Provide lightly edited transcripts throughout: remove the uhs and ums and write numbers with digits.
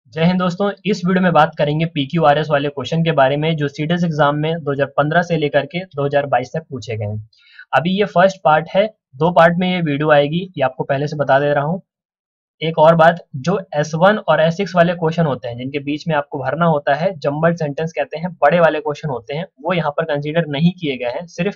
जय हिंद दोस्तों। इस वीडियो में बात करेंगे PQRS वाले क्वेश्चन के बारे में जो सीडीएस एग्जाम में 2015 से लेकर के 2022 तक पूछे गए हैं। अभी ये फर्स्ट पार्ट है, दो पार्ट में ये वीडियो आएगी, ये आपको पहले से बता दे रहा हूँ। एक और बात, जो S1 और S6 वाले क्वेश्चन होते हैं जिनके बीच में आपको भरना होता है, जम्बल्ड सेंटेंस कहते हैं, बड़े वाले क्वेश्चन होते हैं, वो यहाँ पर कंसीडर नहीं किए गए हैं। सिर्फ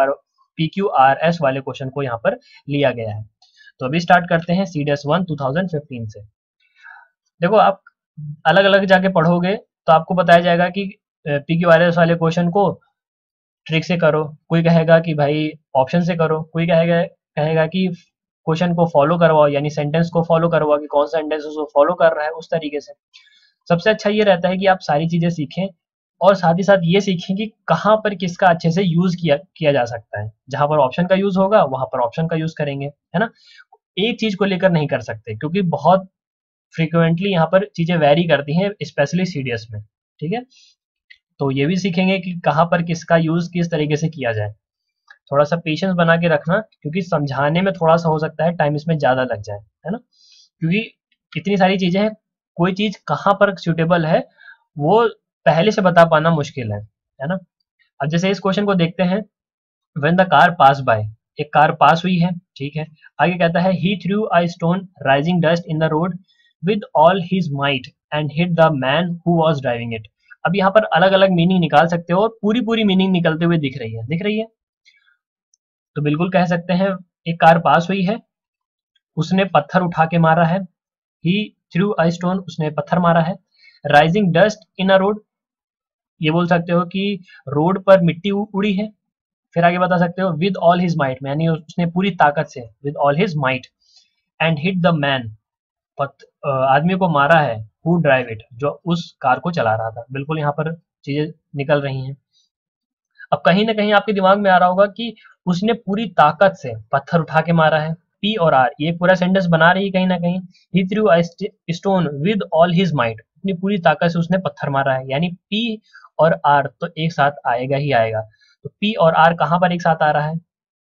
PQRS वाले क्वेश्चन को यहाँ पर लिया गया है। तो अभी स्टार्ट करते हैं CDS1 2015 से। देखो, आप अलग अलग जाके पढ़ोगे तो आपको बताया जाएगा कि PQRS वाले क्वेश्चन को ट्रिक से करो, कोई कहेगा कि भाई ऑप्शन से करो, कोई कहेगा कि क्वेश्चन को फॉलो करवाओ, यानी सेंटेंस को फॉलो करवाओ कि कौन सा सेंटेंस उसको फॉलो कर रहा है, उस तरीके से। सबसे अच्छा ये रहता है कि आप सारी चीजें सीखें और साथ ही साथ ये सीखें कि कहाँ पर किसका अच्छे से यूज किया जा सकता है। जहां पर ऑप्शन का यूज होगा वहां पर ऑप्शन का यूज करेंगे, है ना। एक चीज को लेकर नहीं कर सकते क्योंकि बहुत फ्रीक्वेंटली यहाँ पर चीजें वेरी करती हैं, स्पेशली सीडीएस में। ठीक है, तो ये भी सीखेंगे कि कहाँ पर किसका यूज किस तरीके से किया जाए। थोड़ा सा पेशेंस बना के रखना क्योंकि समझाने में थोड़ा सा हो सकता है टाइम इसमें ज्यादा लग जाए, है ना, क्योंकि इतनी सारी चीजें हैं, कोई चीज कहाँ पर सुटेबल है वो पहले से बता पाना मुश्किल है ना। अब जैसे इस क्वेश्चन को देखते हैं, when the car pass by, एक कार पास हुई है, ठीक है। आगे कहता है he threw a stone rising dust in the road with all his might and hit the man who was driving it. अब यहाँ पर अलग अलग मीनिंग निकाल सकते हो और पूरी पूरी मीनिंग निकलते हुए दिख रही है। तो बिल्कुल कह सकते हैं एक कार पास हुई है, उसने पत्थर उठा के मारा है। ही थ्रू अ स्टोन, उसने पत्थर मारा है। Rising dust in a road, ये बोल सकते हो कि रोड पर मिट्टी उड़ी है। फिर आगे बता सकते हो विद ऑल हिज माइट, यानी उसने पूरी ताकत से, with all his might and hit the man, आदमी को मारा है, हु ड्राइव इट, जो उस कार को चला रहा था। बिल्कुल यहाँ पर चीजें निकल रही हैं। अब कहीं ना कहीं आपके दिमाग में आ रहा होगा कि उसने पूरी ताकत से पत्थर उठा के मारा है। पी और आर ये पूरा सेंटेंस बना रही है कहीं ना कहीं। He threw a stone with all his might, अपनी पूरी ताकत से उसने पत्थर मारा है, यानी पी और आर तो एक साथ आएगा ही आएगा। तो पी और आर कहाँ पर एक साथ आ रहा है?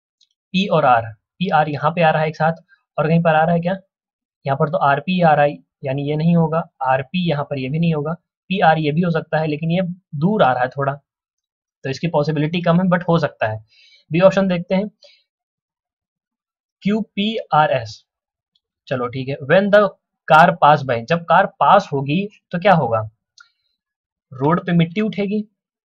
पी आर यहाँ पे आ रहा है एक साथ, और कहीं पर आ रहा है क्या? यहाँ पर तो आर पी आ रहा है, यानी ये नहीं होगा। आर पी यहाँ पर ये भी नहीं होगा। पी आर ये भी हो सकता है लेकिन ये दूर आ रहा है थोड़ा, तो इसकी पॉसिबिलिटी कम है, बट हो सकता है। बी ऑप्शन देखते हैं, क्यू पी आर एस। चलो ठीक है, when the car pass by, जब कार पास होगी तो क्या होगा? रोड पे मिट्टी उठेगी,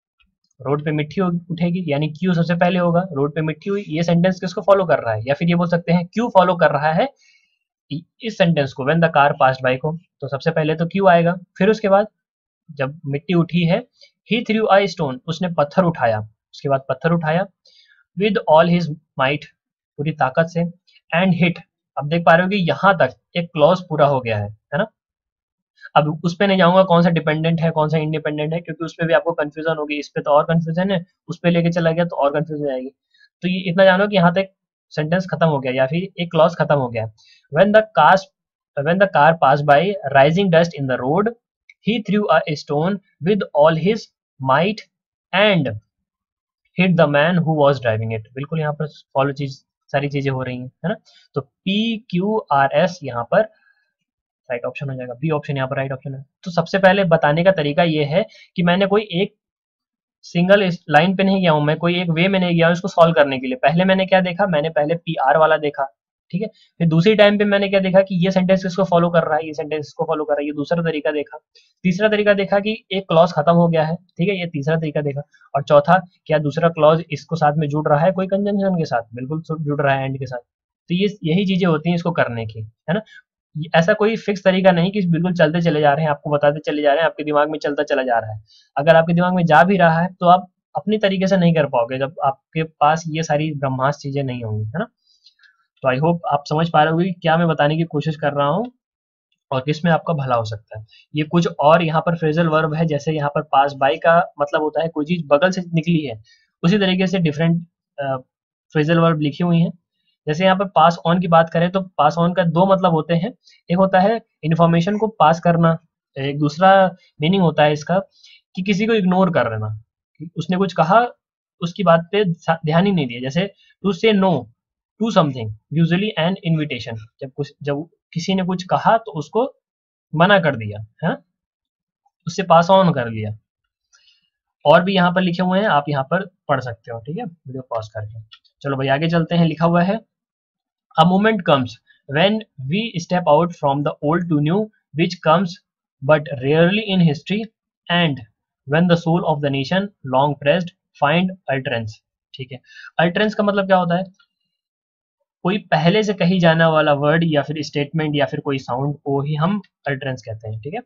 रोड पे मिट्टी उठेगी, यानी क्यू सबसे पहले होगा। रोड पे मिट्टी हुई, ये सेंटेंस किसको फॉलो कर रहा है? या फिर ये बोल सकते हैं क्यू फॉलो कर रहा है इस सेंटेंस को, when the car passed by को। तो सबसे पहले तो क्यू आएगा, फिर उसके बाद जब मिट्टी उठी है, ही थ्रू अ स्टोन, उसने पत्थर उठाया, उसके बाद पत्थर उठाया, विद ऑल हिज माइट, पूरी ताकत से, एंड हिट। अब देख पा रहे हो कि यहाँ तक एक क्लॉज पूरा हो गया है ना। अब उस पे नहीं जाऊंगा कौन सा डिपेंडेंट है कौन सा इंडिपेंडेंट है, क्योंकि उस पे भी आपको कंफ्यूजन होगी, इस पे तो और कंफ्यूजन है, उस पे लेके चला गया तो और कंफ्यूजन आएगी। तो ये इतना जानो कि यहाँ तक सेंटेंस खत्म हो गया या फिर एक क्लॉज खत्म हो गया। When the car pass by rising dust in the road, he threw a stone with all his might and hit the man who was driving it। बिल्कुल यहाँ पर फॉलो सारी चीजें हो रही हैं, है ना। तो PQRS यहाँ पर राइट ऑप्शन हो जाएगा। बी ऑप्शन यहाँ पर राइट ऑप्शन है। तो सबसे पहले बताने का तरीका ये है कि मैंने कोई एक सिंगल लाइन पे नहीं गया हूँ, मैं कोई एक वे में नहीं गया हूँ इसको सॉल्व करने के लिए। पहले मैंने क्या देखा? मैंने पहले PR वाला देखा, ठीक है। फिर दूसरी टाइम पे मैंने क्या देखा कि ये सेंटेंस किसको फॉलो कर रहा है, ये सेंटेंस इसको फॉलो कर रहा है, ये दूसरा तरीका देखा। तीसरा तरीका देखा कि एक क्लॉज खत्म हो गया है, ठीक है, ये तीसरा तरीका देखा। और चौथा, क्या दूसरा क्लॉज इसको साथ में जुड़ रहा है कोई कंजंक्शन के साथ? बिल्कुल जुड़ रहा है एंड के साथ। तो ये यही चीजें होती हैं इसको करने की, है ना। ऐसा कोई फिक्स तरीका नहीं कि बिल्कुल चलते चले जा रहे हैं, आपको बताते चले जा रहे हैं, आपके दिमाग में चलता चला जा रहा है। अगर आपके दिमाग में जा भी रहा है तो आप अपनी तरीके से नहीं कर पाओगे जब आपके पास ये सारी ब्रह्मास्त्र चीजें नहीं होंगी, है ना। तो आई होप आप समझ पा रहे होगे कि क्या मैं बताने की कोशिश कर रहा हूँ और किसमें आपका भला हो सकता है। ये कुछ और यहाँ पर फ्रेजल वर्ब है, जैसे यहाँ पर पास बाय का मतलब होता है कोई चीज बगल से निकली है, उसी तरीके से डिफरेंट फ्रेजल वर्ब लिखी हुई हैं। जैसे यहाँ पर पास ऑन की बात करें तो पास ऑन का दो मतलब होते हैं। एक होता है इन्फॉर्मेशन को पास करना, एक दूसरा मीनिंग होता है इसका कि किसी को इग्नोर कर देना। उसने कुछ कहा, उसकी बात पे ध्यान ही नहीं दिया। जैसे to say no to something, usually an invitation, जब किसी ने कुछ कहा तो उसको मना कर दिया, है। उससे पास ऑन कर लिया। और भी यहाँ पर लिखे हुए हैं, आप यहाँ पर पढ़ सकते हो, ठीक है, वीडियो पॉज करके। चलो भाई आगे चलते हैं। लिखा हुआ है a moment comes when we step out from the old to new, which comes but rarely in history, and when the soul of the nation long pressed find utterance। ठीक है, utterance का मतलब क्या होता है? कोई पहले से कही जाने वाला वर्ड या फिर स्टेटमेंट या फिर कोई साउंड को ही हम अल्टरेंस कहते हैं। ठीक है,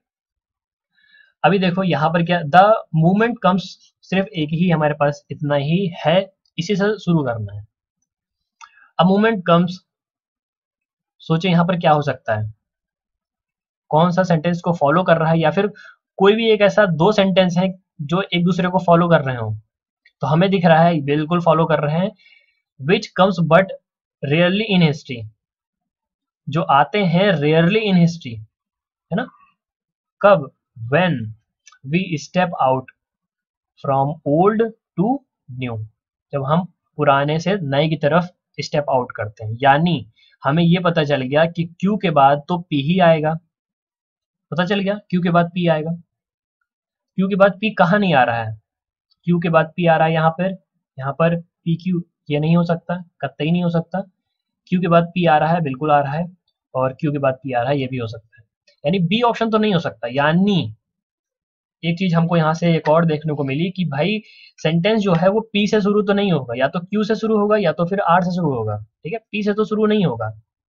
अभी देखो यहाँ पर क्या, द मूवमेंट कम्स, सिर्फ एक ही हमारे पास इतना ही है, इसी से शुरू करना है। अ मूवमेंट कम्स, सोचे यहाँ पर क्या हो सकता है, कौन सा सेंटेंस को फॉलो कर रहा है, या फिर कोई भी एक ऐसा दो सेंटेंस है जो एक दूसरे को फॉलो कर रहे हो। तो हमें दिख रहा है बिल्कुल फॉलो कर रहे हैं। Which comes but rarely in history, जो आते हैं रेयरली इन हिस्ट्री, है ना। कब? When we step out from old to new, जब हम पुराने से नए की तरफ स्टेप आउट करते हैं। यानी हमें ये पता चल गया कि क्यू के बाद तो पी ही आएगा, पता चल गया क्यू के बाद पी आएगा। क्यू के बाद पी कहाँ नहीं आ रहा है? क्यू के बाद पी आ रहा है यहाँ पर पी क्यू, ये नहीं हो सकता, कतई नहीं हो सकता। क्यू के बाद पी आ रहा है, बिल्कुल आ रहा है, और क्यू के बाद पी आ रहा है, ये भी हो सकता है। यानी बी ऑप्शन तो नहीं हो सकता। यानी एक चीज हमको यहाँ से एक और देखने को मिली कि भाई सेंटेंस जो है वो पी से शुरू तो नहीं होगा, या तो क्यू से शुरू होगा या तो फिर आर से शुरू होगा। ठीक है, पी से तो शुरू नहीं होगा।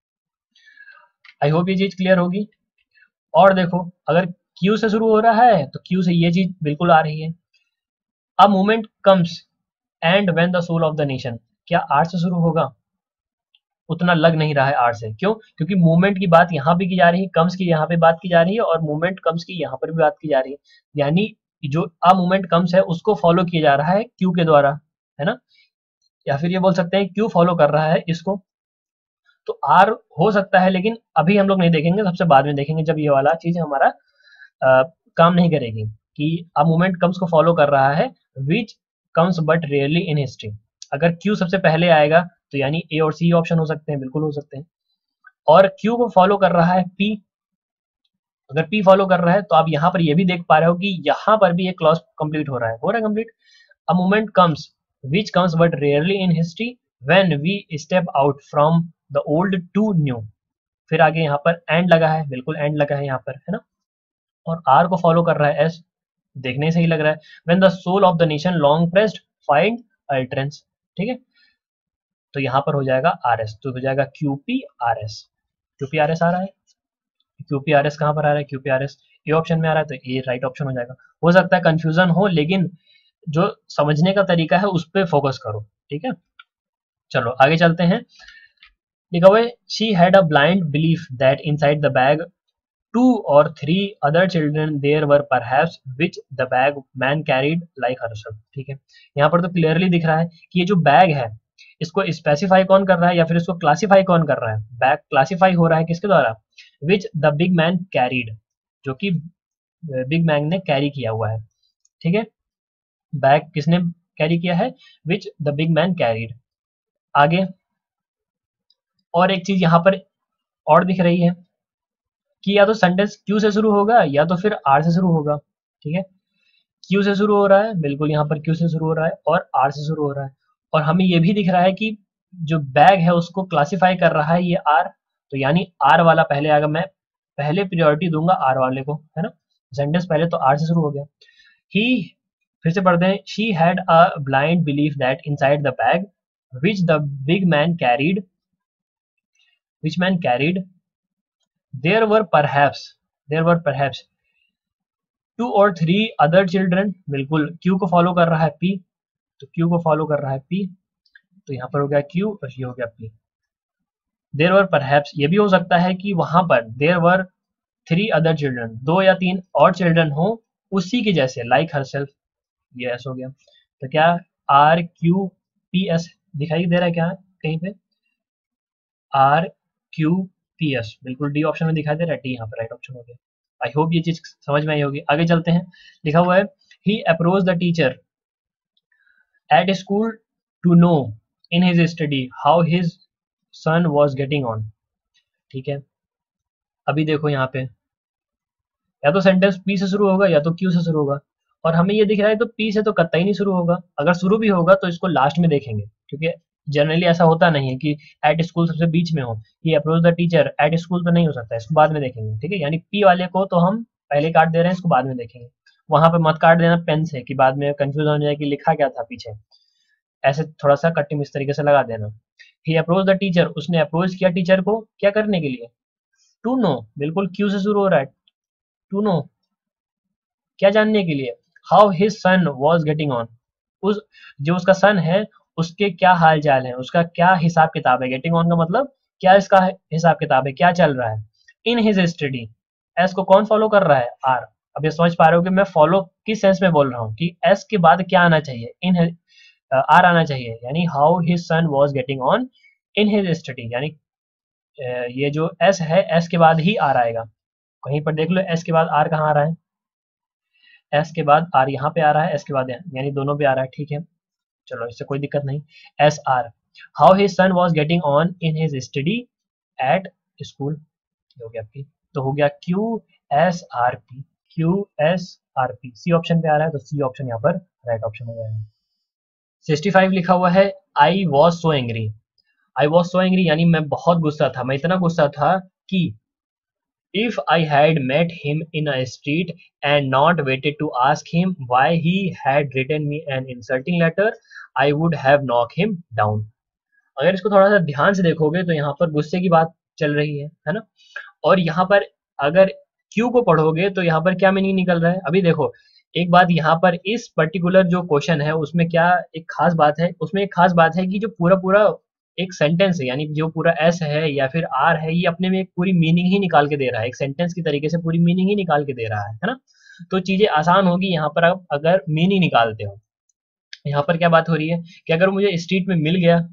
आई होप ये चीज क्लियर होगी। और देखो, अगर क्यू से शुरू हो रहा है तो क्यू से ये चीज बिल्कुल आ रही है। A moment comes and when the soul of the nation, क्या आर से शुरू होगा? उतना लग नहीं रहा है आर से। क्यों? क्योंकि मूवमेंट की बात यहाँ पे की जा रही है, कम्स की यहाँ पे बात की जा रही है, और मूवमेंट कम्स की यहाँ पर भी बात की जा रही है। यानी जो अ मूवमेंट कम्स है उसको फॉलो किया जा रहा है क्यू के द्वारा, है ना। या फिर ये बोल सकते हैं क्यू फॉलो कर रहा है इसको। तो आर हो सकता है, लेकिन अभी हम लोग नहीं देखेंगे, सबसे बाद में देखेंगे जब ये वाला चीज हमारा काम नहीं करेगी कि अ मूवमेंट कम्स को फॉलो कर रहा है, which comes but rarely in history. अगर क्यू सबसे पहले आएगा तो यानी ए और सी ऑप्शन हो सकते हैं, बिल्कुल हो सकते हैं। और क्यू को फॉलो कर रहा है पी, अगर पी फॉलो कर रहा है तो आप यहाँ पर ये भी देख पा रहे हो कि यहाँ पर भी एक क्लॉज कंप्लीट हो रहा है, complete. A moment comes which comes but rarely in history when we step out from the old to new. फिर आगे यहाँ पर एंड लगा है, बिल्कुल एंड लगा है यहाँ पर, है ना। और आर को फॉलो कर रहा है एस, देखने से ही लग रहा है। When the soul of the nation long pressed find utterance. ठीक है, तो यहाँ पर हो जाएगा आर एस, तो हो जाएगा QP R S. QP R S आ रहा है, क्यूपी आर एस कहाँ पर आ रहा है? QP R S A option में आ रहा है, तो ए राइट ऑप्शन हो जाएगा। हो सकता है कंफ्यूजन हो, लेकिन जो समझने का तरीका है उस पर फोकस करो। ठीक है, चलो आगे चलते हैं। लिखा हुआ है she had a blind belief that inside the bag 2 or 3 other children there were perhaps which the bag man carried like herself। ठीक है, यहाँ पर तो क्लियरली दिख रहा है कि ये जो बैग है इसको स्पेसिफाई कौन कर रहा है या फिर इसको क्लासिफाई कौन कर रहा है? बैग क्लासिफाई हो रहा है किसके द्वारा? Which the big man carried, जो कि बिग मैन ने कैरी किया हुआ है। ठीक है, बैग किसने कैरी किया है? Which the big man carried. आगे और एक चीज यहाँ पर और दिख रही है कि या तो सेंटेंस क्यू से शुरू होगा या तो फिर आर से शुरू होगा। ठीक है, क्यू से शुरू हो रहा है, बिल्कुल यहाँ पर क्यू से शुरू हो रहा है, और आर से शुरू हो रहा है। और हमें ये भी दिख रहा है कि जो बैग है उसको क्लासिफाई कर रहा है ये आर, तो यानी आर वाला पहले आएगा। मैं पहले प्रियोरिटी दूंगा आर वाले को, है ना। सेंटेंस पहले तो आर से शुरू हो गया। ही, फिर से पढ़ते हैं, she had a blind belief that inside the bag which the big man carried, which man carried there were perhaps there were perhaps 2 or 3 other children। बिल्कुल क्यू को फॉलो कर रहा है पी, तो क्यू को फॉलो कर रहा है पी, तो यहाँ पर हो गया क्यू और ये हो गया पी। there were perhaps, ये भी हो सकता है कि वहां पर there were 3 other children, 2 या 3 और चिल्ड्रन हो उसी के जैसे, like herself, ये एस हो गया। तो क्या आर क्यू पी एस दिखाई दे रहा है क्या कहीं पे? आर क्यू पी एस, बिल्कुल डी ऑप्शन में दिखाई दे रहा है, डी यहाँ पर राइट ऑप्शन हो गया। आई होप ये चीज समझ में आई होगी। आगे चलते हैं। लिखा हुआ है he approach the teacher at school to know in his study how his son was getting on. ठीक है, अभी देखो यहाँ पे या तो सेंटेंस पी से शुरू होगा या तो क्यू से शुरू होगा, और हमें ये दिख रहा है तो पी से तो कतई नहीं शुरू होगा। अगर शुरू भी होगा तो इसको लास्ट में देखेंगे, क्योंकि जनरली ऐसा होता नहीं है कि एट स्कूल सबसे बीच में हो। ये approach the teacher at school तो नहीं हो सकता, इसको बाद में देखेंगे, ठीक है। यानी पी वाले को तो हम पहले काट दे रहे हैं, इसको बाद में देखेंगे। वहां पे मत काट देना पेन से कि बाद में कंफ्यूज हो जाए कि लिखा क्या था पीछे, ऐसे थोड़ा सा कटिंग इस तरीके से लगा देना। ही अप्रोच द टीचर, उसने अप्रोच किया टीचर को क्या करने के लिए, टू नो, बिल्कुल क्यू से शुरू हो रहा है, टू नो, क्या जानने के लिए, how his son was getting on, उस जो उसका सन है उसके क्या हाल चाल है, उसका क्या हिसाब किताब है। गेटिंग ऑन का मतलब क्या इसका हिसाब किताब है, क्या चल रहा है। इन हिज स्टडी, एस को कौन फॉलो कर रहा है, आर। अब ये समझ पा रहे हो कि मैं फॉलो किस सेंस में बोल रहा हूँ कि एस के बाद क्या आना चाहिए, इन आर आना चाहिए। यानी how his son was getting on in his study, यानी ये जो एस है एस के बाद ही आर आएगा। कहीं पर देख लो एस के बाद आर कहाँ आ रहा है, एस के बाद आर यहाँ पे आ रहा है, एस के बाद यानी दोनों पे आ रहा है, ठीक है। चलो इससे कोई दिक्कत नहीं। S R, how his son was getting on in his study at school, हो गया पी, तो हो गया Q S R P, Q S R P. C option पे आ रहा है तो सी ऑप्शन यहाँ पर राइट ऑप्शन हो जाएगा। 65 लिखा हुआ है, I was so angry. I was so angry यानी मैं बहुत गुस्सा था, मैं इतना गुस्सा था कि if I had met him in a street and not waited to ask him why he had written me an insulting letter, I would have knocked him down। अगर इसको थोड़ा सा ध्यान से देखोगे तो यहाँ पर गुस्से की बात चल रही है ना। और यहाँ पर अगर क्यू को पढ़ोगे तो यहाँ पर क्या मीनिंग निकल रहा है, अभी देखो एक बात यहाँ पर इस पर्टिकुलर जो क्वेश्चन है उसमें क्या एक खास बात है, उसमें एक खास बात है कि जो पूरा पूरा एक सेंटेंस है, यानी जो पूरा एस है या फिर आर है, ये अपने में एक पूरी मीनिंग ही निकाल के दे रहा है, एक सेंटेंस की तरीके से पूरी मीनिंग ही निकाल के दे रहा है ना। तो चीजें आसान होगी यहाँ पर आप अगर मीनिंग निकालते हो। यहाँ पर क्या बात हो रही है कि अगर मुझे स्ट्रीट में मिल गया,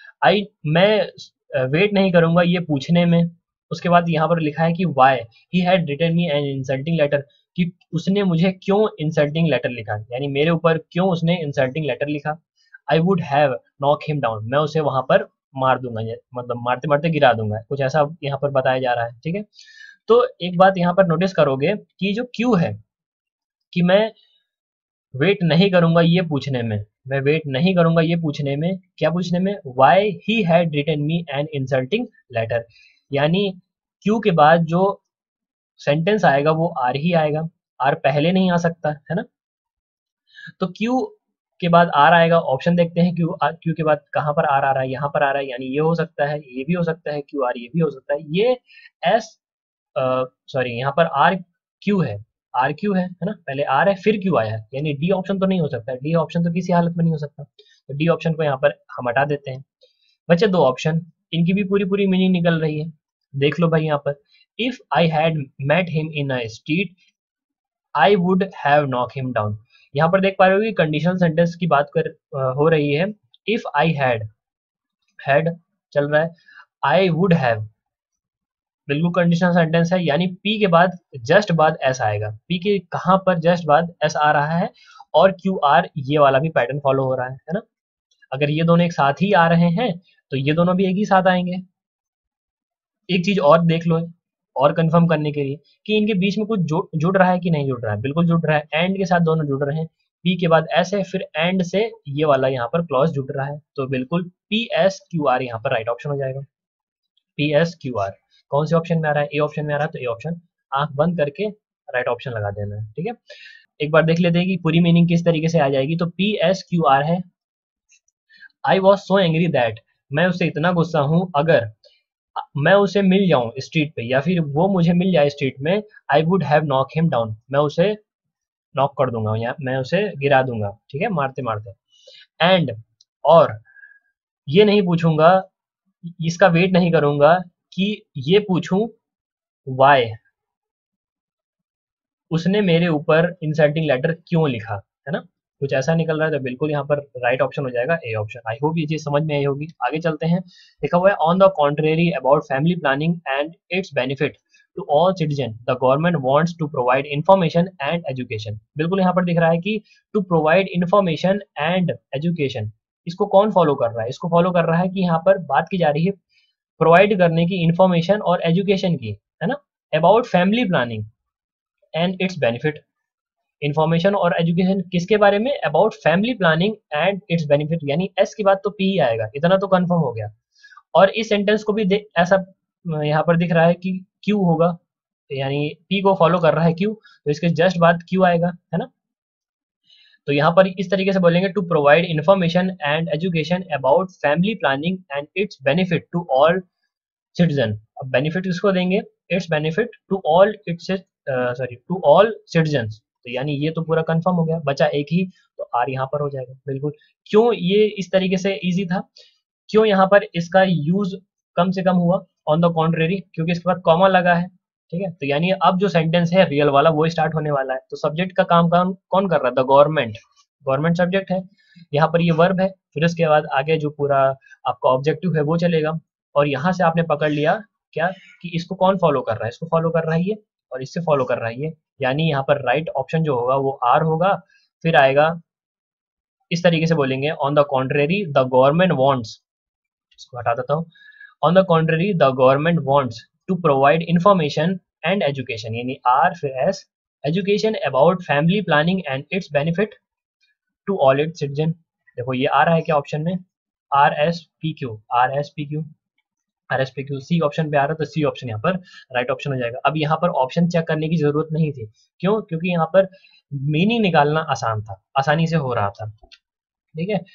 मैं वेट नहीं करूंगा ये पूछने में। उसके बाद यहाँ पर लिखा है कि why he had written me an insulting letter, कि उसने मुझे क्यों इंसल्टिंग लेटर लिखा, यानी मेरे ऊपर क्यों उसने इंसल्टिंग लेटर लिखा। I would have knock him down, मैं उसे वहां पर मार दूंगा, मतलब मारते मारते गिरा दूंगा, कुछ ऐसा यहाँ पर बताया जा रहा है, ठीक है। तो एक बात यहाँ पर नोटिस करोगे कि जो क्यू है कि मैं वेट नहीं करूंगा ये पूछने में, मैं वेट नहीं करूंगा ये पूछने में, क्या पूछने में, why he had written me an insulting letter, यानी क्यू के बाद जो सेंटेंस आएगा वो आर ही आएगा, आर पहले नहीं आ सकता है ना। तो क्यू के बाद आर आएगा, ऑप्शन देखते हैं क्यू के बाद कहाँ पर आर आ रहा है, यहाँ पर आ रहा है, यानी ये हो सकता है, ये भी हो सकता है, क्यू आर ये भी हो सकता है, ये एस सॉरी यहाँ पर आर क्यू है, आर क्यू है ना, पहले आर है फिर क्यू आया है, यानी डी ऑप्शन तो नहीं हो सकता, डी ऑप्शन तो किसी हालत में नहीं हो सकता। तो डी ऑप्शन को यहाँ पर हम हटा देते हैं, बचे दो ऑप्शन, इनकी भी पूरी पूरी मीनिंग निकल रही है। देख लो भाई यहाँ पर, if I had met him in a street I would have knock him down. यहाँ पर देख पा रहे हो कि कंडीशनल सेंटेंस की बात हो रही है। इफ आई हैड चल रहा है, आई वुड हैव बिल्कुल कंडीशनल सेंटेंस है, यानी पी के बाद जस्ट बाद एस आएगा, पी के कहाँ पर जस्ट बाद एस आ रहा है, और क्यू आर ये वाला भी पैटर्न फॉलो हो रहा है ना। अगर ये दोनों एक साथ ही आ रहे हैं तो ये दोनों भी एक ही साथ आएंगे। एक चीज और देख लो और कंफर्म करने के लिए कि इनके बीच में कुछ जुड़ रहा है कि नहीं जुड़ रहा है, बिल्कुल जुड़ रहा है, एंड के साथ दोनों जुड़ रहे हैं। पी के बाद एस है फिर एंड से ये वाला यहाँ पर क्लॉज जुड़ रहा है, तो बिल्कुल पी एस क्यू आर यहाँ पर राइट ऑप्शन हो जाएगा। पी एस क्यू आर कौन से ऑप्शन में आ रहा है, ए ऑप्शन में आ रहा है, तो ए ऑप्शन आंख बंद करके राइट ऑप्शन लगा देना है, ठीक है। एक बार देख लेते हैं कि पूरी मीनिंग किस तरीके से आ जाएगी। तो पी एस क्यू आर है, I was so angry that, मैं उससे इतना गुस्सा हूं, अगर मैं उसे मिल जाऊं स्ट्रीट पे या फिर वो मुझे मिल जाए स्ट्रीट में, I would have knock him down, मैं उसे नॉक कर दूंगा या मैं उसे गिरा दूंगा, ठीक है, मारते मारते। एंड और ये नहीं पूछूंगा, इसका वेट नहीं करूंगा कि ये पूछूं वाई उसने मेरे ऊपर इंसल्टिंग लेटर क्यों लिखा, है ना। कुछ ऐसा निकल रहा है तो बिल्कुल यहाँ पर राइट ऑप्शन हो जाएगा ए ऑप्शन। आई होप ये चीज समझ में आई होगी। आगे चलते हैं, लिखा हुआ है on the contrary about family planning and its benefit to all citizen the government wants to provide information and education. बिल्कुल यहाँ पर दिख रहा है कि to provide information and education, इसको कौन फॉलो कर रहा है, इसको फॉलो कर रहा है कि यहाँ पर बात की जा रही है प्रोवाइड करने की इंफॉर्मेशन और एजुकेशन की, है ना, about family planning. And its benefit. Information और एजुकेशन किसके बारे में? About family planning and its benefit, यानी एस के बाद तो पी ही आएगा, इतना तो कंफर्म हो गया। और इस सेंटेंस को भी ऐसा यहाँ पर दिख रहा है कि क्यू होगा, यानी पी को फॉलो कर रहा है क्यू, तो इसके जस्ट बाद क्यू आएगा, है ना। तो यहाँ पर इस तरीके से बोलेंगे, to provide information and education about family planning and its benefit to all citizen. अब बेनिफिट किसको देंगे? Its benefit to all its to all citizens. तो यानी ये तो पूरा कंफर्म हो गया, बचा एक ही, तो आर यहाँ पर हो जाएगा बिल्कुल। क्यों ये इस तरीके से इजी था? क्यों यहाँ पर इसका यूज कम से कम हुआ? ऑन द कॉन्ट्रेरी, क्योंकि इसके बाद कॉमा लगा है, ठीक है। तो यानी अब जो सेंटेंस है रियल वाला वो स्टार्ट होने वाला है। तो सब्जेक्ट का काम कौन कर रहा है? The government. गवर्नमेंट सब्जेक्ट है, यहाँ पर ये वर्ब है, फिर उसके बाद आगे जो पूरा आपका ऑब्जेक्टिव है वो चलेगा। और यहाँ से आपने पकड़ लिया क्या कि इसको कौन फॉलो कर रहा है? इसको फॉलो कर रहा है ये, और इससे फॉलो कर रहा है ये, यानी यहाँ पर राइट ऑप्शन जो होगा वो आर होगा। फिर आएगा, इस तरीके से बोलेंगे, on the contrary the government wants, इसको हटा देता हूँ। On the contrary the government wants to provide information and education, यानी आर फिर S, education about family planning and its benefit to all its citizen. देखो ये आ रहा है क्या ऑप्शन में? R S P Q, R S P Q, R S P Q, C option पे आ रहा है, तो सी ऑप्शन यहाँ पर राइट ऑप्शन हो जाएगा। अब यहाँ पर ऑप्शन चेक करने की जरूरत नहीं थी, क्यों? क्योंकि यहाँ पर मीनिंग निकालना आसान था, आसानी से हो रहा था, ठीक है।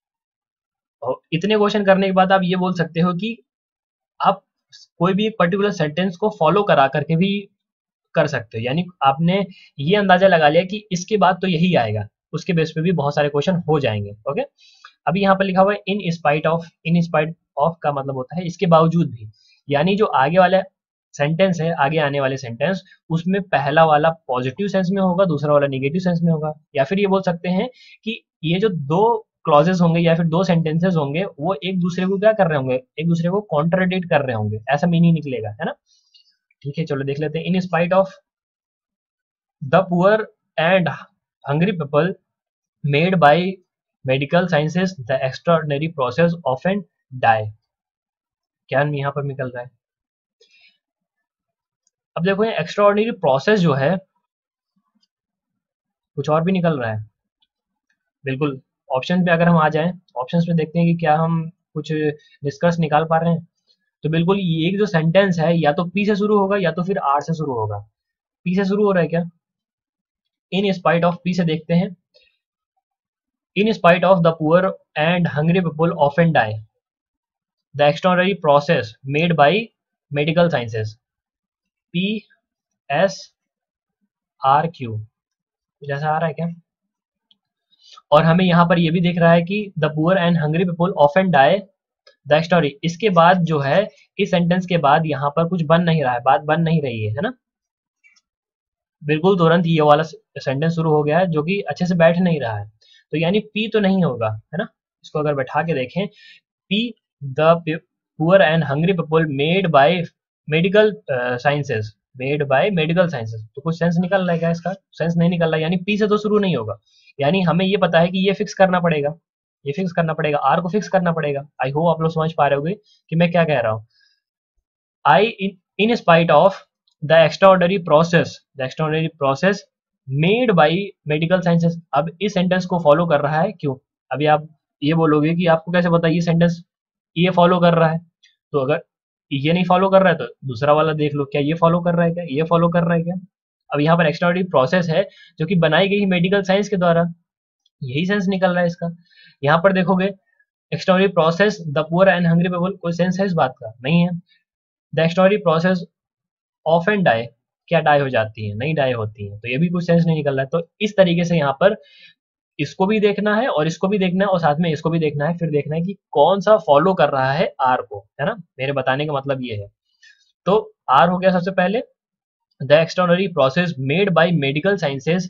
और इतने क्वेश्चन करने के बाद आप ये बोल सकते हो कि आप कोई भी एक पर्टिकुलर सेंटेंस को फॉलो करा करके भी कर सकते हो, यानी आपने ये अंदाजा लगा लिया कि इसके बाद तो यही आएगा, उसके बेस पे भी बहुत सारे क्वेश्चन हो जाएंगे। ओके, अभी यहाँ पर लिखा हुआ है in spite of, in spite of का मतलब होता है इसके बावजूद भी, यानी जो आगे वाला सेंटेंस है, आगे आने वाले सेंटेंस, उसमें पहला वाला पॉजिटिव सेंस में होगा, दूसरा वाला निगेटिव सेंस में होगा। या फिर ये बोल सकते हैं कि ये जो दो क्लॉजेस होंगे या फिर दो सेंटेंसेस होंगे, वो एक दूसरे को क्या कर रहे होंगे? एक दूसरे को कॉन्ट्राडिक्ट कर रहे होंगे, ऐसा मीनिंग निकलेगा, है ना। ठीक है, चलो देख लेते हैं। In spite of the poor and hungry people made by medical sciences the extraordinary process often die, क्या यहाँ पर निकल रहा है? अब देखो ये एक्स्ट्राऑर्डिनरी प्रोसेस जो है, कुछ और भी निकल रहा है बिल्कुल। ऑप्शन पे अगर हम आ जाएं, ऑप्शंस पे देखते हैं कि क्या हम कुछ निष्कर्ष निकाल पा रहे हैं। तो बिल्कुल ये एक जो सेंटेंस है, या तो पी से शुरू होगा या तो फिर आर से शुरू होगा। पी से शुरू हो रहा है क्या? इन स्पाइट ऑफ, पी से देखते हैं। In spite of the poor and hungry people often die, the extraordinary process made by medical sciences, P S R Q, जैसा आ रहा है क्या? और हमें यहाँ पर ये भी दिख रहा है कि the poor and hungry people often die the story. इसके बाद जो है, इस सेंटेंस के बाद यहाँ पर कुछ बन नहीं रहा है, बात बन नहीं रही है ना। बिल्कुल तुरंत ये वाला सेंटेंस शुरू हो गया है जो कि अच्छे से बैठ नहीं रहा है, तो यानी पी तो नहीं होगा, है ना। इसको अगर बैठा के देखें, P the poor and hungry people made by medical sciences, made by medical sciences, तो कुछ सेंस निकल रहा है क्या? इसका सेंस नहीं निकल रहा है, यानी पी से तो शुरू नहीं होगा। यानी हमें ये पता है कि ये फिक्स करना पड़ेगा, ये फिक्स करना पड़ेगा, आर को फिक्स करना पड़ेगा। आई होप आप लोग समझ पा रहे होगे कि मैं क्या कह रहा हूँ। I in spite of the extraordinary process, the extraordinary process made by medical sciences. अब इस सेंटेंस को फॉलो कर रहा है, क्यों? अभी आप ये बोलोगे कि आपको कैसे पता ये सेंटेंस ये फॉलो कर रहा है? तो अगर ये नहीं फॉलो कर रहा है तो दूसरा वाला देख लो, क्या ये फॉलो कर रहा है, क्या ये फॉलो कर रहा है क्या? अब यहाँ पर एक्स्ट्राऑर्डिनरी प्रोसेस है जो कि बनाई गई मेडिकल साइंस के द्वारा, यही सेंस निकल रहा है इसका। यहाँ पर देखोगे extraordinary process the poor and hungry people, कोई सेंस है इस बात का? नहीं है। The extraordinary process of and die, क्या डाई हो जाती है? नहीं डाई होती है, तो ये भी कुछ सेंस नहीं निकल रहा है। तो इस तरीके से यहाँ पर इसको भी देखना है और इसको भी देखना है और साथ में इसको भी देखना है, फिर देखना है कि कौन सा फॉलो कर रहा है आर को, है ना। मेरे बताने का मतलब ये है। तो आर हो गया सबसे पहले, the extraordinary process made by medical sciences.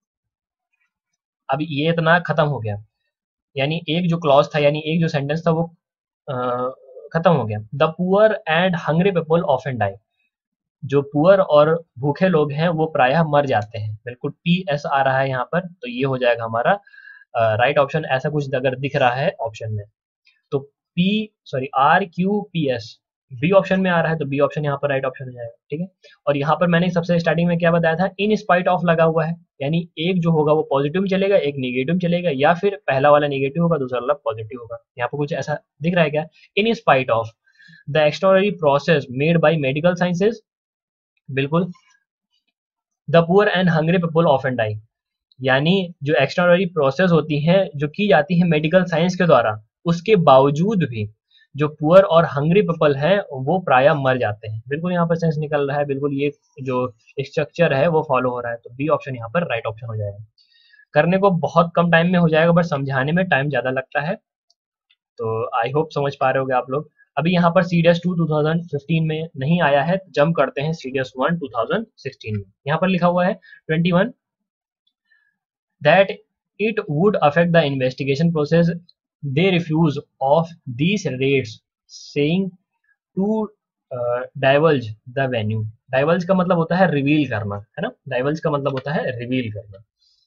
अब ये इतना खत्म हो गया, यानी एक जो क्लॉज था, यानी एक जो सेंटेंस था वो खत्म हो गया। The poor and hungry people often die, जो पुअर और भूखे लोग हैं वो प्रायः मर जाते हैं। बिल्कुल पी एस आ रहा है यहाँ पर, तो ये हो जाएगा हमारा राइट ऑप्शन। ऐसा कुछ अगर दिख रहा है ऑप्शन में तो P, sorry, R Q P S, B option में आ रहा है तो बी ऑप्शन यहाँ पर राइट ऑप्शन हो जाएगा, ठीक है। और यहाँ पर मैंने सबसे स्टार्टिंग में क्या बताया था, इन स्पाइट ऑफ लगा हुआ है, यानी एक जो होगा वो पॉजिटिव में चलेगा, एक निगेटिव में चलेगा, या फिर पहला वाला निगेटिव होगा दूसरा वाला पॉजिटिव होगा। यहाँ पर कुछ ऐसा दिख रहा है क्या, in spite of the extraordinary process made by medical sciences, बिल्कुल, the poor and hungry people often die, यानी जो एक्स्ट्राऑर्डिनरी प्रोसेस होती है जो की जाती है मेडिकल साइंस के द्वारा, उसके बावजूद भी जो पुअर और हंग्री पीपल हैं वो प्रायः मर जाते हैं। बिल्कुल यहाँ पर सेंस निकल रहा है, बिल्कुल ये जो स्ट्रक्चर है वो फॉलो हो रहा है, तो बी ऑप्शन यहाँ पर राइट ऑप्शन हो जाएगा। करने को बहुत कम टाइम में हो जाएगा, बट समझाने में टाइम ज्यादा लगता है, तो आई होप समझ पा रहे होगे आप लोग। अभी यहाँ पर CDS2 2015 में नहीं आया है, जंप करते हैं CDS1 2016 में। यहाँ पर लिखा हुआ है 21 that it would affect the investigation process. They refuse of these rates, saying to divulge the venue. Divulge का मतलब होता है रिवील करना, है ना, divulge का मतलब होता है रिवील करना।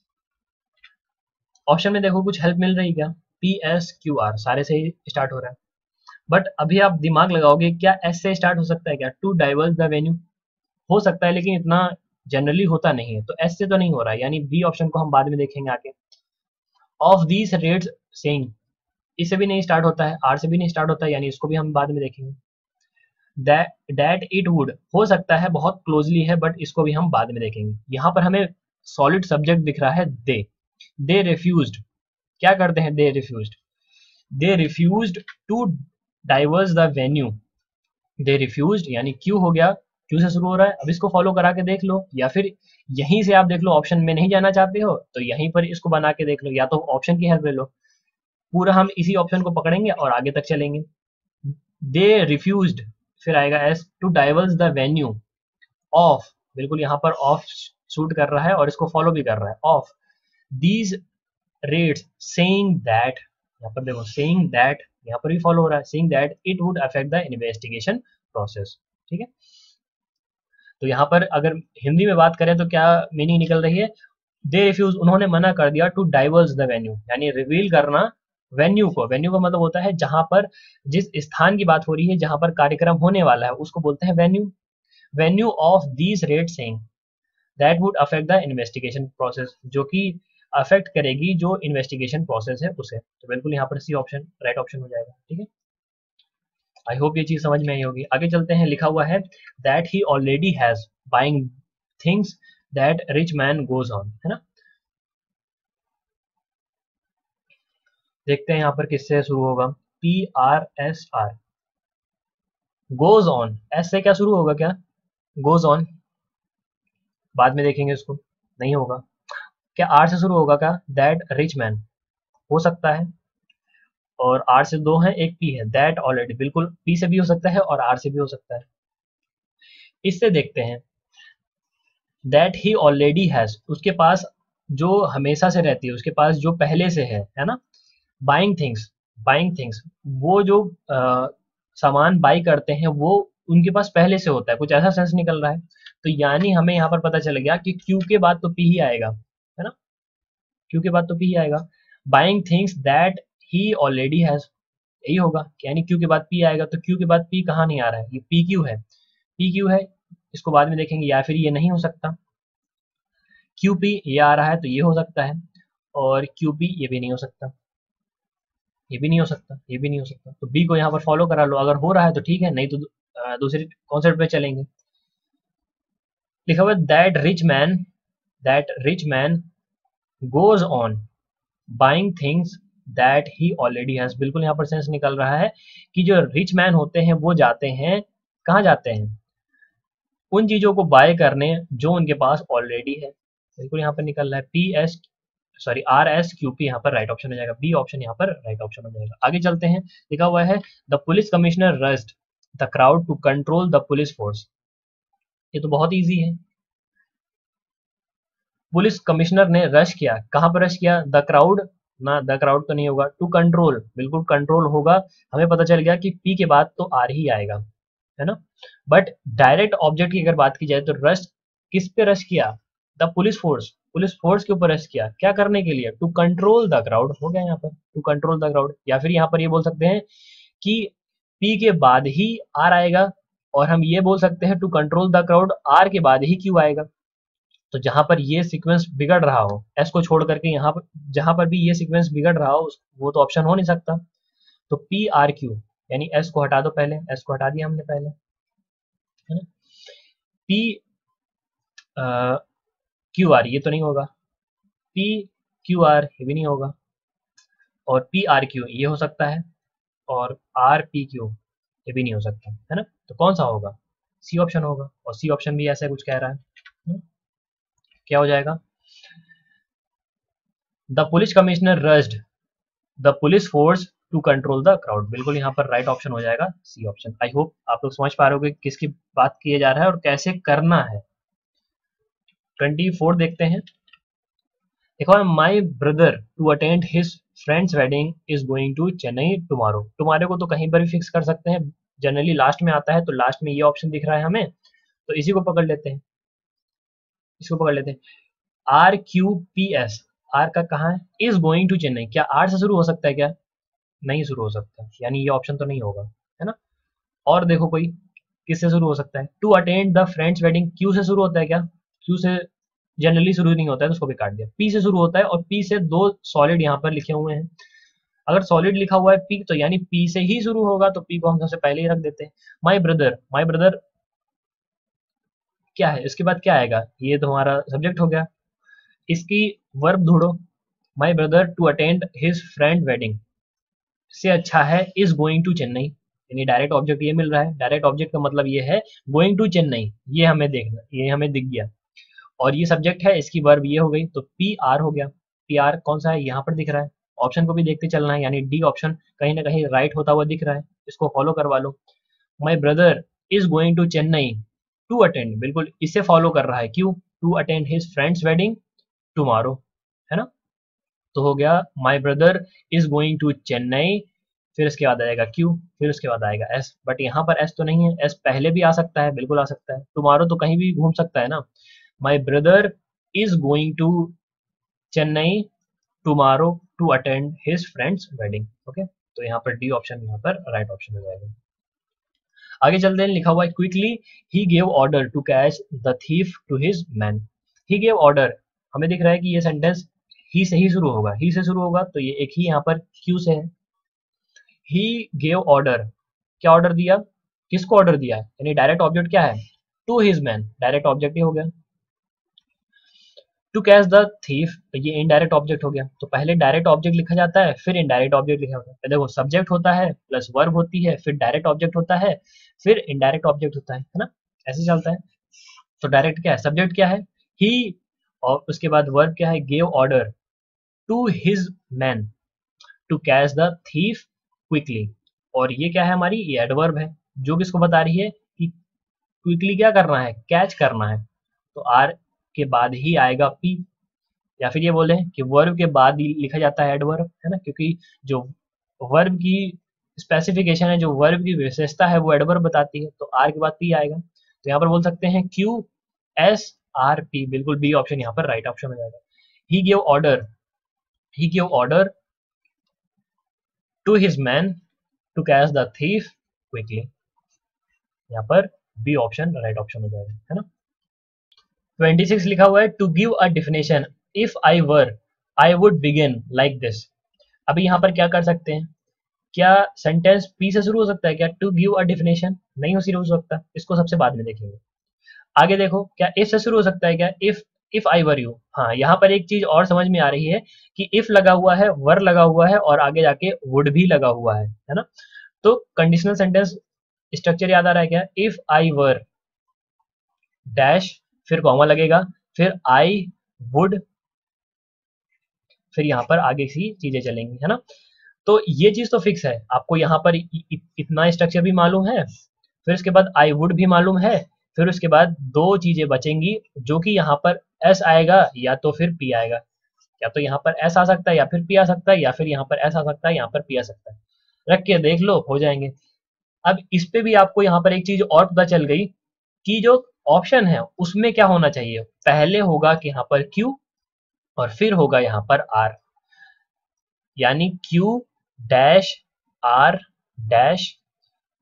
ऑप्शन में देखो कुछ हेल्प मिल रही क्या, PSQR सारे से ही स्टार्ट हो रहा है, बट अभी आप दिमाग लगाओगे क्या एस से स्टार्ट हो सकता है क्या, टू डाइवर्स द वेन्यू हो सकता है, लेकिन इतना जनरली होता नहीं है, तो एस से तो नहीं हो रहा है, यानी बी ऑप्शन को हम बाद में देखेंगे आगे। ऑफ दीज रेट्स सेइंग, इससे भी नहीं स्टार्ट होता है, आर से भी नहीं स्टार्ट होता है, यानी इसको भी हम बाद में देखेंगे। दैट इट वुड हो सकता है बहुत क्लोजली है, बट इसको भी हम बाद में देखेंगे। यहाँ पर हमें सॉलिड सब्जेक्ट दिख रहा है दे रिफ्यूज्ड, क्या करते हैं, they refused to diverse the venue, they refused यानी क्यू हो गया, क्यू से शुरू हो रहा है। अब इसको फॉलो करा के देख लो, या फिर यहीं से आप देख लो, ऑप्शन में नहीं जाना चाहते हो तो यहीं पर इसको बना के देख लो, या तो ऑप्शन की हेल्प ले लो, पूरा हम इसी ऑप्शन को पकड़ेंगे और आगे तक चलेंगे। दे रिफ्यूज्ड, फिर आएगा S, to diverse the venue of, बिल्कुल यहाँ पर ऑफ शूट कर रहा है और इसको फॉलो भी कर रहा है, of these raids saying that, यहाँ पर देखो सेइंग दैट, यहाँ पर भी फॉलो हो रहा है, saying that it would affect the investigation process, ठीक है। तो यहाँ पर अगर हिंदी में बात करें तो क्या मीनिंग निकल रही है, दे रिफ्यूज, उन्होंने मना कर दिया, टू डाइवर्स द वेन्यू, यानी रिवील करना वेन्यू को, वेन्यू का मतलब होता है जहां पर जिस स्थान की बात हो रही है, जहां पर कार्यक्रम होने वाला है उसको बोलते हैं venue, venue of these raid saying that would affect the investigation process, जो कि अफेक्ट करेगी जो इन्वेस्टिगेशन प्रोसेस है उसे, तो बिल्कुल यहाँ पर सी ऑप्शन राइट ऑप्शन हो जाएगा, ठीक है। आई होप ये चीज समझ में आई होगी। आगे चलते हैं, लिखा हुआ है that he already has buying things that rich man goes on, है ना। देखते हैं यहाँ पर किससे शुरू होगा, PRSR, गोज ऑन, एस से क्या शुरू होगा, क्या गोज ऑन, बाद में देखेंगे इसको, नहीं होगा। क्या आर से शुरू होगा, क्या दैट रिच मैन, हो सकता है, और आर से दो है, एक पी है, दैट ऑलरेडी, बिल्कुल पी से भी हो सकता है और आर से भी हो सकता है। इससे देखते हैं, दैट ही ऑलरेडी हैज, उसके पास जो हमेशा से रहती है, उसके पास जो पहले से है ना। बाइंग थिंग्स, बाइंग थिंग्स, वो जो सामान बाई करते हैं वो उनके पास पहले से होता है, कुछ ऐसा सेंस निकल रहा है, तो यानी हमें यहाँ पर पता चल गया कि क्यू के बाद तो पी ही आएगा, है ना, क्यू के बाद तो पी ही आएगा। Buying things that he already has, यही होगा, यानी क्यू के बाद पी आएगा, तो क्यू के बाद पी कहाँ नहीं आ रहा है, ये पी क्यू है, पी क्यू है, इसको बाद में देखेंगे, या फिर ये नहीं हो सकता, क्यू पी ये आ रहा है तो ये हो सकता है, और क्यू पी ये भी नहीं हो सकता, ये भी नहीं हो सकता, ये भी नहीं हो सकता, तो बी को यहाँ पर फॉलो करा लो, अगर हो रहा है तो ठीक है, नहीं तो दूसरे कॉन्सेप्ट पे चलेंगे। लिखा हुआ that rich man goes on buying things that he already has, बिल्कुल यहाँ पर सेंस निकल रहा है कि जो रिच मैन होते हैं वो जाते हैं, कहाँ जाते हैं, उन चीजों को बाय करने जो उनके पास ऑलरेडी है, बिल्कुल यहाँ पर निकल रहा है, RSQP यहाँ पर राइट ऑप्शन हो जाएगा, बी ऑप्शन यहाँ पर राइट ऑप्शन हो जाएगा। आगे चलते हैं, लिखा हुआ है the police commissioner rushed the crowd to control the police force, ये तो बहुत इजी है, पुलिस कमिश्नर ने रश किया, कहां पर रश किया, द क्राउड, ना द क्राउड तो नहीं होगा, टू कंट्रोल, बिल्कुल कंट्रोल होगा, हमें पता चल गया कि पी के बाद तो आर ही आएगा, है ना। बट डायरेक्ट ऑब्जेक्ट की अगर बात की जाए तो रश किस पे रश किया, द पुलिस फोर्स के ऊपर रश किया, क्या करने के लिए, टू कंट्रोल द क्राउड, हो गया यहाँ पर टू कंट्रोल द क्राउड, या फिर यहाँ पर ये बोल सकते हैं कि P के बाद ही R आएगा, और हम ये बोल सकते हैं to control the crowd R के बाद ही Q आएगा। तो जहां पर ये सीक्वेंस बिगड़ रहा हो, S को छोड़ करके यहाँ पर जहां पर भी ये सीक्वेंस बिगड़ रहा हो वो तो ऑप्शन हो नहीं सकता। तो P R Q, यानी S को हटा दो, पहले S को हटा दिया हमने पहले, है ना। P Q R ये तो नहीं होगा, P Q R ये भी नहीं होगा, और P R Q ये हो सकता है, और R P Q ये भी नहीं हो सकता, है ना। तो कौन सा होगा? सी ऑप्शन होगा, और सी ऑप्शन भी ऐसा कुछ कह रहा है। क्या हो जाएगा? The police commissioner rushed the police force to control the crowd, बिल्कुल यहाँ पर राइट ऑप्शन हो जाएगा सी ऑप्शन। आई होप आप लोग समझ पा रहे हो कि किसकी बात किया जा रहा है और कैसे करना है। 24 देखते हैं। देखो, my brother to attend his friends wedding is going to Chennai tomorrow. Tomorrow को तो कहीं पर भी फिक्स कर सकते हैं, जनरली लास्ट में आता है, तो लास्ट में ये ऑप्शन दिख रहा है हमें, तो इसी को पकड़ लेते हैं, इसको पकड़ लेते हैं। R Q P S, R का कहाँ है? इज गोइंग टू चेन्नई, क्या आर से शुरू हो सकता है क्या? नहीं शुरू हो सकता, यानी ये ऑप्शन तो नहीं होगा, है ना। और देखो कोई किससे शुरू हो सकता है? To attend the friends wedding, Q से शुरू होता है क्या? क्यू से जनरली शुरू नहीं होता है, तो उसको भी काट दिया। पी से शुरू होता है, और पी से दो सॉलिड यहाँ पर लिखे हुए हैं, अगर सॉलिड लिखा हुआ है पी तो यानी पी से ही शुरू होगा, तो पी को हम सबसे पहले ही रख देते हैं। माई ब्रदर, माई ब्रदर क्या है? इसके बाद क्या आएगा? ये तो हमारा सब्जेक्ट हो गया, इसकी वर्ब ढूंढो। My brother to attend his friend wedding से अच्छा है इज गोइंग टू चेन्नई, यानी डायरेक्ट ऑब्जेक्ट ये मिल रहा है। डायरेक्ट ऑब्जेक्ट का मतलब ये है गोइंग टू चेन्नई, ये हमें देखना, ये हमें दिख गया, और ये सब्जेक्ट है, इसकी वर्ब ये हो गई, तो पी आर हो गया। पी आर कौन सा है? यहाँ पर दिख रहा है, ऑप्शन को भी देखते चलना है, यानी डी ऑप्शन कहीं ना कहीं राइट होता हुआ दिख रहा है, इसको फॉलो करवा लो। My brother is going to Chennai to attend, बिल्कुल इसे फॉलो कर रहा है, क्यों? To attend his friends wedding tomorrow, है ना। तो हो गया my brother is going to Chennai, फिर इसके बाद आएगा क्यू, फिर उसके बाद आएगा एस, बट यहाँ पर एस तो नहीं है, एस पहले भी आ सकता है, बिल्कुल आ सकता है, टुमारो तो कहीं भी घूम सकता है ना। My brother is going to Chennai tomorrow to attend his friends wedding, okay. तो यहाँ पर डी ऑप्शन यहाँ पर राइट ऑप्शन हो जाएगा। आगे चलते हैं, लिखा हुआ है quickly he gave order to catch the thief to his man. He gave order, हमें दिख रहा है कि ये सेंटेंस ही से ही शुरू होगा, ही से शुरू होगा, तो ये एक ही यहाँ पर क्यू से है। ही गेव ऑर्डर, क्या ऑर्डर दिया? किसको ऑर्डर दिया है? यानी डायरेक्ट ऑब्जेक्ट क्या है? To his man, direct object ही हो गया। टू कैच द थीफ, ये इनडायरेक्ट ऑब्जेक्ट हो गया, तो पहले डायरेक्ट ऑब्जेक्ट लिखा जाता है, फिर इनडायरेक्ट ऑब्जेक्ट लिखा होता है। देखो, सब्जेक्ट होता है प्लस वर्ब होती है, फिर डायरेक्ट ऑब्जेक्ट होता है, फिर इनडायरेक्ट ऑब्जेक्ट होता है ना, ऐसे चलता है। तो डायरेक्ट क्या है? सब्जेक्ट क्या है? ही, और उसके बाद वर्ब क्या है? Gave order to his man to catch the thief quickly, और ये क्या है हमारी? ये एडवर्ब है, जो किसको बता रही है कि क्विकली क्या करना है? कैच करना है। तो आर के बाद ही आएगा पी, या फिर ये बोले कि वर्ब के बाद ही लिखा जाता है एडवर्ब, है ना, क्योंकि जो वर्ब की स्पेसिफिकेशन है, जो वर्ब की विशेषता है, वो एडवर्ब बताती है, तो आर के बाद पी आएगा। तो यहाँ पर बोल सकते हैं क्यू एस आर पी, बिल्कुल बी ऑप्शन यहाँ पर राइट ऑप्शन हो जाएगा। He give order, he give order to his man to catch the thief quickly, यहाँ पर बी ऑप्शन राइट ऑप्शन हो जाएगा, है ना। 26 लिखा हुआ है to give a definition if I were I would begin like this. अभी यहाँ पर क्या कर सकते हैं? क्या सेंटेंस पी से शुरू हो सकता है क्या? टू गिव अ डिफिनेशन नहीं हो शुरू हो सकता, इसको सबसे बाद में देखेंगे। आगे देखो, क्या इफ से शुरू हो सकता है क्या? इफ आई वर यू, हाँ, यहाँ पर एक चीज और समझ में आ रही है कि इफ लगा हुआ है, वर लगा हुआ है, और आगे जाके वुड भी लगा हुआ है ना। तो कंडीशनल सेंटेंस स्ट्रक्चर याद आ रहा है क्या? इफ आई वर डैश, फिर कॉमा लगेगा, फिर आई वुड, फिर यहाँ पर आगे सी चीजें चलेंगी, है ना। तो ये चीज तो फिक्स है, आपको यहाँ पर इतना स्ट्रक्चर भी मालूम है, फिर उसके बाद आई वुड भी मालूम है, फिर उसके बाद दो चीजें बचेंगी, जो कि यहाँ पर एस आएगा या तो फिर पी आएगा, या तो यहाँ पर एस आ सकता है या फिर पी आ सकता है, या फिर यहाँ पर एस आ सकता है यहाँ पर पी आ सकता है। रख के देख लो, हो जाएंगे। अब इस पे भी आपको यहाँ पर एक चीज और पता चल गई कि जो ऑप्शन है उसमें क्या होना चाहिए, पहले होगा कि यहाँ पर क्यू, और फिर होगा यहाँ पर आर, यानी क्यू डैश आर डैश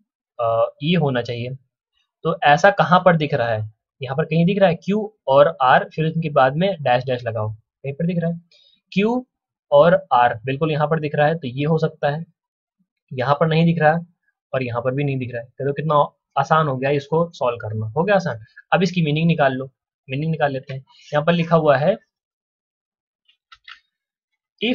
ये होना चाहिए। तो ऐसा कहाँ पर दिख रहा है? यहाँ पर कहीं दिख रहा है Q और R, फिर उसके बाद में डैश डैश लगाओ, कहीं पर दिख रहा है Q और R, बिल्कुल यहाँ पर दिख रहा है, तो ये हो सकता है। यहाँ पर नहीं दिख रहा है और यहाँ पर भी नहीं दिख रहा है, तो कितना आसान हो गया इसको सॉल्व करना, हो गया आसान। अब इसकी मीनिंग निकाल लो, मीनिंग निकाल लेते हैं। यहाँ पर लिखा हुआ है if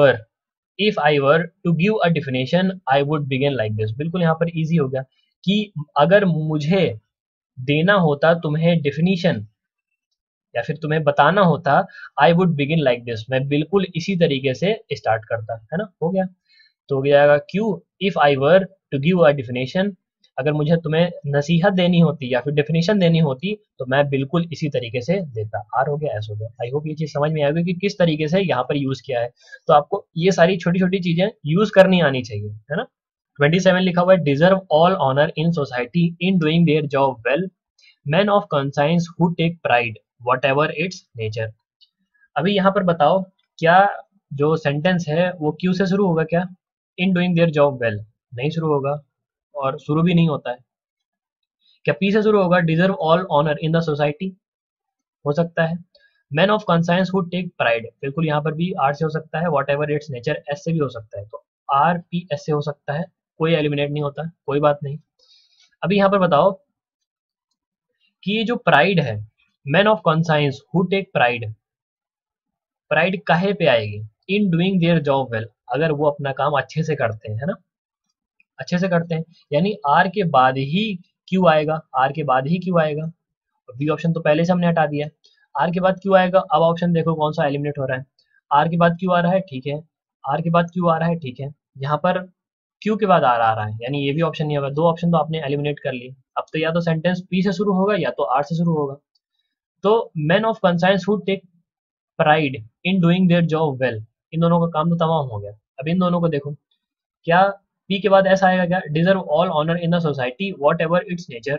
I were to give a definition I would begin like this. बिल्कुल यहाँ पर इजी हो गया कि अगर मुझे देना होता तुम्हें डिफिनीशन या फिर तुम्हें बताना होता, I would begin like this, मैं बिल्कुल इसी तरीके से स्टार्ट करता, है ना, हो गया। तो हो जाएगा Q if I were to give a definition, अगर मुझे तुम्हें नसीहत देनी होती या फिर डेफिनेशन देनी होती तो मैं बिल्कुल इसी तरीके से देता। आर हो गया, एस हो गया। आई होप ये चीज समझ में आएगी कि किस तरीके से यहाँ पर यूज किया है। तो आपको ये सारी छोटी छोटी चीजें यूज करनी आनी चाहिए, है ना। 27 लिखा हुआ है deserve all honour in society in doing their job well, man of conscience who take pride whatever its nature. अभी यहाँ पर बताओ क्या जो सेंटेंस है वो क्यू से शुरू होगा क्या? In doing their job well नहीं शुरू होगा और शुरू भी नहीं होता है। क्या पी से शुरू होगा? Deserve all honour in the society हो सकता है। Man of conscience who take pride, बिल्कुल यहाँ पर भी आर से हो सकता है। Whatever its nature S से भी हो सकता है, तो आर पी एस से हो सकता है, कोई एलिमिनेट नहीं होता, कोई बात नहीं। अभी यहाँ पर बताओ कि ये जो प्राइड है, man of conscience who take pride, pride काहे पे आएगी? In doing their job well, अगर वो अपना काम अच्छे से करते हैं, है ना, अच्छे से करते हैं, यानी आर के बाद ही क्यू आएगा, आर के बाद ही क्यू आएगा। बी ऑप्शन तो पहले से हमने हटा दिया। आर के बाद क्यू आएगा, अब ऑप्शन देखो कौन सा एलिमिनेट हो रहा है। आर के बाद क्यू आ रहा है, ठीक है, आर के बाद क्यू आ रहा है, ठीक है, यहाँ पर क्यू के बाद आर आ रहा है, यानी ये भी ऑप्शन नहीं होगा। दो ऑप्शन तो आपने एलिमिनेट कर ली। अब तो या तो सेंटेंस पी से शुरू होगा या तो आर से शुरू होगा। तो man of conscience who take pride in doing their job well, इन दोनों का काम तो तमाम हो गया। अब इन दोनों को देखो, क्या पी के बाद ऐसा आएगा क्या? Deserve all honour in the society whatever its nature,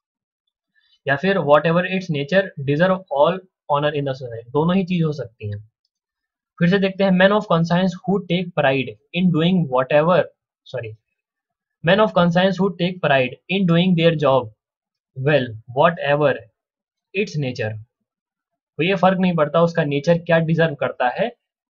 या फिर whatever its nature deserve all honour in the society, दोनों ही चीज हो सकती हैं। फिर से देखते हैं, man of conscience who take pride in doing whatever, sorry, man of conscience who take pride in doing their job well whatever its nature, तो ये फर्क नहीं पड़ता उसका नेचर क्या डिजर्व करता है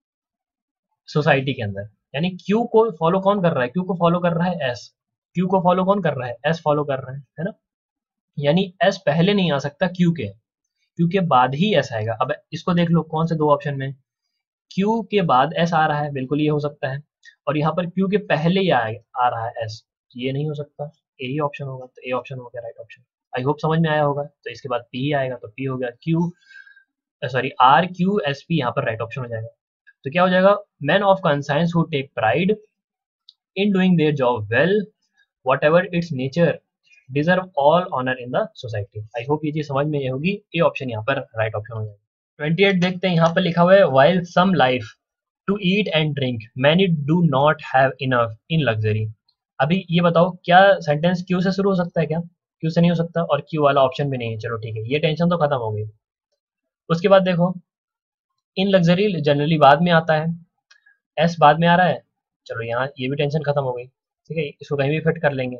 सोसाइटी के अंदर। यानी क्यू को फॉलो कौन कर रहा है? क्यू को फॉलो कर रहा है एस, क्यू को फॉलो कौन कर रहा है? एस फॉलो कर रहा है ना। यानी एस पहले नहीं आ सकता क्यू के, क्यू के बाद ही एस आएगा। अब इसको देख लो कौन से दो ऑप्शन में क्यू के बाद एस आ रहा है, बिल्कुल ये हो सकता है, और यहाँ पर क्यू के पहले ही आ रहा है एस, ये नहीं हो सकता, यही ऑप्शन होगा। तो ए ऑप्शन हो गया राइट ऑप्शन। आई होप समझ में आया होगा। तो इसके बाद पी आएगा, तो पी हो गया Q, sorry R Q S P, यहाँ पर राइट ऑप्शन हो जाएगा। तो क्या हो जाएगा? Man of conscience who take pride in doing their job well whatever its nature deserve all honour in the society. I hope ये चीज समझ में ये होगी। ए ऑप्शन यहाँ पर राइट ऑप्शन हो जाएगा। 28 देखते हैं, यहाँ पर लिखा हुआ है while some life to eat and drink many do not have enough in luxury. अभी ये बताओ क्या सेंटेंस क्यू से शुरू हो सकता है क्या? क्यू से नहीं हो सकता, और क्यू वाला ऑप्शन भी नहीं है। चलो ठीक है, ये टेंशन तो खत्म हो गई। उसके बाद देखो इन लग्जरी जनरली बाद में आता है, एस बाद में आ रहा है। चलो यहाँ ये भी टेंशन खत्म हो गई, ठीक है, इसको कहीं भी फिट कर लेंगे।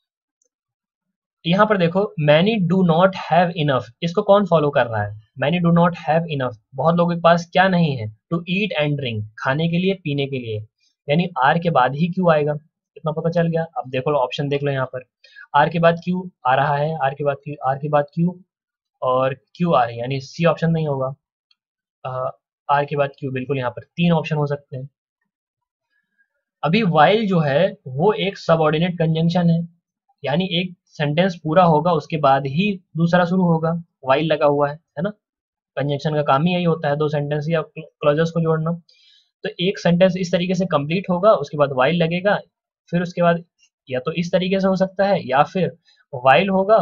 यहाँ पर देखो many do not have enough, इसको कौन फॉलो कर रहा है? Many do not have enough, बहुत लोगों के पास क्या नहीं है? टू ईट एंड ड्रिंक, खाने के लिए पीने के लिए, यानी आर के बाद ही क्यू आएगा, इतना पता चल गया। अब देखो ऑप्शन देख लो, यहाँ पर आर के बाद क्यू आ रहा है, आर के बाद क्यू, आर के बाद क्यू और क्यू आ रही है, यानी सी ऑप्शन नहीं होगा। आर के बाद क्यू, बिल्कुल यहाँ पर तीन ऑप्शन हो सकते हैं। अभी वाइल जो है वो एक सबऑर्डिनेट कंजंक्शन है, यानी एक सेंटेंस पूरा होगा उसके बाद ही दूसरा शुरू होगा, वाइल लगा हुआ है ना। कंजंक्शन का काम ही यही होता है, दो सेंटेंस या क्लॉजेस को जोड़ना। तो एक सेंटेंस इस तरीके से कंप्लीट होगा, उसके बाद वाइल लगेगा, फिर उसके बाद या तो इस तरीके से हो सकता है या फिर वाइल होगा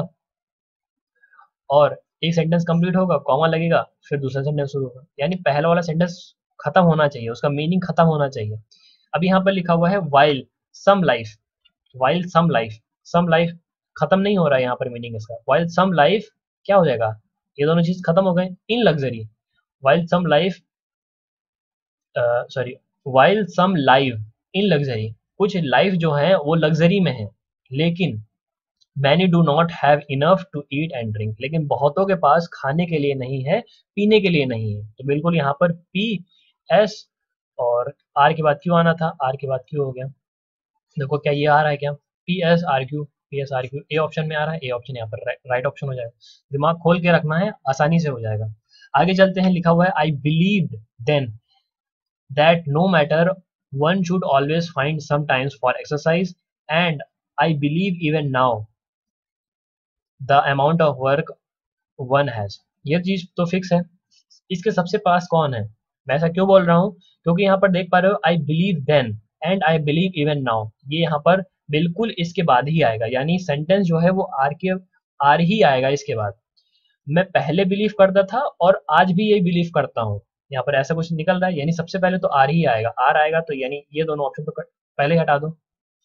और एक सेंटेंस कंप्लीट होगा, कॉमा लगेगा, फिर दूसरा सेंटेंस शुरू होगा। यानी पहला वाला सेंटेंस खत्म होना चाहिए, उसका मीनिंग खत्म होना चाहिए। अब यहाँ पर लिखा हुआ है while some life, while some life, some life खत्म नहीं हो रहा है यहाँ पर मीनिंग इसका। वाइल सम लाइफ क्या हो जाएगा? ये दोनों चीज खत्म हो गए। In luxury, while some life, sorry, while some live in luxury, कुछ लाइफ जो है वो लग्जरी में है, लेकिन many do not have enough to eat and drink, लेकिन बहुतों के पास खाने के लिए नहीं है, पीने के लिए नहीं है। तो बिल्कुल यहाँ पर पी एस और आर के बाद क्यों आना था, आर के बाद क्यों हो गया। देखो क्या ये आ रहा है क्या, P S R Q, P S R Q A option में आ रहा है, ए ऑप्शन यहाँ पर राइट ऑप्शन हो जाएगा। दिमाग खोल के रखना है, आसानी से हो जाएगा। आगे चलते हैं, लिखा हुआ है I believe then that no matter one should always find some times for exercise, and I believe even now the amount of work one has। ये चीज तो फिक्स है, इसके सबसे पास कौन है। मैं ऐसा क्यों बोल रहा हूँ, क्योंकि यहाँ पर देख पा रहे हो I believe then and I believe even now, ये यहाँ पर बिल्कुल इसके बाद ही आएगा, यानी सेंटेंस जो है वो आर ही आएगा इसके बाद। मैं पहले बिलीव करता था और आज भी यही बिलीव करता हूँ, यहाँ पर ऐसा कुछ निकल रहा है, यानी सबसे पहले तो आर ही आएगा, आर आएगा तो यानी ये दोनों ऑप्शन तो पहले हटा दो।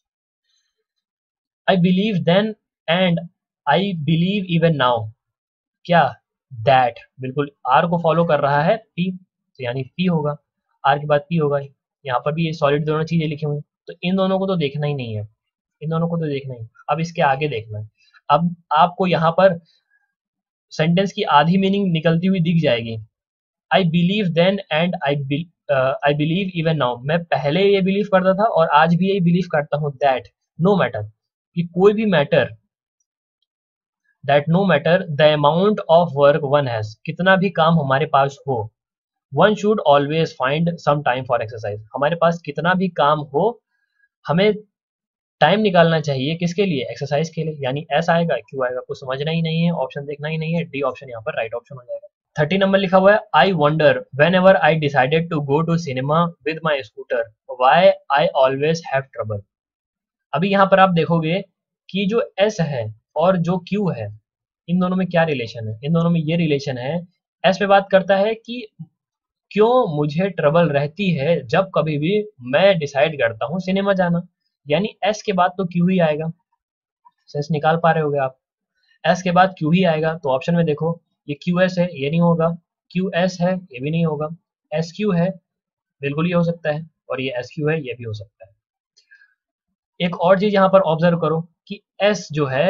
I believe then and I believe even now, क्या दैट, बिल्कुल आर को फॉलो कर रहा है पी, तो यानी पी होगा, आर के बाद पी होगा। यहाँ पर भी ये सॉलिड दोनों चीजें लिखी हुई, तो इन दोनों को तो देखना ही नहीं है, इन दोनों को तो देखना ही। अब इसके आगे देखना है, अब आपको यहाँ पर सेंटेंस की आधी मीनिंग निकलती हुई दिख जाएगी। I believe then and I believe even now, मैं पहले ये बिलीव करता था और आज भी यही बिलीव करता हूँ दैट नो मैटर, कि कोई भी matter, that no matter the amount of work one has, कितना भी काम हमारे पास हो, one should always find some time for exercise, हमारे पास कितना भी काम हो हमें टाइम निकालना चाहिए किसके लिए, एक्सरसाइज के लिए। यानी एस आएगा, क्यू आएगा, कुछ समझना ही नहीं है, ऑप्शन देखना ही नहीं है, डी ऑप्शन यहाँ पर राइट ऑप्शन हो जाएगा। 30 नंबर लिखा हुआ है I wonder whenever I decided to go to cinema with my scooter why I always have trouble. अभी यहाँ पर आप देखोगे कि जो एस है और जो क्यू है, इन दोनों में क्या रिलेशन है, इन दोनों में ये रिलेशन है, एस पे बात करता है कि क्यों मुझे ट्रबल रहती है जब कभी भी मैं डिसाइड करता हूँ सिनेमा जाना, यानी एस के बाद तो क्यू ही आएगा। सेंस निकाल पा रहे होगे आप, एस के बाद क्यू ही आएगा, तो ऑप्शन में देखो ये क्यू एस है, ये नहीं होगा, क्यू एस है, ये भी नहीं होगा, एस क्यू है, बिल्कुल ये हो सकता है, और ये एस क्यू है, ये भी हो सकता है। एक और चीज यहाँ पर ऑब्जर्व करो कि एस जो है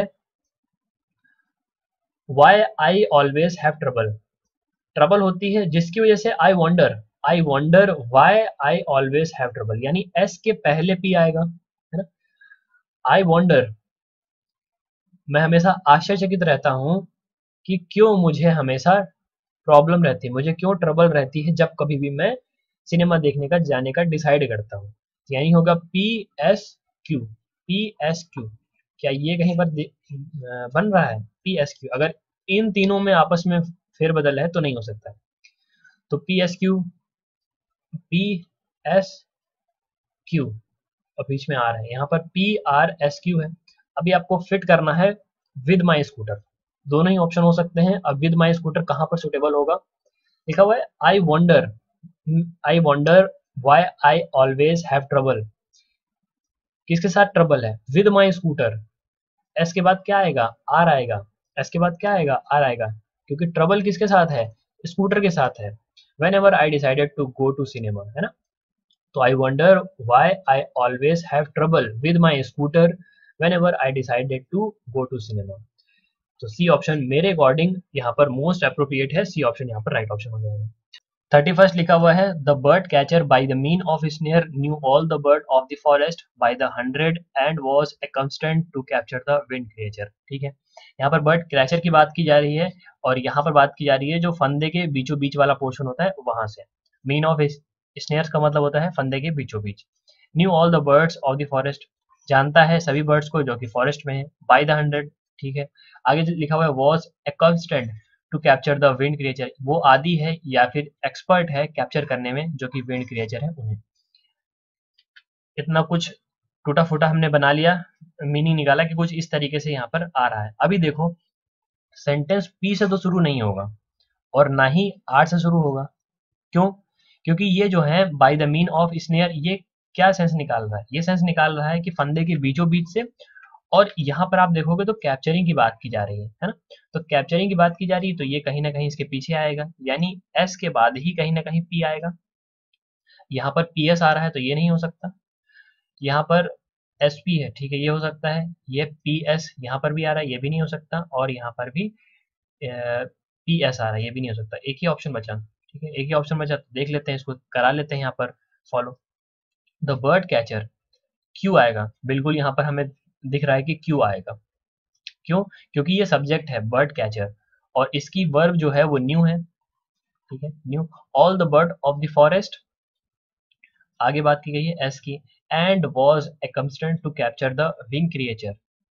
why I always have trouble, trouble होती है जिसकी वजह से I wonder why I always have trouble, यानी एस के पहले पी आएगा, है ना। आई वंडर, मैं हमेशा आश्चर्यचकित रहता हूँ कि क्यों मुझे हमेशा प्रॉब्लम रहती है, मुझे क्यों ट्रबल रहती है जब कभी भी मैं सिनेमा देखने का जाने का डिसाइड करता हूँ, यानी होगा P S Q, P S Q. क्या ये कहीं पर बन रहा है पी एस क्यू, अगर इन तीनों में आपस में फेरबदल है तो नहीं हो सकता, तो P S Q, P S Q और बीच में आर है, यहाँ पर पी आर एस क्यू है। अभी आपको फिट करना है विद माई स्कूटर, दोनों ही ऑप्शन हो सकते हैं। अब विद माई स्कूटर कहाँ पर सुटेबल होगा, लिखा हुआ है I wonder why I always have trouble, किसके साथ ट्रबल है, विद माई स्कूटर, एस के बाद क्या आएगा, आर आएगा, एस के बाद क्या आएगा, आर आएगा, क्योंकि ट्रबल किसके साथ है, स्कूटर के साथ है। Whenever I decided to go to cinema, है ना, तो I wonder why I always have trouble with my scooter whenever I decided to go to cinema. तो सी ऑप्शन मेरे अकॉर्डिंग यहाँ पर मोस्ट अप्रोप्रिएट है, सी option यहाँ पर राइट ऑप्शन हो जाएगा। 31 लिखा हुआ है the bird catcher by the mean of snare knew all the bird of the forest by the 100 and was extent to capture the wind creature. ठीक है, यहाँ पर बर्ड कैचर की बात की जा रही है और यहाँ पर बात की जा रही है जो फंदे के बीचों बीच वाला पोर्शन होता है वहां से। मीन ऑफ स्नेयर्स का मतलब होता है फंदे के बीचों बीच। Knew all the birds of the forest, जानता है सभी बर्ड्स को जो कि फॉरेस्ट में है, बाय द 100। ठीक है, आगे लिखा हुआ है was extent to capture the wind creature, वो आदि है या फिर एक्सपर्ट है कैप्चर करने में जो कि विंड क्रिएचर है उन्हें। इतना कुछ टूटा फूटा हमने बना लिया, मीनिंग निकाला कि कुछ इस तरीके से यहाँ पर आ रहा है। अभी देखो सेंटेंस पी से तो शुरू नहीं होगा और ना ही आर से शुरू होगा, क्यों, क्योंकि ये जो है by the mean of snare, ये क्या सेंस निकाल रहा है, ये सेंस निकाल रहा है कि फंदे के बीचों बीच से, और यहाँ पर आप देखोगे तो कैप्चरिंग की बात की जा रही है ना, तो कैप्चरिंग की बात की जा रही है तो ये कहीं ना कहीं इसके पीछे आएगा, यानी एस के बाद ही कहीं ना कहीं पी आएगा। यहाँ पर पी एस आ रहा है तो ये नहीं हो सकता, यहाँ पर एस पी है, ठीक है, ये हो सकता है। ये पी एस यहाँ पर भी आ रहा है, ये भी नहीं हो सकता। और यहाँ पर भी पी एस आ रहा है, ये भी नहीं हो सकता। एक ही ऑप्शन बचा, ठीक है, एक ही ऑप्शन बचा, तो देख लेते हैं, इसको करा लेते हैं यहाँ पर फॉलो। द बर्ड कैचर, क्यों आएगा, बिल्कुल यहाँ पर हमें दिख रहा है कि क्यों आएगा। क्यों? क्योंकि ये सब्जेक्ट है बर्ड कैचर, और इसकी वर्ब जो है वो न्यू है, ठीक है, knew. All the bird of the forest, आगे बात की गई है एस की, and was extent to capture the wing creature.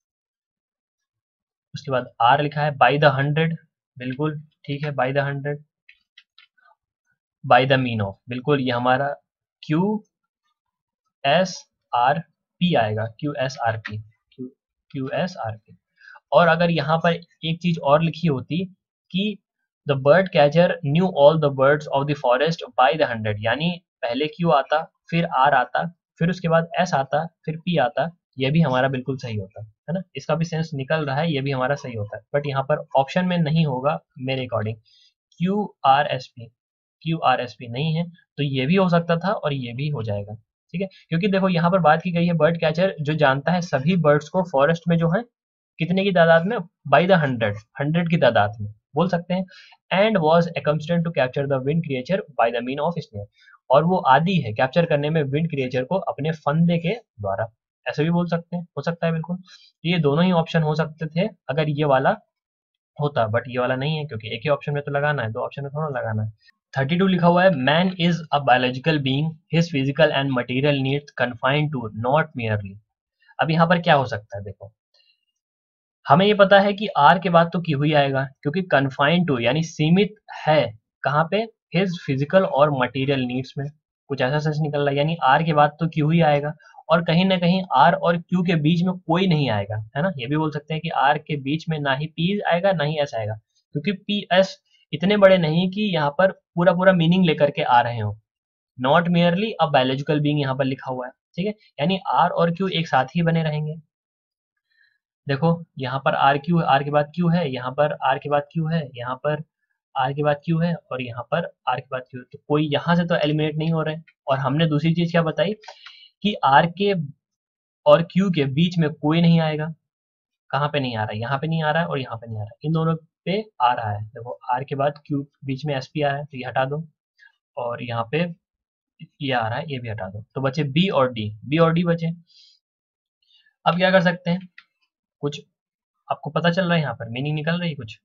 उसके बाद आर लिखा है बाई द 100, बिल्कुल ठीक है, by the 100। By the mean of, बिल्कुल ये हमारा क्यू एस आर पी आएगा, Q S R P, Q S R P. और अगर यहाँ पर एक चीज और लिखी होती कि the bird catcher knew all the birds of the forest by the 100, यानी पहले क्यू आता, फिर आर आता, फिर उसके बाद एस आता, फिर पी आता, ये भी हमारा बिल्कुल सही होता है ना, इसका भी सेंस निकल रहा है, ये भी हमारा सही होता है। बट यहाँ पर ऑप्शन में नहीं होगा मेरे according, Q R S P, Q R S P नहीं है, तो ये भी हो सकता था और ये भी हो जाएगा, ठीक है। क्योंकि देखो यहाँ पर बात की गई है बर्ड कैचर जो जानता है सभी बर्ड्स को फॉरेस्ट में जो है कितने की तादाद में, बाई द 100, 100 की तादाद में बोल सकते हैं। And was extent to capture the wind creature by the mean of snare, और वो आदि है कैप्चर करने में विंड क्रिएचर को अपने फंदे के द्वारा, ऐसे भी बोल सकते हैं, हो सकता है बिल्कुल। ये दोनों ही ऑप्शन हो सकते थे अगर ये वाला होता, बट ये वाला नहीं है, क्योंकि एक ही ऑप्शन में तो लगाना है, दो ऑप्शन में थोड़ा लगाना है। 32 लिखा हुआ है, man is a biological being, his physical and material needs confined to not merely. अब यहाँ पर क्या हो सकता है, देखो हमें ये पता है कि आर के बाद तो की हुई आएगा, क्योंकि कन्फाइंड टू यानी सीमित है, कहाँ पे, हिज फिजिकल और मटेरियल नीड्स में, कुछ ऐसा सेंस निकल रहा है, यानी आर के बाद तो क्यू ही आएगा, और कहीं ना कहीं आर और क्यू के बीच में कोई नहीं आएगा, है ना। ये भी बोल सकते हैं कि आर के बीच में ना ही पी आएगा ना ही एस आएगा, क्योंकि पी एस इतने बड़े नहीं कि यहाँ पर पूरा पूरा मीनिंग लेकर के आ रहे हो। Not merely a biological being यहाँ पर लिखा हुआ है, ठीक है, यानी आर और क्यू एक साथ ही बने रहेंगे। देखो यहाँ पर आर क्यू, आर के बाद क्यू है, यहाँ पर आर के बाद क्यू है, यहाँ पर आर के बाद क्यू है, और यहाँ पर आर के बाद क्यू है, तो कोई यहाँ से तो एलिमिनेट नहीं हो रहे हैं। और हमने दूसरी चीज क्या बताई कि आर के और क्यू के बीच में कोई नहीं आएगा, कहाँ पे नहीं आ रहा है, यहाँ पे नहीं आ रहा है और यहाँ पे नहीं आ रहा है, इन दोनों पे आ रहा है। देखो आर के बाद क्यू बीच में एस पी आ रहा है, तो ये हटा दो, और यहाँ पे ये आ रहा है, ये भी हटा दो, तो बचे बी और डी, बी और डी बचे। अब क्या कर सकते हैं, कुछ आपको पता चल रहा है, यहाँ पर मीनिंग निकल रही है कुछ।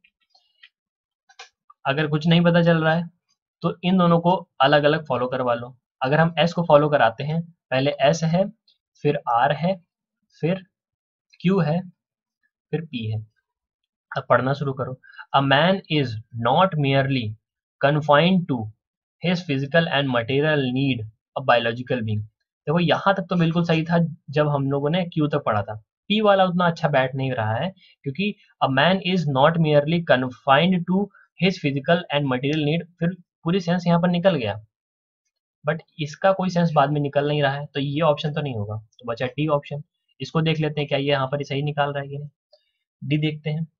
अगर कुछ नहीं पता चल रहा है तो इन दोनों को अलग अलग फॉलो करवा लो। अगर हम एस को फॉलो कराते हैं, पहले एस है, फिर आर है, फिर क्यू है, फिर पी है। अब पढ़ना शुरू करो। A man is not merely confined to his physical and material need a biological being. देखो यहाँ तक तो बिल्कुल सही था जब हम लोगों ने क्यू तक पढ़ा था। पी वाला उतना अच्छा बैठ नहीं रहा है, क्योंकि a man is not merely confined to his physical and material need, फिर पूरी सेंस यहाँ पर निकल गया, बट इसका कोई सेंस बाद में निकल नहीं रहा है, तो ये ऑप्शन तो नहीं होगा, तो बचा डी ऑप्शन। इसको देख लेते हैं क्या ये यहाँ पर सही निकाल रहा है कि नहीं। डी देखते हैं,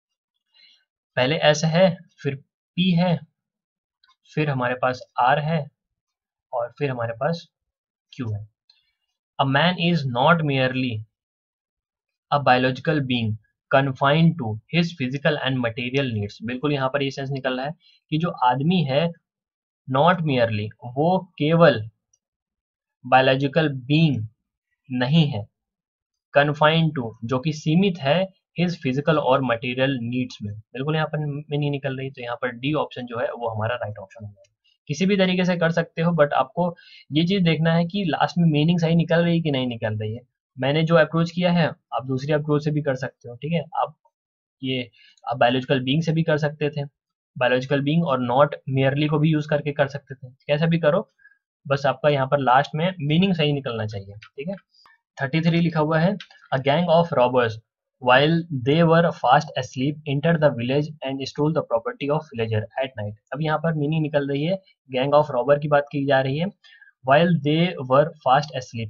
पहले एस है, फिर पी है, फिर हमारे पास आर है, और फिर हमारे पास क्यू है। A man is not merely a biological being confined to his physical and material needs, बिल्कुल यहाँ पर ये सेंस निकल रहा है कि जो आदमी है नॉट मेयरली, वो केवल बायोलॉजिकल बीइंग नहीं है, कन्फाइंड टू जो कि सीमित है हिज फिजिकल और मटेरियल नीड्स में, बिल्कुल यहाँ पर में नहीं निकल रही, तो यहाँ पर डी ऑप्शन जो है वो हमारा राइट ऑप्शन होगा। किसी भी तरीके से कर सकते हो, बट आपको ये चीज देखना है कि लास्ट में मीनिंग सही निकल रही है कि नहीं निकल रही है। मैंने जो अप्रोच किया है आप दूसरी अप्रोच से भी कर सकते हो, ठीक है। आप बायोलॉजिकल बीइंग से भी कर सकते थे, बायोलॉजिकल बीइंग और नॉट मेयरली को भी यूज करके कर सकते थे, कैसे भी करो, बस आपका यहाँ पर लास्ट में मीनिंग सही निकलना चाहिए, ठीक है। 33 लिखा हुआ है, a gang of robbers while they were fast asleep entered the village and stole the property of villager at night। अब यहाँ पर मीनिंग निकल रही है, गैंग ऑफ रॉबर की बात की जा रही है, while they were fast asleep,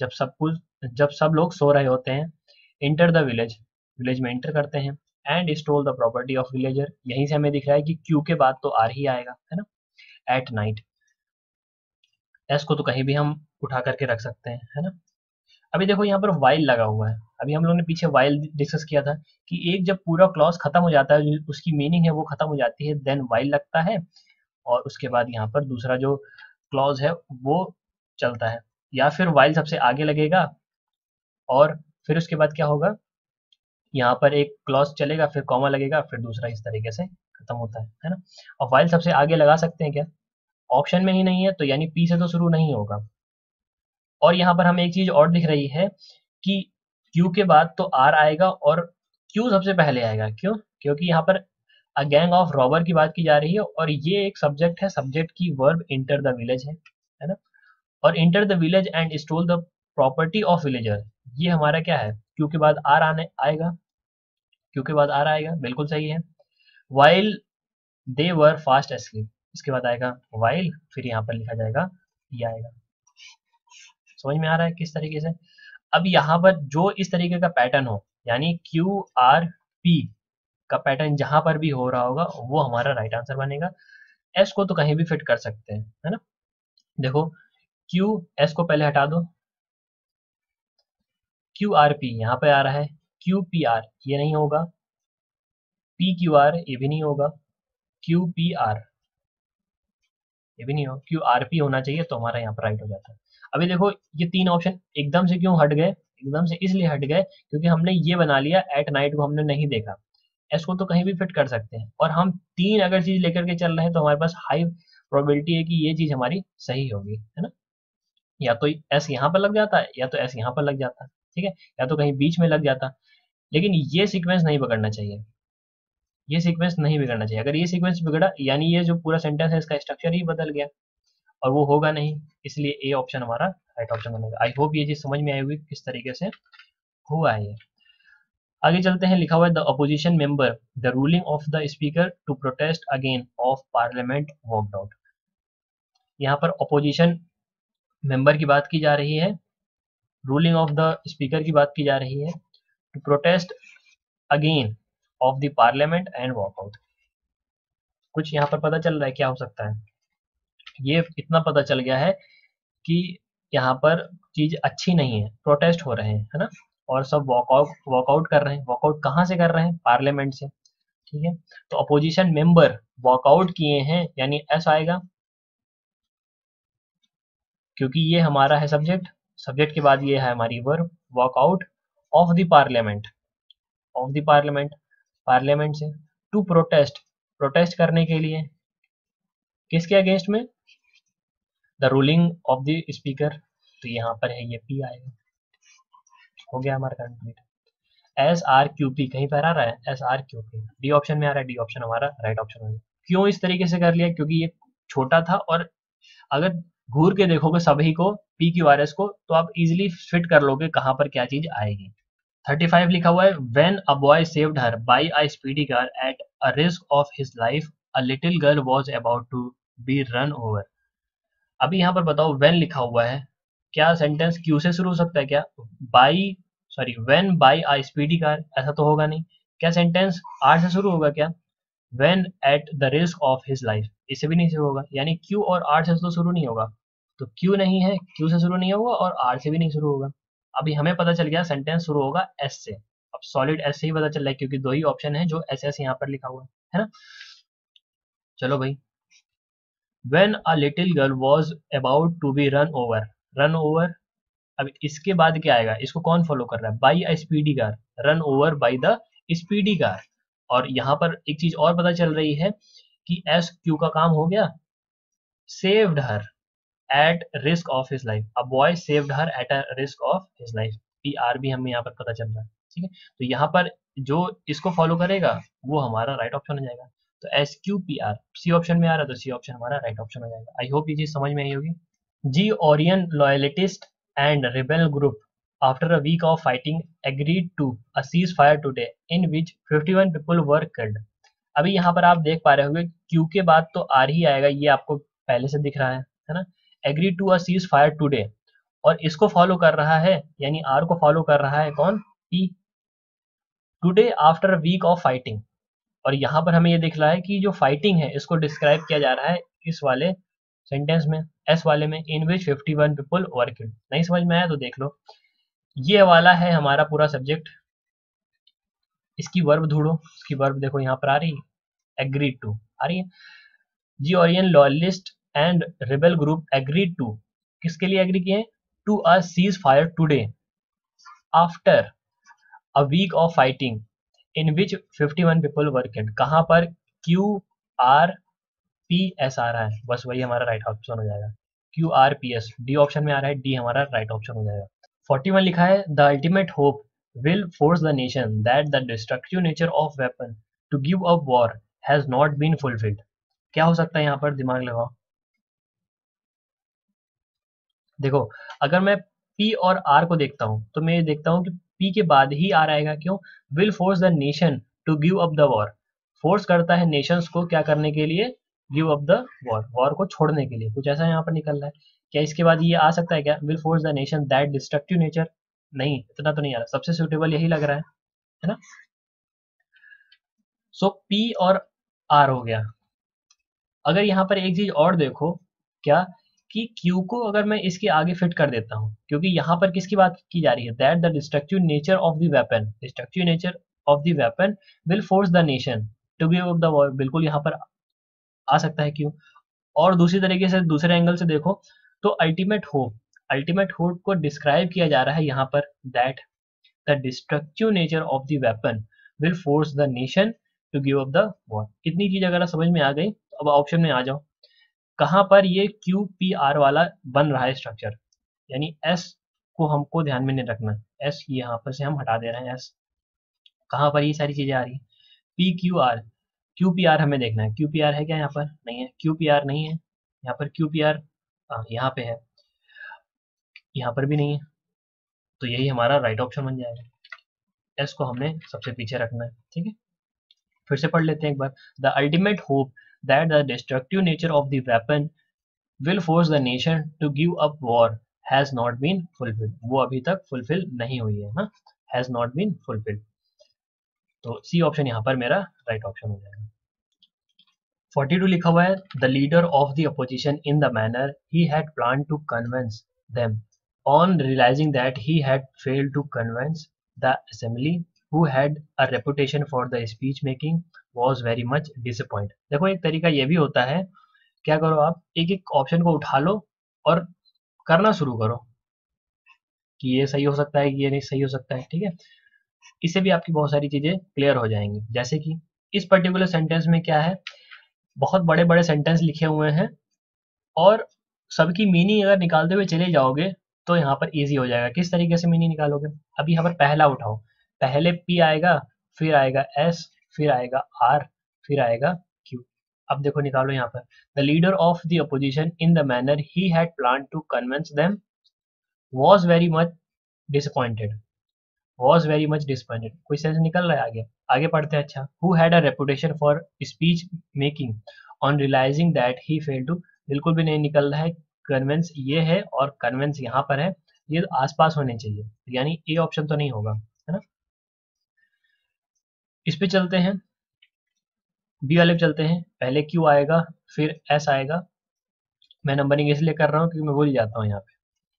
जब सब लोग सो रहे होते हैं, enter the village, विलेज में एंटर करते हैं, and stole the property of villager, यहीं से हमें दिख रहा है कि क्यू के बाद तो आर ही आएगा, है ना। एट नाइट, एस को तो कहीं भी हम उठा करके रख सकते हैं, है ना। अभी देखो यहाँ पर वाइल लगा हुआ है। अभी हम लोगों ने पीछे वाइल डिस्कस किया था कि एक जब पूरा क्लॉज खत्म हो जाता है, जो उसकी मीनिंग है वो खत्म हो जाती है, देन वाइल लगता है, और उसके बाद यहाँ पर दूसरा जो क्लॉज है वो चलता है। या फिर वाइल सबसे आगे लगेगा और फिर उसके बाद क्या होगा, यहाँ पर एक क्लॉज चलेगा, फिर कॉमा लगेगा, फिर दूसरा, इस तरीके से खत्म होता है ना। और वाइल सबसे आगे लगा सकते हैं क्या? ऑप्शन में ही नहीं है, तो यानी पी से तो शुरू नहीं होगा। और यहाँ पर हमें एक चीज और दिख रही है कि क्यू के बाद तो आर आएगा और क्यू सबसे पहले आएगा। क्यों? क्योंकि यहाँ पर अ गैंग ऑफ रॉबर की बात की जा रही है और ये एक सब्जेक्ट है, सब्जेक्ट की वर्ब इंटर द विलेज है ना। और enter the village and stole the property of villager, ये हमारा क्या है, क्यू के बाद आर आने आएगा, क्यू के बाद आर आएगा, बिल्कुल सही है। While they were fast asleep, इसके बाद आएगा वाइल, फिर यहाँ पर लिखा जाएगा ये आएगा। समझ में आ रहा है किस तरीके से? अब यहाँ पर जो इस तरीके का पैटर्न हो, यानी क्यू आर पी का पैटर्न जहां पर भी हो रहा होगा वो हमारा राइट आंसर बनेगा। एस को तो कहीं भी फिट कर सकते हैं, है ना। देखो क्यू एस को पहले हटा दो, क्यू आर पी यहाँ पे आ रहा है, क्यू पी आर ये नहीं होगा, पी क्यू आर ये भी नहीं होगा, क्यू पी आर ये भी नहीं होगा, क्यू आर पी होना चाहिए, तो हमारा यहाँ पर राइट हो जाता है। अभी देखो ये तीन ऑप्शन एकदम से क्यों हट गए? एकदम से इसलिए हट गए क्योंकि हमने ये बना लिया, एट नाइट को हमने नहीं देखा। एस को तो कहीं भी फिट कर सकते हैं, और हम तीन अगर चीज लेकर के चल रहे हैं तो हमारे पास हाई प्रोबेबिलिटी है कि ये चीज हमारी सही होगी, है ना। या तो एस यहाँ पर लग जाता है, या तो एस यहाँ पर लग जाता है, ठीक है, या तो कहीं बीच में लग जाता। लेकिन ये सीक्वेंस नहीं पकड़ना चाहिए, ये सीक्वेंस नहीं बिगड़ना चाहिए। अगर ये सीक्वेंस बिगड़ा यानी ये जो पूरा सेंटेंस है इसका स्ट्रक्चर ही बदल गया, और वो होगा नहीं, इसलिए ए ऑप्शन हमारा राइट ऑप्शन बनेगा। आई होप ये चीज समझ में आई होगी किस तरीके से हुआ है ये। आगे चलते हैं, लिखा हुआ है the opposition member the ruling of the speaker to protest again of parliament walked out. यहाँ पर अपोजिशन मेंबर की बात की जा रही है, रूलिंग ऑफ द स्पीकर की बात की जा रही है, to protest again of the parliament and walkout. कुछ यहाँ पर पता चल रहा है क्या हो सकता है? ये इतना पता चल गया है कि यहाँ पर चीज अच्छी नहीं है, प्रोटेस्ट हो रहे हैं, है ना, और सब वॉकआउट कर रहे हैं। वॉकआउट कहाँ से कर रहे हैं? पार्लियामेंट से, ठीक है। तो अपोजिशन मेंबर वॉकआउट किए हैं, यानी एस आएगा, क्योंकि ये हमारा है सब्जेक्ट, सब्जेक्ट के बाद ये है हमारी verb, walkout of the parliament, of the parliament, parliament से, टू प्रोटेस्ट, प्रोटेस्ट करने के लिए, किसके अगेंस्ट में? The ruling of the speaker, तो यहाँ पर है ये पी आएगा। हो गया हमारा complete. S R Q P कहीं पर आ रहा है, S R Q P, D option में आ रहा है, डी ऑप्शन हमारा राइट ऑप्शन होगा। क्यों इस तरीके से कर लिया? क्योंकि ये छोटा था, और अगर घूर के देखोगे सभी को, पी क्यू आर एस को, तो आप इजिली फिट कर लोगे कहाँ पर क्या चीज आएगी। 35 लिखा हुआ है, when a boy saved her by a speedy car at a risk of his life a little girl was about to be run over. अभी यहाँ पर बताओ, व्हेन लिखा हुआ है, क्या सेंटेंस क्यू से शुरू हो सकता है क्या? By, sorry, when by a speedy car, ऐसा तो होगा नहीं। क्या सेंटेंस आर से शुरू होगा क्या? When at the risk of his life, इससे भी नहीं शुरू होगा, यानी क्यू और आर से तो शुरू नहीं होगा। तो क्यू नहीं है, क्यू से शुरू नहीं होगा, और आर से भी नहीं शुरू होगा। अभी हमें पता चल गया सेंटेंस शुरू होगा एस से। अब सॉलिड एस से ही पता चल रहा है, क्योंकि दो ही ऑप्शन है जो एस एस यहाँ पर लिखा हुआ है ना। चलो भाई, when a little girl was about to be run over, run over. अब इसके बाद क्या आएगा? इसको कौन फॉलो कर रहा है? By a speedy car, run over by the speedy car. और यहाँ पर एक चीज और पता चल रही है कि एस क्यू का काम हो गया, saved her at risk of his life, a boy saved her at a risk of his life, P R भी हमें यहाँ पर पता चल रहा है, ठीक है। तो यहाँ पर जो इसको फॉलो करेगा वो हमारा राइट ऑप्शन हो जाएगा। तो S Q P R C option में आ रहा है, तो सी ऑप्शन हमारा राइट ऑप्शन हो जाएगा। आई होप ये चीज समझ में आई होगी। Georgian loyalists and rebel group after a week of fighting agreed to a ceasefire today in which 51 people were killed। अभी यहाँ पर आप देख पा रहे होंगे क्यू के बाद तो आर ही आएगा, ये आपको पहले से दिख रहा है ना। Agree to a ceasefire today, और इसको फॉलो कर रहा है, यानी आर को फॉलो कर रहा है कौन? P. Today after a week of fighting, और यहाँ पर हमें ये दिख रहा है कि जो फाइटिंग है इसको डिस्क्राइब किया जा रहा है इस वाले सेंटेंस में, एस वाले में, इन विच 51 पीपल वर किल्ड। नहीं समझ में आया तो देख लो। ये वाला है हमारा पूरा सब्जेक्ट। इसकी वर्ब ढूंढो, इसकी वर्ब देखो यहाँ पर आ रही है, एग्रीड टू आ रही है। Georgian loyalist and rebel group agreed to, किसके लिए एग्री किए? To a ceasefire today after a week of fighting in which 51 people were killed. कहाँ पर? क्यू आर पी एस आ रहा है, बस वही हमारा राइट ऑप्शन हो जाएगा। Q R P S, D option में आ रहा है, डी हमारा राइट ऑप्शन हो जाएगा। 41 लिखा है, the ultimate hope will force the nation that the destructive nature of weapon to give up war has not been fulfilled। क्या हो सकता है यहाँ पर? दिमाग लगाओ। देखो, अगर मैं P और R को देखता हूँ तो मैं देखता हूँ कि P के बाद ही R आएगा। क्यों? will force the nation to give up the war, force करता है नेशंस को क्या करने के लिए? Give up the war, war को छोड़ने के लिए। कुछ ऐसा यहाँ पर निकल रहा है। क्या इसके बाद ये आ सकता है क्या? Will force the nation that destructive nature? नहीं, इतना तो नहीं आ रहा। सबसे सुटेबल यही लग रहा है ना। सो P और R हो गया। अगर यहाँ पर एक चीज और देखो, क्या कि Q को अगर मैं इसके आगे फिट कर देता हूँ, क्योंकि यहाँ पर किसकी बात की जा रही है? That the destructive nature of the weapon, destructive nature of the weapon will force the nation to give up the war. बिल्कुल यहाँ पर आ सकता है Q। और दूसरी तरीके से, दूसरे एंगल से देखो तो अल्टीमेट होप, अल्टीमेट होप को डिस्क्राइब किया जा रहा है यहाँ पर, that the destructive nature of the weapon will force the nation to give up the war. इतनी चीज अगर समझ में आ गई तो अब ऑप्शन में आ जाओ। कहाँ पर ये क्यू पी आर वाला बन रहा है स्ट्रक्चर, यानी एस को हमको ध्यान में नहीं रखना। एस यहाँ पर से हम हटा दे रहे हैं। एस कहाँ पर ये सारी चीजें आ रही है? P Q R, Q P R हमें देखना है। क्यू पी आर है क्या यहाँ पर? नहीं है, क्यू पी आर नहीं है यहाँ पर। क्यू पी आर यहाँ पे है, यहाँ पर भी नहीं है, तो यही हमारा राइट ऑप्शन बन जाएगा। एस को हमने सबसे पीछे रखना है। ठीक है, फिर से पढ़ लेते हैं एक बार। The ultimate hope that the destructive nature of the weapon will force the nation to give up war has not been fulfilled. वो अभी तक फुलफिल नहीं हुई है ना, हैज नॉट बीन फुलफिल्ड। तो सी ऑप्शन यहाँ पर मेरा राइट ऑप्शन हो जाएगा। 42 लिखा हुआ है, the leader of the opposition in the manner he had plan to convince them on realizing that he had failed to convince the assembly who had a reputation for the speech making was very much disappointed। देखो, एक तरीका ये भी होता है, क्या करो आप, एक एक ऑप्शन को उठा लो और करना शुरू करो कि ये सही हो सकता है कि ये नहीं सही हो सकता है। ठीक है, इससे भी आपकी बहुत सारी चीजें क्लियर हो जाएंगी। जैसे कि इस पर्टिकुलर सेंटेंस में क्या है, बहुत बड़े बड़े सेंटेंस लिखे हुए हैं और सबकी मीनिंग अगर निकालते हुए चले जाओगे तो यहाँ पर इजी हो जाएगा। किस तरीके से मीनिंग निकालोगे? अभी यहाँ पर पहला उठाओ, पहले P आएगा, फिर आएगा S, फिर आएगा R, फिर आएगा Q। अब देखो निकालो यहाँ पर, the leader of the opposition in the manner he had plan to convince them was very much disappointed, was very much disappointed. कोई सेंस निकल रहा है? आगे आगे पढ़ते हैं। अच्छा, who had a reputation for speech making on realizing that he fail to, बिल्कुल भी नहीं निकल रहा है। कन्विंस ये है और कन्विंस यहाँ पर है, ये आसपास होने चाहिए, यानी ए ऑप्शन तो नहीं होगा, है ना। इस पे चलते हैं, बी वाले पे चलते हैं। पहले क्यू आएगा, फिर एस आएगा। मैं नंबरिंग इसलिए कर रहा हूँ क्योंकि मैं भूल जाता हूँ यहाँ पे।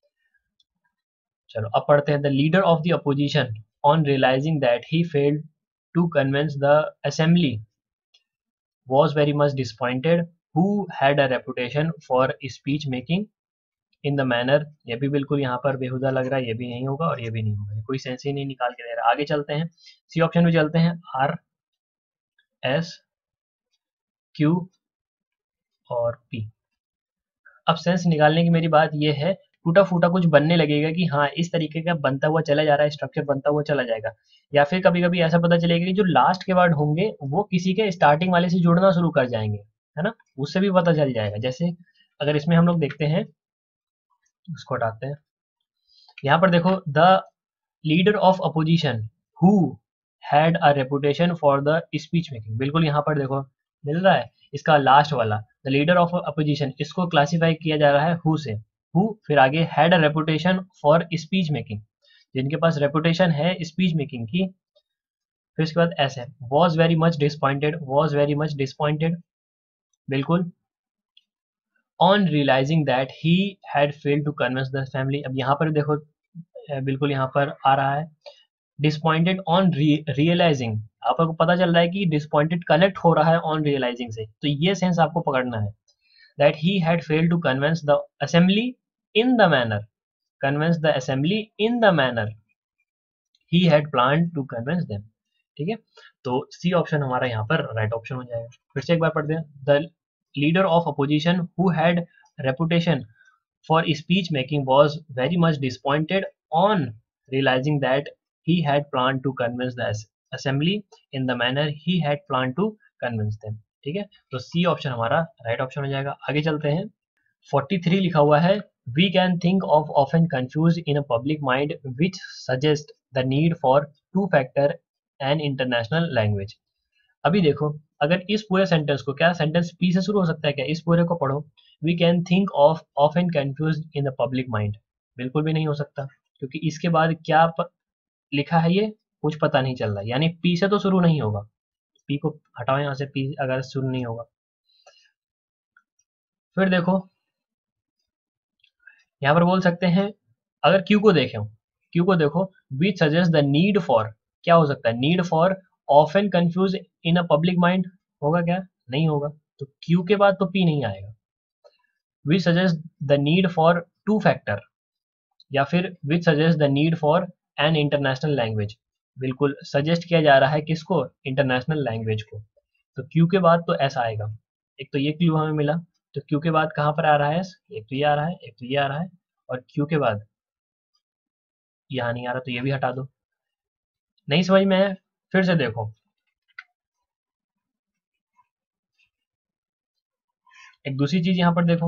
चलो अब पढ़ते हैं, the leader of the opposition on realizing that he failed to convince the assembly was very much disappointed, who had a reputation for speech making in the manner। ये भी बिल्कुल यहाँ पर बेहुदा लग रहा है, ये भी नहीं होगा और ये भी नहीं होगा, कोई सेंस ही नहीं निकाल के दे रहा। आगे चलते हैं, सी ऑप्शन में चलते हैं, आर एस क्यू और पी। अब सेंस निकालने की मेरी बात ये है, टूटा फूटा कुछ बनने लगेगा कि हाँ इस तरीके का बनता हुआ चला जा रहा है, स्ट्रक्चर बनता हुआ चला जाएगा। या फिर कभी कभी ऐसा पता चलेगा कि जो लास्ट के वर्ड होंगे वो किसी के स्टार्टिंग वाले से जुड़ना शुरू कर जाएंगे, है ना, उससे भी पता चल जाएगा। जैसे अगर इसमें हम लोग देखते हैं, उसको हटाते हैं, यहाँ पर देखो, the leader of opposition who had a reputation for the speech making, बिल्कुल यहाँ पर देखो मिल रहा है। इसका लास्ट वाला द लीडर ऑफ अपोजिशन, इसको क्लासिफाई किया जा रहा है हु से, हु फिर आगे had a reputation for speech making, जिनके पास रेपुटेशन है स्पीच मेकिंग की। फिर उसके बाद एस है, was very much disappointed, was very much disappointed, बिल्कुल। On realizing that he had failed to convince the family, अब यहाँ पर देखो बिल्कुल यहाँ पर आ रहा है। डिसपॉइंटेड ऑन रियलाइजिंग, आपको पता चल रहा है कि डिसपॉइंटेड कनेक्ट हो रहा है ऑन रियलाइजिंग से, तो ये सेंस आपको पकड़ना है। That he had failed to convince the assembly in the manner, convince the assembly in the manner he had plan to convince them. ठीक है, तो सी ऑप्शन हमारा यहाँ पर राइट ऑप्शन हो जाएगा। फिर से एक बार पढ़ते हैं। The leader of opposition who had reputation for speech making was very much disappointed on realizing that he had planned to convince the assembly in the manner he had planned to convince them। ठीक है, तो C option हमारा right option हो जाएगा। आगे चलते हैं। 43 लिखा हुआ है, we can think of often confused in a public mind which suggest the need for two factor and international language। अभी देखो, अगर इस पूरे सेंटेंस को, क्या सेंटेंस पी से शुरू हो सकता है क्या, इस पूरे को पढ़ो। we can think of often confused in a public mind, बिल्कुल भी नहीं हो सकता, क्योंकि इसके बाद क्या लिखा है ये कुछ पता नहीं चल रहा, यानी पी से तो शुरू नहीं होगा। पी को हटाओ यहाँ से, पी अगर शुरू नहीं होगा। फिर देखो यहाँ पर बोल सकते हैं, अगर क्यू को देखें, क्यू को देखो, which suggest the need for, क्या हो सकता है, need for often confuse in a public mind, होगा क्या, नहीं होगा, तो क्यू के बाद तो पी नहीं आएगा। Which suggest the need for two factor, या फिर which suggest the need for an international language, बिल्कुल सजेस्ट किया जा रहा है किसको, इंटरनेशनल लैंग्वेज को, तो क्यू के बाद तो ऐसा आएगा। एक तो ये क्यू हमें मिला, तो क्यू के बाद कहाँ पर आ रहा है, एक तो ये आ रहा है, एक तो ये आ रहा है, और क्यू के बाद यहाँ नहीं आ रहा, तो ये भी हटा दो। नहीं समझ में है, फिर से देखो, एक दूसरी चीज यहाँ पर देखो,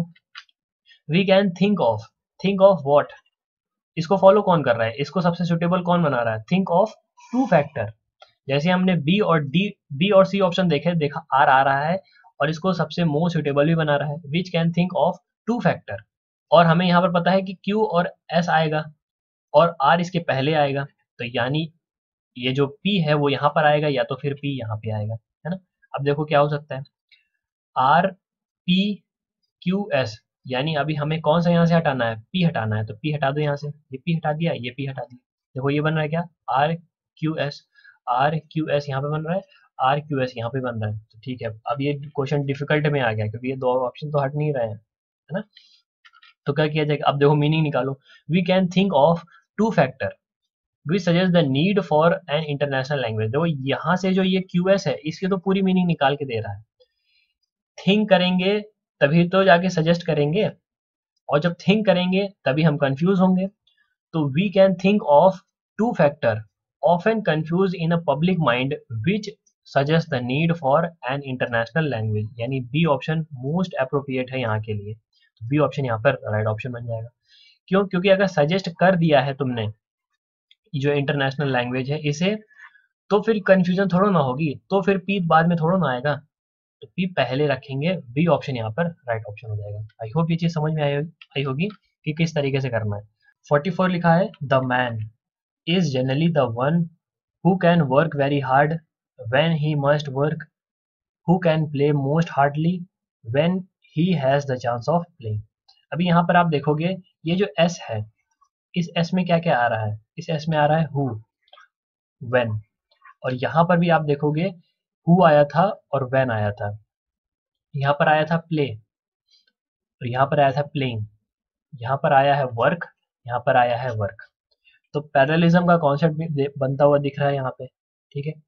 we can think of what, इसको फॉलो कौन कर रहा है, इसको सबसे सुटेबल कौन बना रहा है, थिंक ऑफ टू फैक्टर। जैसे हमने बी और सी ऑप्शन देखा आ रहा है, और इसको सबसे मोस्ट सुटेबल भी बना रहा है, which can think of two factor. और हमें यहाँ पर पता है कि क्यू और एस आएगा और आर इसके पहले आएगा, तो यानी ये जो पी है वो यहाँ पर आएगा, या तो फिर पी यहाँ पे आएगा, है ना। अब देखो क्या हो सकता है, आर पी क्यू एस, यानी अभी हमें कौन सा यहाँ से हटाना है, पी हटाना है, तो पी हटा दो यहाँ से, ये पी हटा दिया, ये पी हटा दिया, देखो ये बन रहा है क्या, R Q S, R Q S यहाँ पे बन रहा है, आर क्यू एस यहाँ पे बन रहा है, तो ठीक है। अब ये क्वेश्चन डिफिकल्ट में आ गया, क्योंकि ये दो ऑप्शन तो हट नहीं रहे हैं, है ना। तो क्या किया जाएगा, अब देखो मीनिंग निकालो, we can think of two factor which suggest the need for an international language. देखो यहाँ से जो ये क्यू एस है, इसकी तो पूरी मीनिंग निकाल के दे रहा है। थिंक करेंगे तभी तो जाके सजेस्ट करेंगे, और जब थिंक करेंगे तभी हम कंफ्यूज होंगे। तो we can think of two factor often confuse in a public mind which suggest the need for an international language, यानी बी ऑप्शन मोस्ट अप्रोप्रिएट है यहाँ के लिए, तो बी ऑप्शन यहाँ पर राइट ऑप्शन बन जाएगा। क्यों, क्योंकि अगर सजेस्ट कर दिया है तुमने जो इंटरनेशनल लैंग्वेज है इसे, तो फिर कंफ्यूजन थोड़ा ना होगी, तो फिर पी बाद में थोड़ा ना आएगा, तो पी पहले रखेंगे, बी ऑप्शन यहाँ पर राइट ऑप्शन हो जाएगा। आई होप ये चीज समझ में आई होगी कि किस तरीके से करना है। 44 लिखा है, the man is generally the one who can work very hard when he must work, who can play most hardly when he has the chance of playing. अभी यहाँ पर आप देखोगे, ये जो एस है, इस एस में क्या क्या आ रहा है, इस एस में आ रहा है हु, व्हेन, और यहाँ पर भी आप देखोगे हु आया था और व्हेन आया था, यहाँ पर आया था प्ले और यहाँ पर आया था प्लेइंग, यहाँ पर आया है वर्क, यहाँ पर आया है वर्क, तो पैरेललिज्म का कॉन्सेप्ट भी बनता हुआ दिख रहा है यहाँ पे। ठीक है,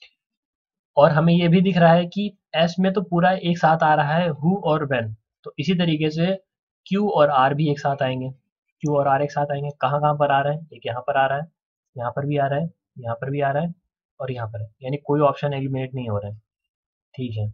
और हमें ये भी दिख रहा है कि एस में तो पूरा एक साथ आ रहा है हु और व्हेन, तो इसी तरीके से क्यू और आर भी एक साथ आएंगे, क्यू और आर एक साथ आएंगे। कहाँ कहाँ पर आ रहा है, एक यहाँ पर आ रहा है, यहाँ पर भी आ रहा है, यहाँ पर भी आ रहा है, और यहाँ पर है, यानी कोई ऑप्शन एलिमिनेट नहीं हो रहा है। ठीक है,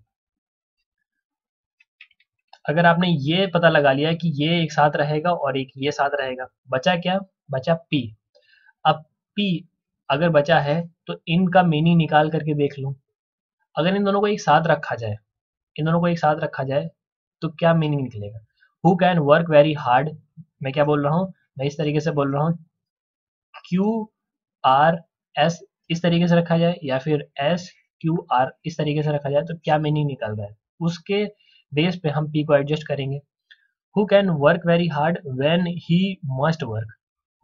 अगर आपने ये पता लगा लिया कि ये एक साथ रहेगा और एक ये साथ रहेगा, बचा क्या, बचा पी। अब पी अगर बचा है तो इनका मीनिंग निकाल करके देख लो, अगर इन दोनों को एक साथ रखा जाए, इन दोनों को एक साथ रखा जाए तो क्या मीनिंग निकलेगा, who can work very hard, मैं क्या बोल रहा हूँ, मैं इस तरीके से बोल रहा हूँ, क्यू आर एस इस तरीके से रखा जाए, या फिर एस क्यू आर इस तरीके से रखा जाए, तो क्या मीनिंग निकल रहा है, उसके बेस पे हम पी को एडजस्ट करेंगे। Who can work very hard when he must work,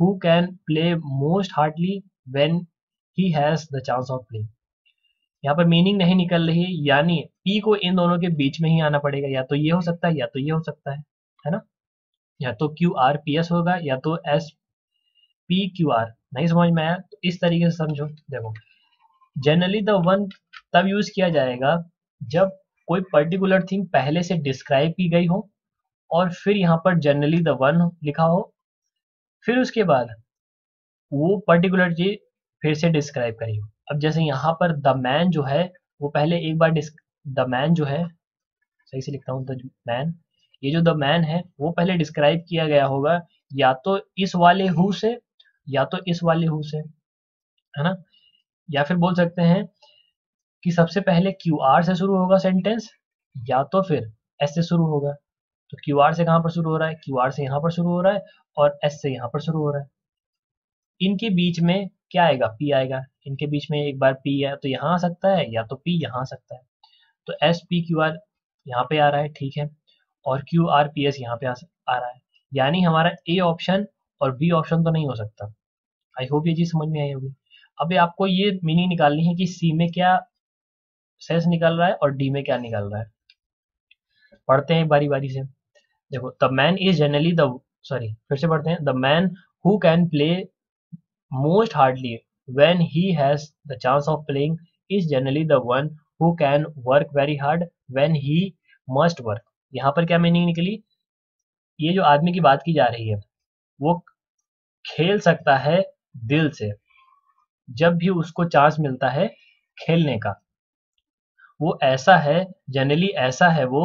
who can play most hardly when he has the chance of playing. यहाँ पर मीनिंग नहीं निकल रही है, यानी पी को इन दोनों के बीच में ही आना पड़ेगा, या तो ये हो सकता है या तो ये हो सकता है ना। या तो क्यू आर पी एस होगा या तो एस पी क्यू आर। नहीं समझ में आया तो इस तरीके से समझो। देखो जनरली द वन तब यूज किया जाएगा जब कोई पर्टिकुलर थिंग पहले से डिस्क्राइब की गई हो और फिर यहाँ पर जनरली द वन लिखा हो, फिर उसके बाद वो पर्टिकुलर चीज फिर से डिस्क्राइब करी हो। अब जैसे यहाँ पर द मैन जो है वो पहले एक बार द मैन जो है, सही से लिखता हूँ द मैन, ये जो द मैन है वो पहले डिस्क्राइब किया गया होगा या तो इस वाले हु से या तो इस वाले हु से, है ना। या फिर बोल सकते हैं कि सबसे पहले क्यू आर से शुरू होगा सेंटेंस या तो फिर एस से शुरू होगा। तो क्यू आर से कहाँ पर शुरू हो रहा है, क्यू आर से यहाँ पर शुरू हो रहा है और एस से यहाँ पर शुरू हो रहा है। इनके बीच में क्या आएगा, पी आएगा। इनके बीच में एक बार पी है तो यहाँ आ सकता है या तो पी यहाँ आ सकता है। तो एस पी क्यू आर यहाँ पे आ रहा है, ठीक है, और क्यू आर पी एस यहाँ पे आ रहा है। यानी हमारा ए ऑप्शन और बी ऑप्शन तो नहीं हो सकता। आई होप ये चीज समझ में आई होगी। अभी आपको ये मीनिंग निकालनी है कि सी में क्या सेंस निकल रहा है और डी में क्या निकल रहा है। पढ़ते हैं बारी बारी से। देखो the man is generally the, sorry फिर से पढ़ते हैं। The man who can play most hardly when he has the chance of playing is generally the one who can work very hard when he must work. यहाँ पर क्या meaning निकली, ये जो आदमी की बात की जा रही है वो खेल सकता है दिल से जब भी उसको चांस मिलता है खेलने का। वो ऐसा है, जनरली ऐसा है वो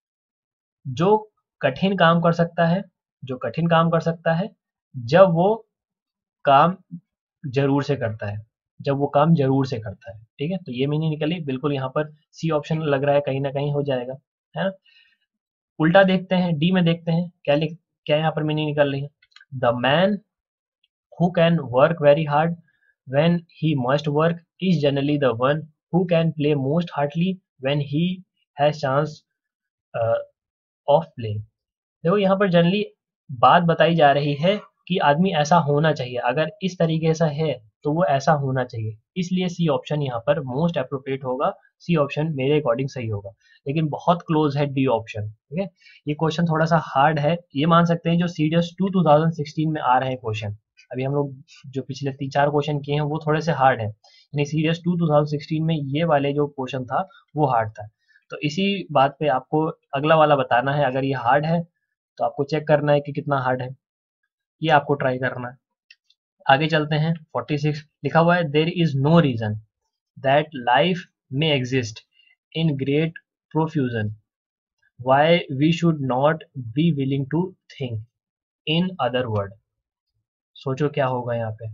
जो कठिन काम कर सकता है, जो कठिन काम कर सकता है जब वो काम जरूर से करता है, जब वो काम जरूर से करता है। ठीक है, तो ये मीनिंग निकली। बिल्कुल यहाँ पर सी ऑप्शन लग रहा है कहीं ना कहीं हो जाएगा, है ना। उल्टा देखते हैं, डी में देखते हैं क्या यहाँ पर मीनिंग निकल रही है। The man who can work very hard when he must work is generally the one who can play most hardly when he has chance of playing। देखो यहाँ पर जनरली बात बताई जा रही है कि आदमी ऐसा होना चाहिए, अगर इस तरीके से है तो वो ऐसा होना चाहिए, इसलिए सी ऑप्शन यहाँ पर मोस्ट अप्रोप्रिएट होगा। सी ऑप्शन मेरे अकॉर्डिंग सही होगा, लेकिन बहुत क्लोज है डी ऑप्शन। ठीक है, ये क्वेश्चन थोड़ा सा हार्ड है, ये मान सकते हैं जो सीडीएस 2016 में आ रहे हैं क्वेश्चन। अभी हम लोग जो पिछले 3-4 क्वेश्चन किए हैं वो थोड़े से हार्ड है, यानी सीडीएस 2016 में ये वाले जो क्वेश्चन था वो हार्ड था। तो इसी बात पे आपको अगला वाला बताना है। अगर ये हार्ड है तो आपको चेक करना है कि कितना हार्ड है, ये आपको ट्राई करना है। आगे चलते हैं। 46 लिखा हुआ है, there is no reason that life may exist in great profusion why we should not be willing to think in other word. सोचो क्या होगा यहाँ पे।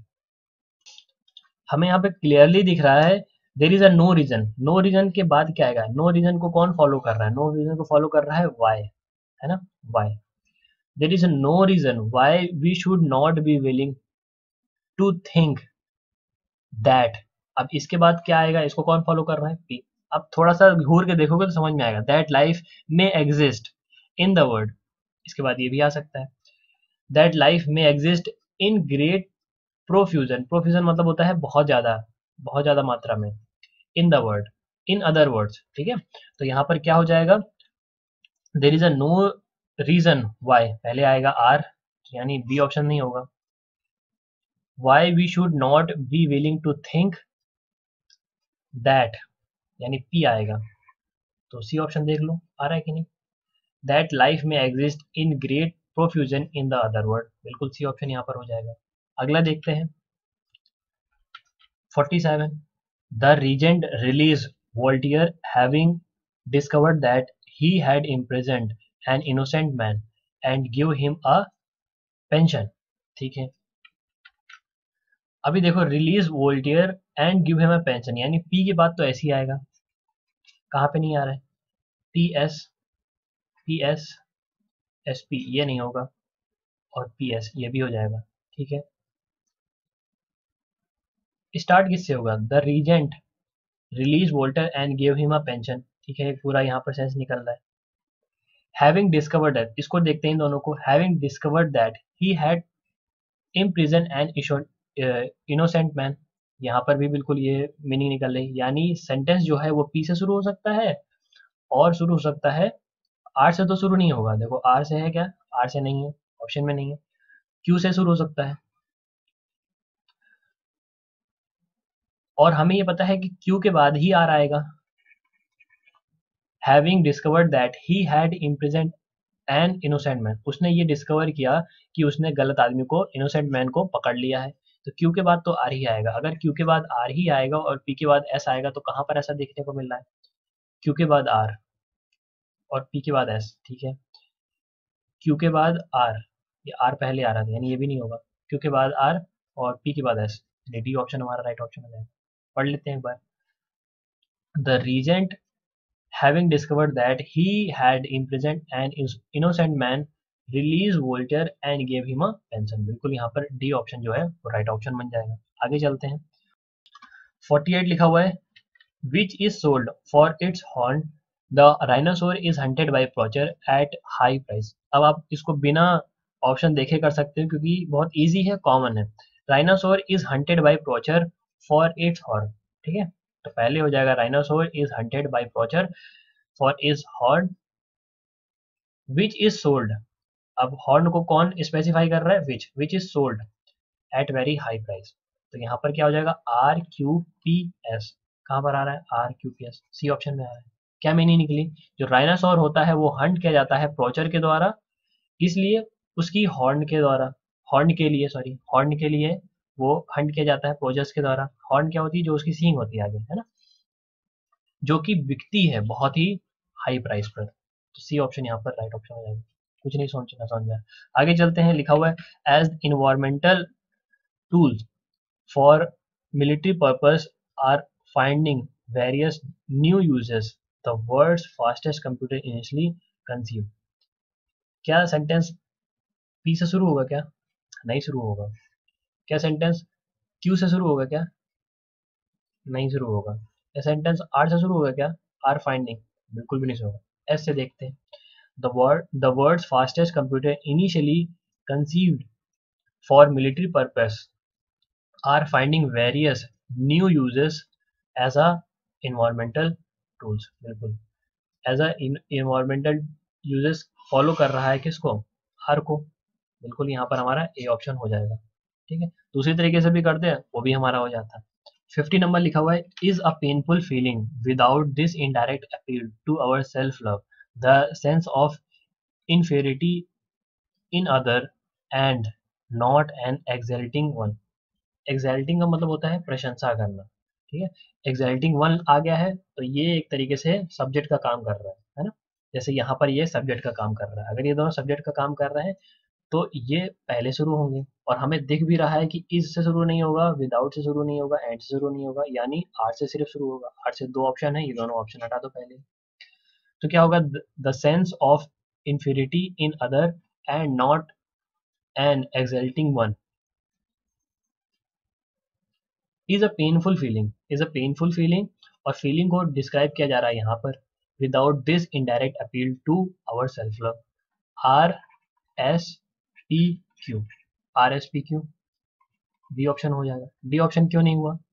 हमें यहाँ पे क्लियरली दिख रहा है there is a no reason. No reason के बाद क्या आएगा, नो रीजन को कौन फॉलो कर रहा है, नो रीजन को फॉलो कर रहा है वाई, है ना, why. There is no reason why we should not be willing to think that. अब इसके बाद क्या आएगा, इसको कौन फॉलो कर रहा है, पी। अब थोड़ा सा घूर के देखोगे तो समझ में आएगा, that life may exist in the world, इसके बाद ये भी आ सकता है, that life may exist in great profusion. Profusion मतलब होता है बहुत ज्यादा मात्रा में, in the world, in other words. ठीक है, तो यहाँ पर क्या हो जाएगा, there is a no reason why, पहले आएगा आर, यानी बी ऑप्शन नहीं होगा। Why we should not be willing to think that, यानी पी आएगा। तो सी ऑप्शन देख लो आ रहा है कि नहीं, that life may exist in great profusion in the other world, बिल्कुल सी ऑप्शन यहाँ पर हो जाएगा। अगला देखते हैं 47, the regent release Voltaire having discovered that he had imprisoned an innocent man and give him a pension। ठीक है, अभी देखो release Voltaire and give him a pension, यानी पी के बाद तो ऐसे ही आएगा, कहाँ पे नहीं आ रहा है, पी एस एस पी ये नहीं होगा, और पी एस ये भी हो जाएगा। ठीक है, स्टार्ट किससे होगा, the regent release Voltaire and give him a pension. ठीक है, पूरा यहाँ पर सेंस निकल रहा है। हैविंग डिस्कवर्ड दैट, इसको देखते हैं इन दोनों को। Having discovered that he had imprison an innocent man, यहाँ पर भी बिल्कुल ये मीनिंग निकल रही, यानी सेंटेंस जो है वो पी से शुरू हो सकता है और शुरू हो सकता है आर से, तो शुरू नहीं होगा, देखो आर से है क्या, आर से नहीं है, ऑप्शन में नहीं है, क्यू से शुरू हो सकता है, और हमें ये पता है कि क्यू के बाद ही आर आएगा। Having discovered that he had imprisoned an innocent man, उसने ये डिस्कवर किया कि उसने गलत आदमी को, इनोसेंट मैन को पकड़ लिया है, तो क्यू के बाद तो आर ही आएगा। अगर क्यू के बाद आर ही आएगा और पी के बाद एस आएगा तो कहाँ पर ऐसा देखने को मिल रहा है, क्यू के बाद आर और पी के बाद एस, ठीक है, क्यू के बाद आर, ये आर पहले आ रहा था यानी ये भी नहीं होगा, क्यू के बाद आर और पी के बाद एस, डी ऑप्शन हमारा राइट ऑप्शन हो जाएगा। पढ़ लेते हैं एक बार। The regent having discovered that he had imprisoned an innocent man release Voltaire and gave him a pension, बिल्कुल यहाँ पर डी ऑप्शन जो है वो राइट ऑप्शन बन जाएगा। आगे चलते हैं। 48 लिखा हुआ है which is sold for its horn, the rhinoceros is hunted by poacher at high price। अब आप इसको बिना ऑप्शन देखे कर सकते हो क्योंकि बहुत इजी है, कॉमन है। Rhinoceros is hunted by poacher for its horn, ठीक है, तो पहले हो जाएगा rhinoceros is hunted by poacher for is horn which is sold. अब हॉर्न को कौन स्पेसिफाई कर रहा है, which is sold at very high price, तो यहाँ पर क्या हो जाएगा आर क्यू पी एस, कहाँ पर आ रहा है R Q P S, C option में आ रहा है। क्या मीनिंग निकली, जो राइनासोर होता है वो हंट किया जाता है पोचर के द्वारा, इसलिए उसकी हॉर्न के द्वारा, हॉर्न के लिए वो हंट किया जाता है पोचर्स के द्वारा। हॉर्न क्या होती है, जो उसकी सींग होती है आगे, है ना, जो कि बिकती है बहुत ही हाई प्राइस पर, तो सी ऑप्शन यहाँ पर राइट ऑप्शन हो जाएगा। कुछ नहीं सोचना समझा। आगे चलते हैं, लिखा हुआ है as environmental tools for military purpose are finding various new uses the world's fastest computer initially conceive. क्या सेंटेंस पी से शुरू होगा क्या, नहीं शुरू होगा। क्या सेंटेंस क्यू से शुरू होगा क्या, नहीं शुरू होगा। क्या सेंटेंस आर से शुरू होगा क्या, आर फाइंडिंग, बिल्कुल भी नहीं शुरू होगा। एस से देखते हैं, the world's fastest computer initially conceived for military purpose are finding various new uses as a environmental tools, बिल्कुल as a environmental uses follow कर रहा है किसको, हर को, बिल्कुल यहाँ पर हमारा ए ऑप्शन हो जाएगा। ठीक है, दूसरी तरीके से भी करते हैं वो भी हमारा हो जाता है। 50 नंबर लिखा हुआ है is a painful feeling without this indirect appeal to our self love the sense of inferiority in other and not an exalting one। exalting का मतलब होता है प्रशंसा करना, ठीक है, exalting one आ गया है तो ये एक तरीके से सब्जेक्ट का काम कर रहा है ना, जैसे यहाँ पर ये सब्जेक्ट का काम कर रहा है। अगर ये दोनों सब्जेक्ट का काम कर रहे हैं तो ये पहले शुरू होंगे, और हमें दिख भी रहा है कि इज से शुरू नहीं होगा, विदाउट से शुरू नहीं होगा, एंड से शुरू नहीं होगा, यानी आर से सिर्फ शुरू होगा। आर से दो ऑप्शन है, ये दोनों ऑप्शन हटा दो पहले, तो क्या होगा the sense of inferiority in other and not an exalting one is a painful feeling और फीलिंग को डिस्क्राइब किया जा रहा है यहाँ पर without this indirect appeal to our self love, R S P Q, R S P Q, D option हो जाएगा। डी ऑप्शन क्यों नहीं हुआ,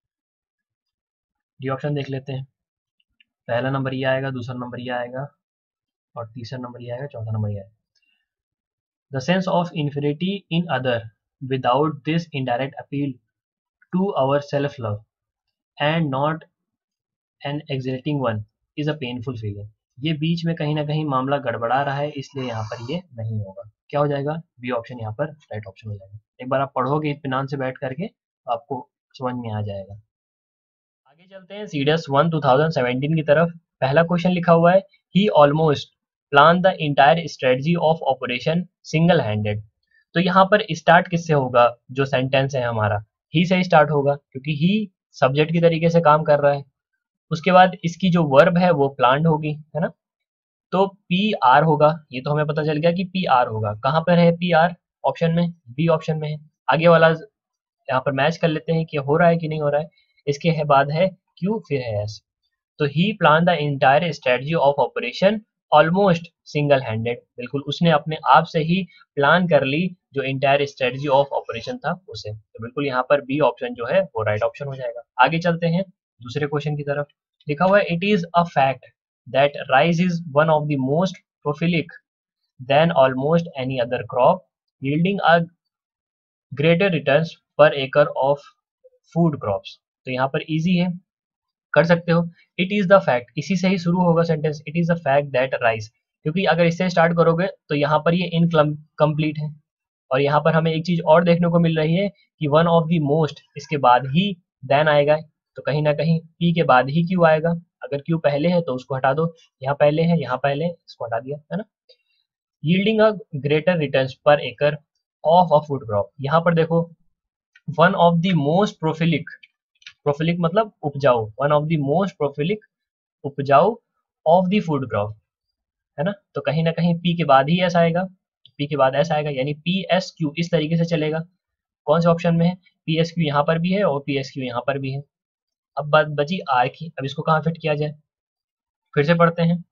डी ऑप्शन देख लेते हैं। पहला नंबर ये आएगा, दूसरा नंबर ये आएगा और तीसरा नंबर ये आएगा, चौथा नंबर ये आएगा। The sense of inferiority in other without this indirect appeal to our self-love and not an exalting one is a painful feeling। ये बीच में कहीं ना कहीं मामला गड़बड़ा रहा है, इसलिए यहाँ पर ये नहीं होगा। क्या हो जाएगा, बी ऑप्शन यहाँ पर राइट ऑप्शन हो जाएगा। एक बार आप पढ़ोगे इत्मीनान से बैठ करके तो आपको समझ में आ जाएगा। आगे चलते हैं सीडीएस 1 2017 की तरफ। पहला क्वेश्चन लिखा हुआ है he almost plan the entire strategy of operation single handed. तो यहाँ पर स्टार्ट किससे होगा, जो सेंटेंस है हमारा ही से स्टार्ट होगा क्योंकि ही सब्जेक्ट की तरीके से काम कर रहा है। उसके बाद इसकी जो वर्ब है वो प्लान्ड होगी, है ना, तो पी आर होगा। ये तो हमें पता चल गया कि पी आर होगा। कहाँ पर है पी आर, ऑप्शन में, बी ऑप्शन में है। आगे वाला यहाँ पर मैच कर लेते हैं कि हो रहा है कि नहीं हो रहा है। इसके बाद है क्यू, फिर है एस। तो he plan the entire strategy of operation almost single handed, बिल्कुल उसने अपने आप से ही प्लान कर ली जो इंटायर स्ट्रेटजी ऑफ ऑपरेशन था उसे। तो बिल्कुल यहाँ पर बी ऑप्शन जो है वो राइट ऑप्शन हो जाएगा। आगे चलते हैं दूसरे क्वेश्चन की तरफ। लिखा हुआ है it is a fact that rice is one of the most prolific than almost any other crop yielding a greater returns per acre of food crops. तो यहाँ पर इजी है, कर सकते हो। इट इज द फैक्ट, इसी से ही शुरू होगा sentence. It is the fact that rice, क्योंकि अगर इससे स्टार्ट करोगे तो यहाँ पर ये इनकम्प्लीट है। और यहाँ पर हमें एक चीज और देखने को मिल रही है कि वन ऑफ द मोस्ट इसके बाद ही देन आएगा, तो कहीं ना कहीं पी के बाद ही क्यू आएगा। अगर क्यू पहले है तो उसको हटा दो, यहाँ पहले है, यहाँ पहले इसको हटा दिया, है ना। Yielding a greater returns per acre of a food crop, यहाँ पर देखो one of the most prolific, prolific मतलब उपजाऊ, one of the most prolific उपजाऊ ऑफ द फूड क्रॉप, है ना। तो कहीं ना कहीं पी के बाद ही ऐसा आएगा, पी के बाद ऐसा आएगा, यानी पी एस क्यू इस तरीके से चलेगा। कौन से ऑप्शन में है, पी एस क्यू यहाँ पर भी है और पी एस क्यू यहाँ पर भी है। अब बात बची आर की, अब इसको कहाँ फिट किया जाए, फिर से पढ़ते हैं,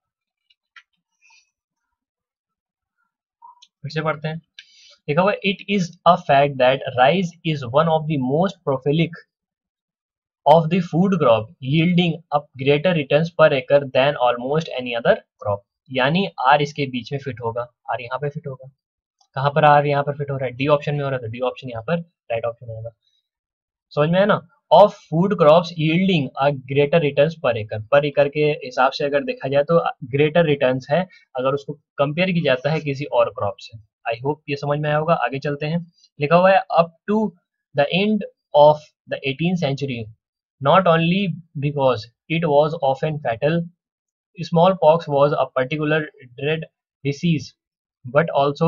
फिर से पढ़ते हैं। देखा हुआ it is a fact that rice is one of the most prolific of the food crop yielding up greater returns per acre than almost any other crop। यानी आर इसके बीच में फिट होगा, आर यहाँ पे फिट होगा। कहाँ पर आर यहाँ पर फिट हो रहा है, डी ऑप्शन में हो रहा है, तो डी ऑप्शन यहाँ पर राइट ऑप्शन होगा। समझ में है ना। Of food crops yielding a greater returns per acre के हिसाब से अगर देखा जाए तो ग्रेटर रिटर्न्स है अगर उसको कंपेयर किया जाता है किसी और क्रॉप से। आई होप ये समझ में आया होगा। आगे चलते हैं। लिखा हुआ है up to the end of the 18th century not only because it was often fatal, smallpox was a particular dread disease, but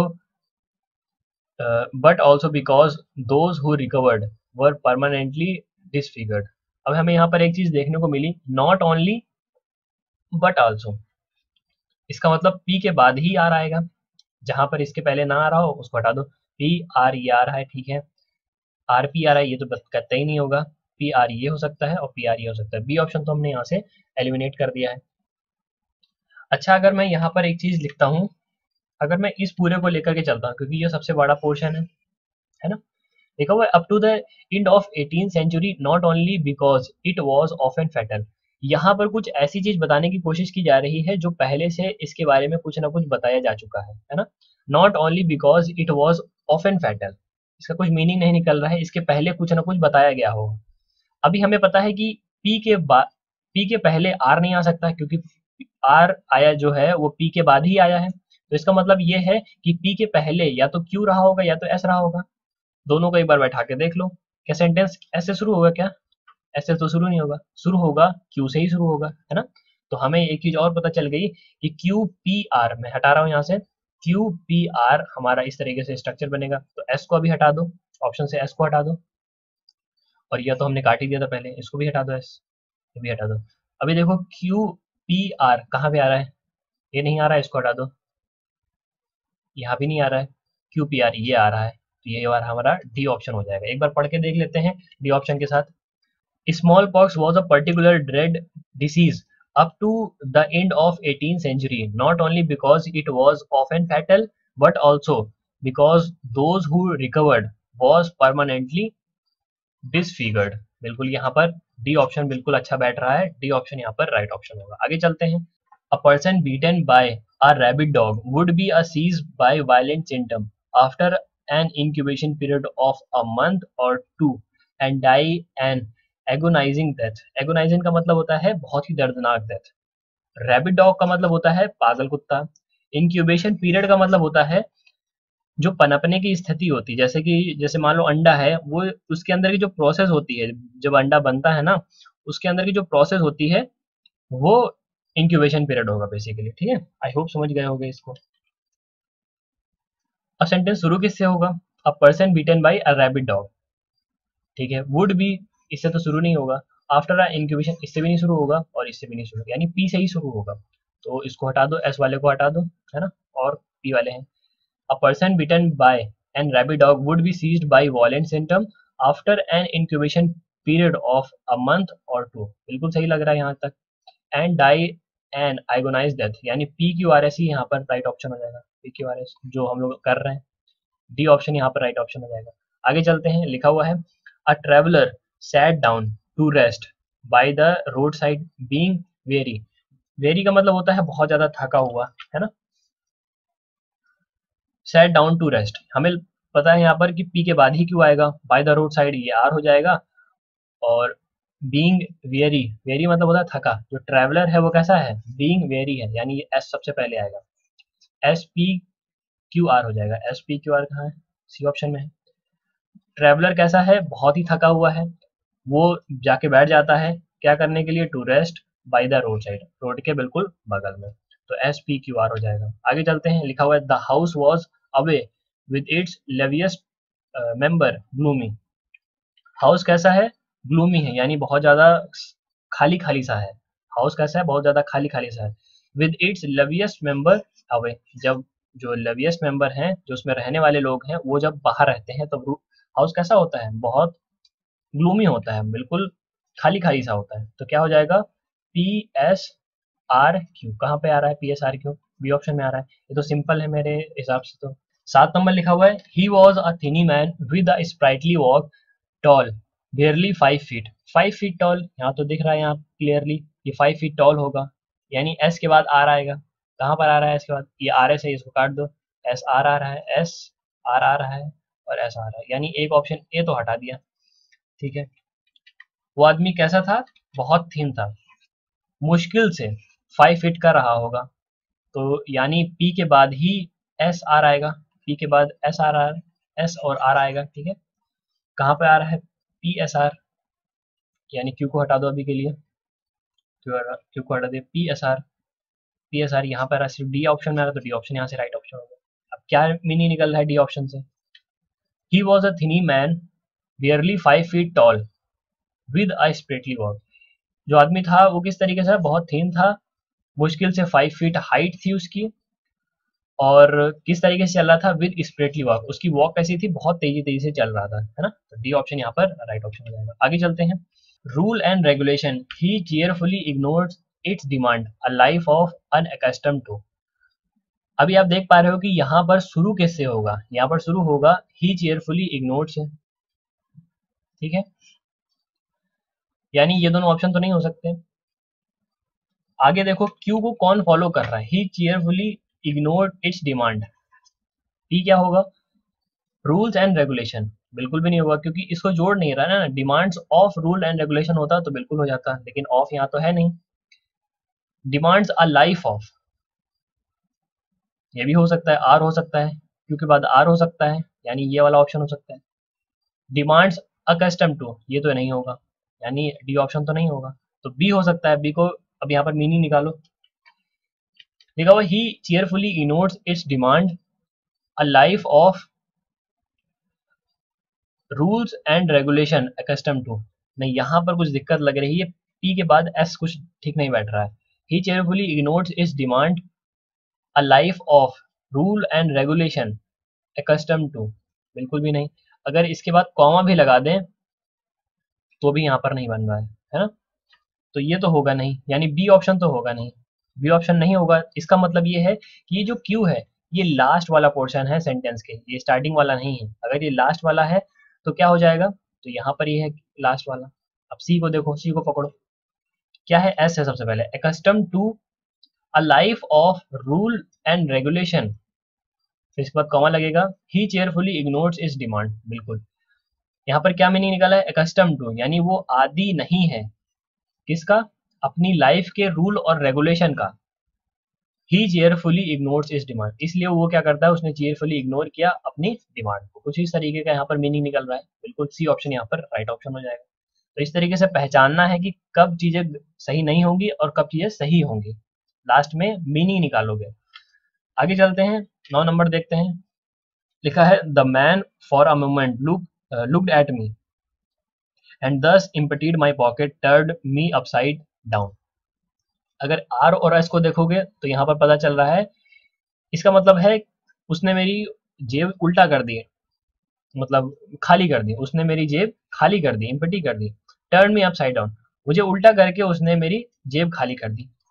also because those who recovered were permanently disfigured। अब हमें यहाँ पर एक चीज देखने को मिली, not only but also, इसका मतलब पी के बाद ही आर आएगा, जहां पर इसके पहले ना आ रहा हो उसको हटा दो। पी आर ये आ रहा है, ठीक है, आर पी आ रहा है, ये तो कहता ही नहीं होगा। पी आर ये हो सकता है और पी आर ये हो सकता है, बी ऑप्शन तो हमने यहाँ से एलिमिनेट कर दिया है। अच्छा, अगर मैं यहाँ पर एक चीज लिखता हूँ, अगर मैं इस पूरे को लेकर के चलता हूँ क्योंकि ये सबसे बड़ा पोर्शन है ना। देखा हुआ up to the end of 18th century not only because it was often fatal. यहाँ पर कुछ ऐसी चीज बताने की कोशिश की जा रही है जो पहले से इसके बारे में कुछ ना कुछ बताया जा चुका है ना। Not only because it was often fatal, इसका कुछ मीनिंग नहीं निकल रहा है, इसके पहले कुछ ना कुछ बताया गया हो। अभी हमें पता है कि पी के पहले आर नहीं आ सकता क्योंकि आर आया जो है वो पी के बाद ही आया है। तो इसका मतलब ये है कि पी के पहले या तो क्यू रहा होगा या तो एस रहा होगा। दोनों को एक बार बैठा के देख लो, क्या सेंटेंस एस से शुरू होगा, क्या ऐसे तो शुरू नहीं होगा, शुरू होगा क्यू से ही शुरू होगा, है ना। तो हमें एक चीज और पता चल गई कि क्यू पी आर, मैं हटा रहा हूँ यहाँ से, क्यू पी आर हमारा इस तरीके से स्ट्रक्चर बनेगा। तो एस को अभी हटा दो, ऑप्शन से एस को हटा दो, और यह तो हमने काट ही दिया था पहले, इसको भी हटा दो, एस ये भी हटा दो। अभी देखो क्यू पी आर कहाँ पे आ रहा है, ये नहीं आ रहा है, इसको हटा दो, यहाँ भी नहीं आ रहा है, क्यू पी आर ये आ रहा है, तो ये बार हमारा डी ऑप्शन हो जाएगा। एक बार पढ़ के देख लेते हैं डी ऑप्शन के साथ। Smallpox was a particular dread disease up to the end of 18th century, not only because it was often fatal, but also because those who recovered was permanently disfigured। बिल्कुल यहाँ पर D option बिल्कुल अच्छा बैठ रहा है, D option यहाँ पर राइट ऑप्शन होगा। आगे चलते हैं। A person beaten by a rabid dog would be seized by violent symptom after an incubation period of a month or two and die an agonising death. Agonising का मतलब होता है बहुत ही दर्दनाक डेथ। रैबिड डॉग का मतलब होता है पागल कुत्ता। इंक्यूबेशन पीरियड का मतलब होता है जो पनपने की स्थिति होती है, जैसे कि जैसे मान लो अंडा है, वो उसके अंदर की जो प्रोसेस होती है, जब अंडा बनता है ना, उसके अंदर की जो प्रोसेस होती है वो इंक्यूबेशन पीरियड होगा बेसिकली, ठीक है। आई होप समझ गए होंगे इसको। अब सेंटेंस शुरू किससे होगा, a person beaten by a rabid dog, ठीक है। वुड बी इससे तो शुरू नहीं होगा, आफ्टर अ इंक्यूबेशन इससे भी नहीं शुरू होगा और इससे भी नहीं शुरू होगा, यानी पी से ही शुरू होगा। तो इसको हटा दो, एस वाले को हटा दो, है ना, और पी वाले हैं। A person bitten by an rabid dog would be seized by violent symptom after an incubation period of a month or two. बिल्कुल सही लग रहा है यहाँ तक। And die an agonise death, यानी PQRS ही यहाँ पर राइट ऑप्शन हो जाएगा। PQRS जो हम लोग कर रहे हैं, डी ऑप्शन यहाँ पर राइट ऑप्शन हो जाएगा। आगे चलते हैं, लिखा हुआ है a traveller sat down to rest by the road side being very. Very का मतलब होता है बहुत ज्यादा थका हुआ, है ना। सैट डाउन टू रेस्ट, हमें पता है यहाँ पर कि पी के बाद ही क्यों आएगा, बाय द रोड साइड ये आर हो जाएगा, और बीइंग वेरी, वेरी मतलब होता है थका, जो ट्रैवलर है वो कैसा है, बीइंग वेरी है, यानी ये एस सबसे पहले आएगा, SPQR हो जाएगा। SPQR कहाँ है, सी ऑप्शन में है। ट्रैवलर कैसा है, बहुत ही थका हुआ है, वो जाके बैठ जाता है क्या करने के लिए, to rest by the road side, road के बिल्कुल बगल में, तो SPQR हो जाएगा। आगे चलते हैं, लिखा हुआ है the house was away with its liveliest member gloomy. House कैसा है, ग्लूमी है, यानी बहुत ज्यादा खाली खाली सा है। हाउस कैसा है, बहुत ज्यादा खाली खाली सा है। With its liveliest member away, जब जो लविएस्ट मेंबर हैं, जो उसमें रहने वाले लोग हैं, वो जब बाहर रहते हैं तो हाउस कैसा होता है, बहुत ग्लूमी होता है, बिल्कुल खाली खाली सा होता है। तो क्या हो जाएगा, PSRQ। कहाँ पे आ रहा है PSRQ, बी ऑप्शन में आ रहा है। ये तो सिंपल है मेरे हिसाब से। तो 7 नंबर लिखा हुआ है he was a thinny man with a sprightly walk tall barely 5 feet. 5 feet tall यहाँ तो दिख रहा है, यहाँ क्लियरली ये 5 फीट टॉल होगा, यानी एस के बाद आर आएगा। कहाँ पर आ रहा है एस के बाद, ये आर एस है, इसको काट दो, एस आर आ रहा है, एस आर आ रहा है, और एस आ रहा है, यानी एक ऑप्शन ए तो हटा दिया। ठीक है, वो आदमी कैसा था, बहुत थिन था, मुश्किल से 5 फीट का रहा होगा, तो यानी पी के बाद ही एस आर आएगा, पी के बाद एस आर आर, एस और आर आएगा। ठीक है, कहाँ पे आ रहा है, PSR, यानी क्यू को हटा दो अभी के लिए, क्यू को हटा दे, PSR यहाँ पर सिर्फ डी ऑप्शन में आ रहा है, तो डी ऑप्शन यहाँ से राइट ऑप्शन होगा। अब क्या मीनिंग निकल रहा है डी ऑप्शन से, he was a thinny man barely 5 feet tall with a sprightly walk. जो आदमी था वो किस तरीके से, बहुत थिन था, मुश्किल से 5 फीट हाइट थी उसकी, और किस तरीके से चल रहा था, विद स्प्रेटली वॉक, उसकी वॉक कैसी थी, बहुत तेजी तेजी से चल रहा था, है ना। तो डी ऑप्शन यहाँ पर राइट ऑप्शन हो जाएगा। आगे चलते हैं, rule and regulation he cheerfully ignores its demand a life of unaccustomed to. अभी आप देख पा रहे हो कि यहाँ पर शुरू किससे होगा, यहाँ पर शुरू होगा ही चेयरफुली इग्नोर्ड से। ठीक है, यानी ये दोनों ऑप्शन तो नहीं हो सकते। आगे देखो क्यू को कौन फॉलो कर रहा है, he cheerfully ignored its demand, P क्या होगा, रूल्स एंड रेगुलेशन, बिल्कुल भी नहीं होगा क्योंकि इसको जोड़ नहीं रहा है ना, demands of rule and regulation होता तो बिल्कुल हो जाता, लेकिन ऑफ यहाँ तो है नहीं। डिमांड्स अ लाइफ ऑफ, ये भी हो सकता है, आर हो सकता है, क्योंकि बाद आर हो सकता है, यानी ये वाला ऑप्शन हो सकता है। डिमांड्स अकस्टम टू, ये तो नहीं होगा, यानी डी ऑप्शन तो नहीं होगा, तो बी हो सकता है। बी को अब यहाँ पर मीनिंग निकालो, लिखा हुआ he cheerfully ignores its demand a life of rules and regulation accustom to. नहीं, यहाँ पर कुछ दिक्कत लग रही है, पी के बाद एस कुछ ठीक नहीं बैठ रहा है। He cheerfully ignores its demand a life of rule and regulation accustom to, बिल्कुल भी नहीं। अगर इसके बाद कॉमा भी लगा दें तो भी यहाँ पर नहीं बन रहा है ना, तो ये तो होगा नहीं, यानी बी ऑप्शन तो होगा नहीं, बी ऑप्शन नहीं होगा। इसका मतलब ये है कि ये जो क्यू है ये लास्ट वाला पोर्शन है सेंटेंस के, ये स्टार्टिंग वाला नहीं है। अगर ये लास्ट वाला है तो क्या हो जाएगा, तो यहाँ पर ये है लास्ट वाला। अब सी को देखो, सी को पकड़ो, क्या है, एस है सबसे पहले, accustom to a life of rule and regulation, फिर इसके बाद कॉमा लगेगा, he cheerfully ignores its demand, बिल्कुल। यहाँ पर क्या मीनिंग निकाला है, एकस्टम टू, यानी वो आदी नहीं है, किसका, अपनी लाइफ के रूल और रेगुलेशन का। He cheerfully ignores its demand, इसलिए वो क्या करता है, उसने चेयरफुली इग्नोर किया अपनी डिमांड को। कुछ इस तरीके का यहाँ पर मीनिंग निकल रहा है, बिल्कुल सी ऑप्शन यहाँ पर राइट ऑप्शन हो जाएगा। तो इस तरीके से पहचानना है कि कब चीजें सही नहीं होंगी और कब चीजें सही होंगी, लास्ट में मीनिंग निकालोगे। आगे चलते हैं, 9 नंबर देखते हैं, लिखा है the man for a moment looked at me and thus emptied my pocket turned me upside down. अगर आर और एस को देखोगे तो यहाँ पर पता चल रहा है, इसका मतलब है उसने मेरी जेब उल्टा कर दी, मतलब खाली कर दी, उसने मेरी जेब खाली कर दी, एम्प्टी कर दी। टर्न मी अपसाइड डाउन, मुझे उल्टा करके उसने मेरी जेब खाली कर दी।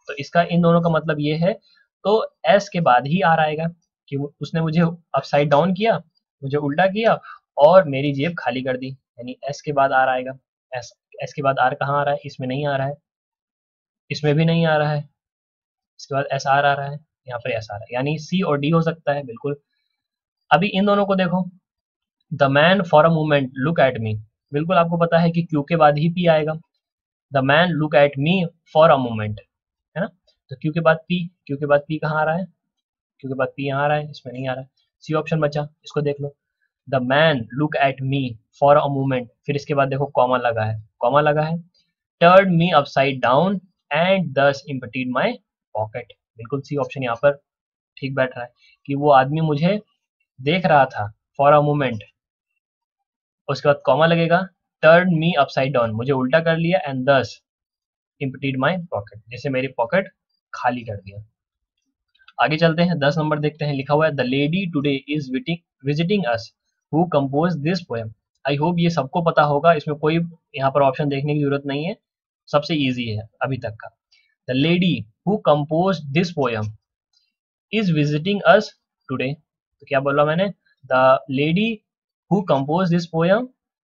तो इसका इन दोनों का मतलब ये है, तो एस के बाद ही आर आएगा कि उसने मुझे अपसाइड डाउन किया, मुझे उल्टा किया और मेरी जेब खाली कर दी, यानी एस के बाद आर आएगा। एस के बाद आर कहाँ आ रहा है, इसमें नहीं आ रहा है, इसमें भी नहीं आ रहा है, इसके बाद एस आर आ रहा है, यहाँ पर एस आ रहा है, यानी सी और डी हो सकता है बिल्कुल। अभी इन दोनों को देखो, the man for a moment look at me, बिल्कुल आपको पता है कि क्यू के बाद ही पी आएगा। The man look at me for a moment, है ना, तो क्यू के बाद पी, क्यू के बाद पी कहाँ आ रहा है, क्यू के बाद पी यहाँ आ रहा है, इसमें नहीं आ रहा है, सी ऑप्शन बचा, इसको देख लो। The man look at me for a moment, फिर इसके बाद देखो कॉमा लगा है, कॉमा लगा है, turn me upside down and thus emptied my pocket, बिल्कुल सी ऑप्शन यहाँ पर ठीक बैठ रहा है कि वो आदमी मुझे देख रहा था फॉर अ मोमेंट, उसके बाद कॉमा लगेगा, टर्न मी अपसाइड डाउन, मुझे उल्टा कर लिया, and thus emptied my pocket, जैसे मेरी पॉकेट खाली कर दिया। आगे चलते हैं, 10 नंबर देखते हैं, लिखा हुआ है the lady today is visiting us who compose this poem. I hope ये सबको पता होगा, इसमें कोई यहाँ पर ऑप्शन देखने की जरूरत नहीं है, सबसे इजी है अभी तक का। The lady who compose this poem is visiting us today, तो क्या बोला मैंने, the lady who compose this poem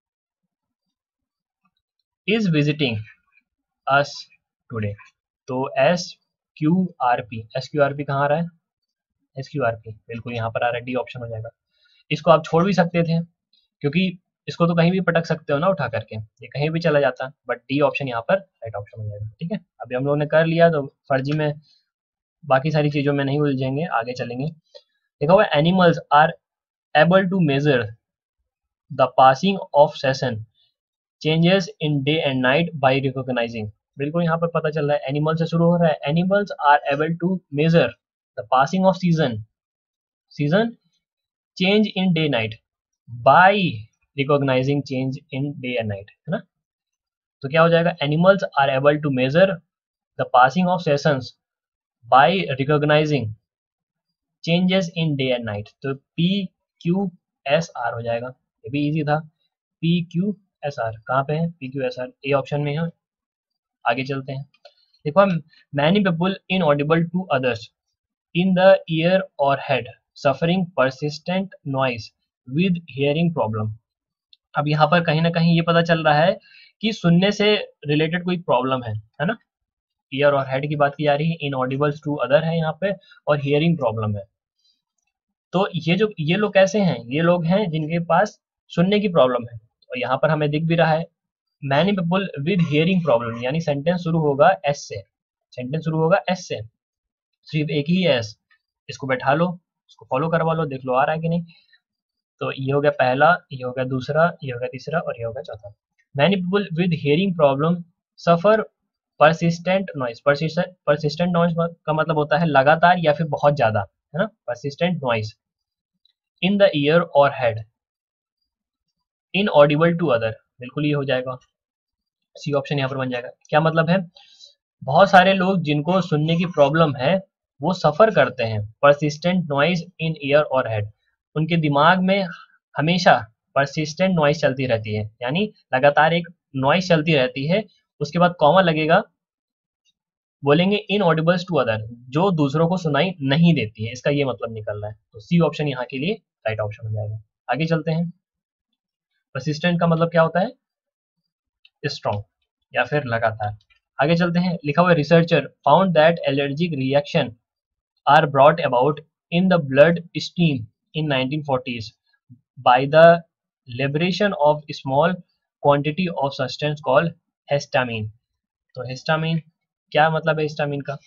is visiting us today, तो S Q R P, S Q R P कहाँ आ रहा है, एस क्यू आर पी बिल्कुल यहाँ पर आ रहा है, डी ऑप्शन हो जाएगा। इसको आप छोड़ भी सकते थे क्योंकि इसको तो कहीं भी पटक सकते हो ना उठा करके, ये कहीं भी चला जाता, बट डी ऑप्शन यहाँ पर राइट ऑप्शन हो जाएगा। ठीक है, अभी हम लोगों ने कर लिया, तो फर्जी में बाकी सारी चीजों में नहीं उलझेंगे, आगे चलेंगे। देखा हुआ animals are able to measure the passing of session changes in day and night by recognising, बिल्कुल यहाँ पर पता चल रहा है, एनिमल से शुरू हो रहा है, animals are able to measure the passing of season change in day night by recognising change in day and night, है ना, तो क्या हो जाएगा, animals are able to measure the passing of sessions by recognising changes in day and night, तो P Q S R हो जाएगा, ये भी इजी था, पी क्यू एस आर कहाँ पे है, P Q S R A option में है। आगे चलते हैं, देखो, many people inaudible to others in the ear और head suffering persistent noise with hearing problem. अब यहाँ पर कहीं ना कहीं ये पता चल रहा है कि सुनने से रिलेटेड कोई प्रॉब्लम है ना, ईयर और हेड की बात की जा रही है, इनऑडिबल्स टू अदर है यहाँ पे, और हियरिंग प्रॉब्लम है। तो ये लोग कैसे हैं, ये लोग हैं जिनके पास सुनने की प्रॉब्लम है, और यहाँ पर हमें दिख भी रहा है many people with hearing problem, यानी सेंटेंस शुरू होगा एस से, सेंटेंस शुरू होगा एस से, सिर्फ एक ही एस, इसको बैठा लो, इसको फॉलो करवा लो, देख लो आ रहा है कि नहीं। तो ये हो गया पहला, ये हो गया दूसरा, ये हो गया तीसरा, और ये हो गया चौथा। Many people with hearing problem suffer persistent noise, persistent noise का मतलब होता है लगातार या फिर बहुत ज्यादा, है ना, persistent noise in the ear और हेड इनऑडिबल टू अदर, बिल्कुल ये हो जाएगा, सी ऑप्शन यहाँ पर बन जाएगा। क्या मतलब है, बहुत सारे लोग जिनको सुनने की प्रॉब्लम है वो सफर करते हैं परसिस्टेंट नॉइज इन ईयर और हेड, उनके दिमाग में हमेशा परसिस्टेंट नॉइज चलती रहती है, यानी लगातार एक नॉइज चलती रहती है, उसके बाद कॉमा लगेगा, बोलेंगे इनऑडिबल्स टू अदर, जो दूसरों को सुनाई नहीं देती है, इसका ये मतलब निकल रहा है, तो सी ऑप्शन यहाँ के लिए राइट ऑप्शन हो जाएगा। आगे चलते हैं, परसिस्टेंट का मतलब क्या होता है, स्ट्रॉन्ग या फिर लगातार। आगे चलते हैं, लिखा हुआ researcher found that allergic reaction are brought about in the blood stream in 1940s by the liberation of small quantity of substance called histamine। तो हिस्टामिन, क्या मतलब है हिस्टामिन का,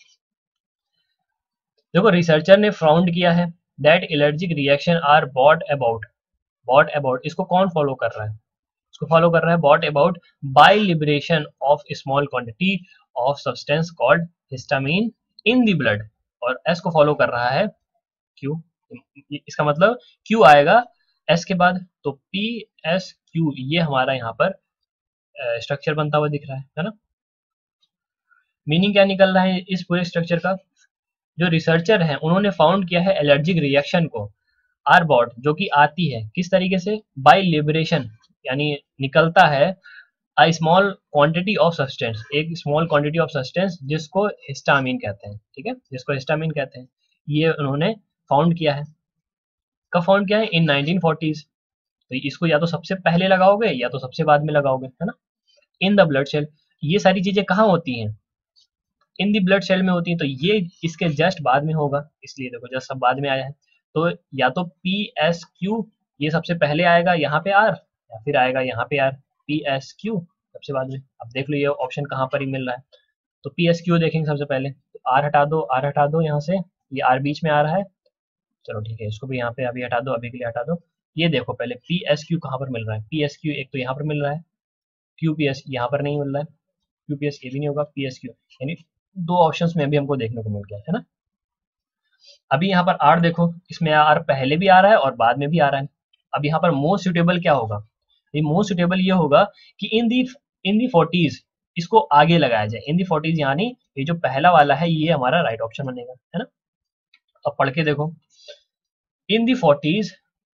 देखो रिसर्चर ने फाउंड किया है that allergic reaction are bought about, इसको कौन फॉलो कर रहा है, इसको फॉलो कर रहा है bought about by liberation of small quantity of substance called histamine in the blood, और एस को फॉलो कर रहा है क्यू, इसका मतलब क्यू आएगा एस के बाद, तो पी एस क्यू ये हमारा यहाँ पर स्ट्रक्चर बनता हुआ दिख रहा है ना। मीनिंग क्या निकल रहा है इस पूरे स्ट्रक्चर का, जो रिसर्चर है उन्होंने फाउंड किया है एलर्जिक रिएक्शन को आर बॉट, जो कि आती है किस तरीके से, बाय लिबरेशन, यानी निकलता है a small quantity of substance, एक स्मॉल क्वांटिटी ऑफ सब्सटेंस जिसको हिस्टामिन कहते हैं, ठीक है, जिसको हिस्टामिन कहते हैं, ये उन्होंने फाउंड किया है। कब फाउंड किया है? इन 1940s। तो इसको या तो सबसे पहले लगाओगे या तो सबसे बाद में लगाओगे, है ना। इन द ब्लड सेल, ये सारी चीजें कहाँ होती हैं? इन दी ब्लड सेल में होती हैं, तो ये इसके जस्ट बाद में होगा, इसलिए देखो जस्ट सब बाद में आया है। तो या तो पी एस क्यू ये सबसे पहले आएगा यहाँ पे आर, या फिर आएगा यहाँ पे आर, पी एस क्यू सबसे बाद में। अब देख लो ये ऑप्शन कहाँ पर ही मिल रहा है, तो पी एस क्यू देखेंगे सबसे पहले, तो आर हटा दो, आर हटा दो यहाँ से, ये आर बीच में आ रहा है, चलो ठीक है, इसको भी यहाँ पे अभी हटा दो, अभी के लिए हटा दो। ये देखो पहले पी एस क्यू कहाँ पर मिल रहा है, पी एस क्यू एक तो यहाँ पर मिल रहा है, क्यू पी एस यहाँ पर नहीं मिल रहा है, क्यू पी एस ये भी नहीं होगा, पी एस क्यू, यानी दो ऑप्शंस में भी हमको देखने को मिल गया है ना। अभी यहाँ पर आर देखो, इसमें आर पहले भी आ रहा है और बाद में भी आ रहा है। अब यहाँ पर मोस्ट सुटेबल क्या होगा? ये मोस्ट सुटेबल ये होगा कि इन दी 40s इसको आगे लगाया जाए। इन दी 40s यानी ये जो पहला वाला है ये हमारा राइट ऑप्शन बनेगा, है ना। अब पढ़ के देखो, इन दी 40s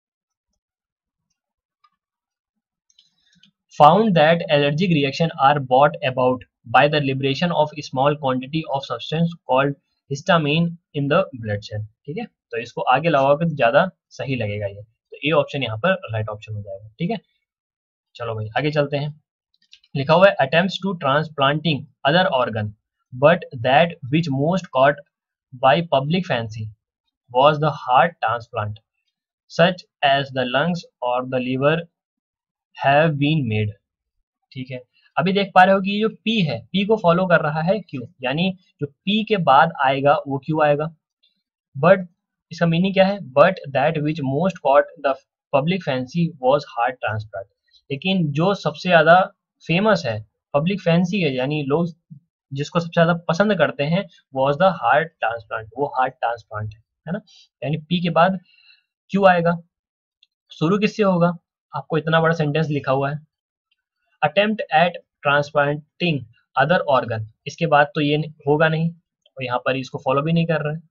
found that allergic reaction are brought about by the liberation of a small quantity of substance called histamine in the blood cell, ठीक है। तो इसको आगे लगाओगे तो ज्यादा सही लगेगा ये, तो ये ऑप्शन यहाँ पर राइट ऑप्शन हो जाएगा, ठीक है। चलो भाई आगे चलते हैं। लिखा हुआ है attempts to transplanting other organ but that which most caught by public fancy was the heart transplant such as the lungs or the liver have been made, ठीक है। अभी देख पा रहे हो कि ये जो P है, P को फॉलो कर रहा है Q, यानी जो P के बाद आएगा वो Q आएगा। बट इसका मीनिंग क्या है? But that which most caught the public fancy was heart transplant, लेकिन जो सबसे ज्यादा फेमस है, पब्लिक फैंसी है, यानी लोग जिसको सबसे ज्यादा पसंद करते हैं, वॉज द हार्ट ट्रांसप्लांट, वो हार्ट ट्रांसप्लांट है ना। यानी P के बाद Q आएगा। शुरू किससे होगा? आपको इतना बड़ा सेंटेंस लिखा हुआ है, attempt at transplanting other organ, इसके बाद तो ये होगा नहीं और यहाँ पर इसको फॉलो भी नहीं कर रहा है,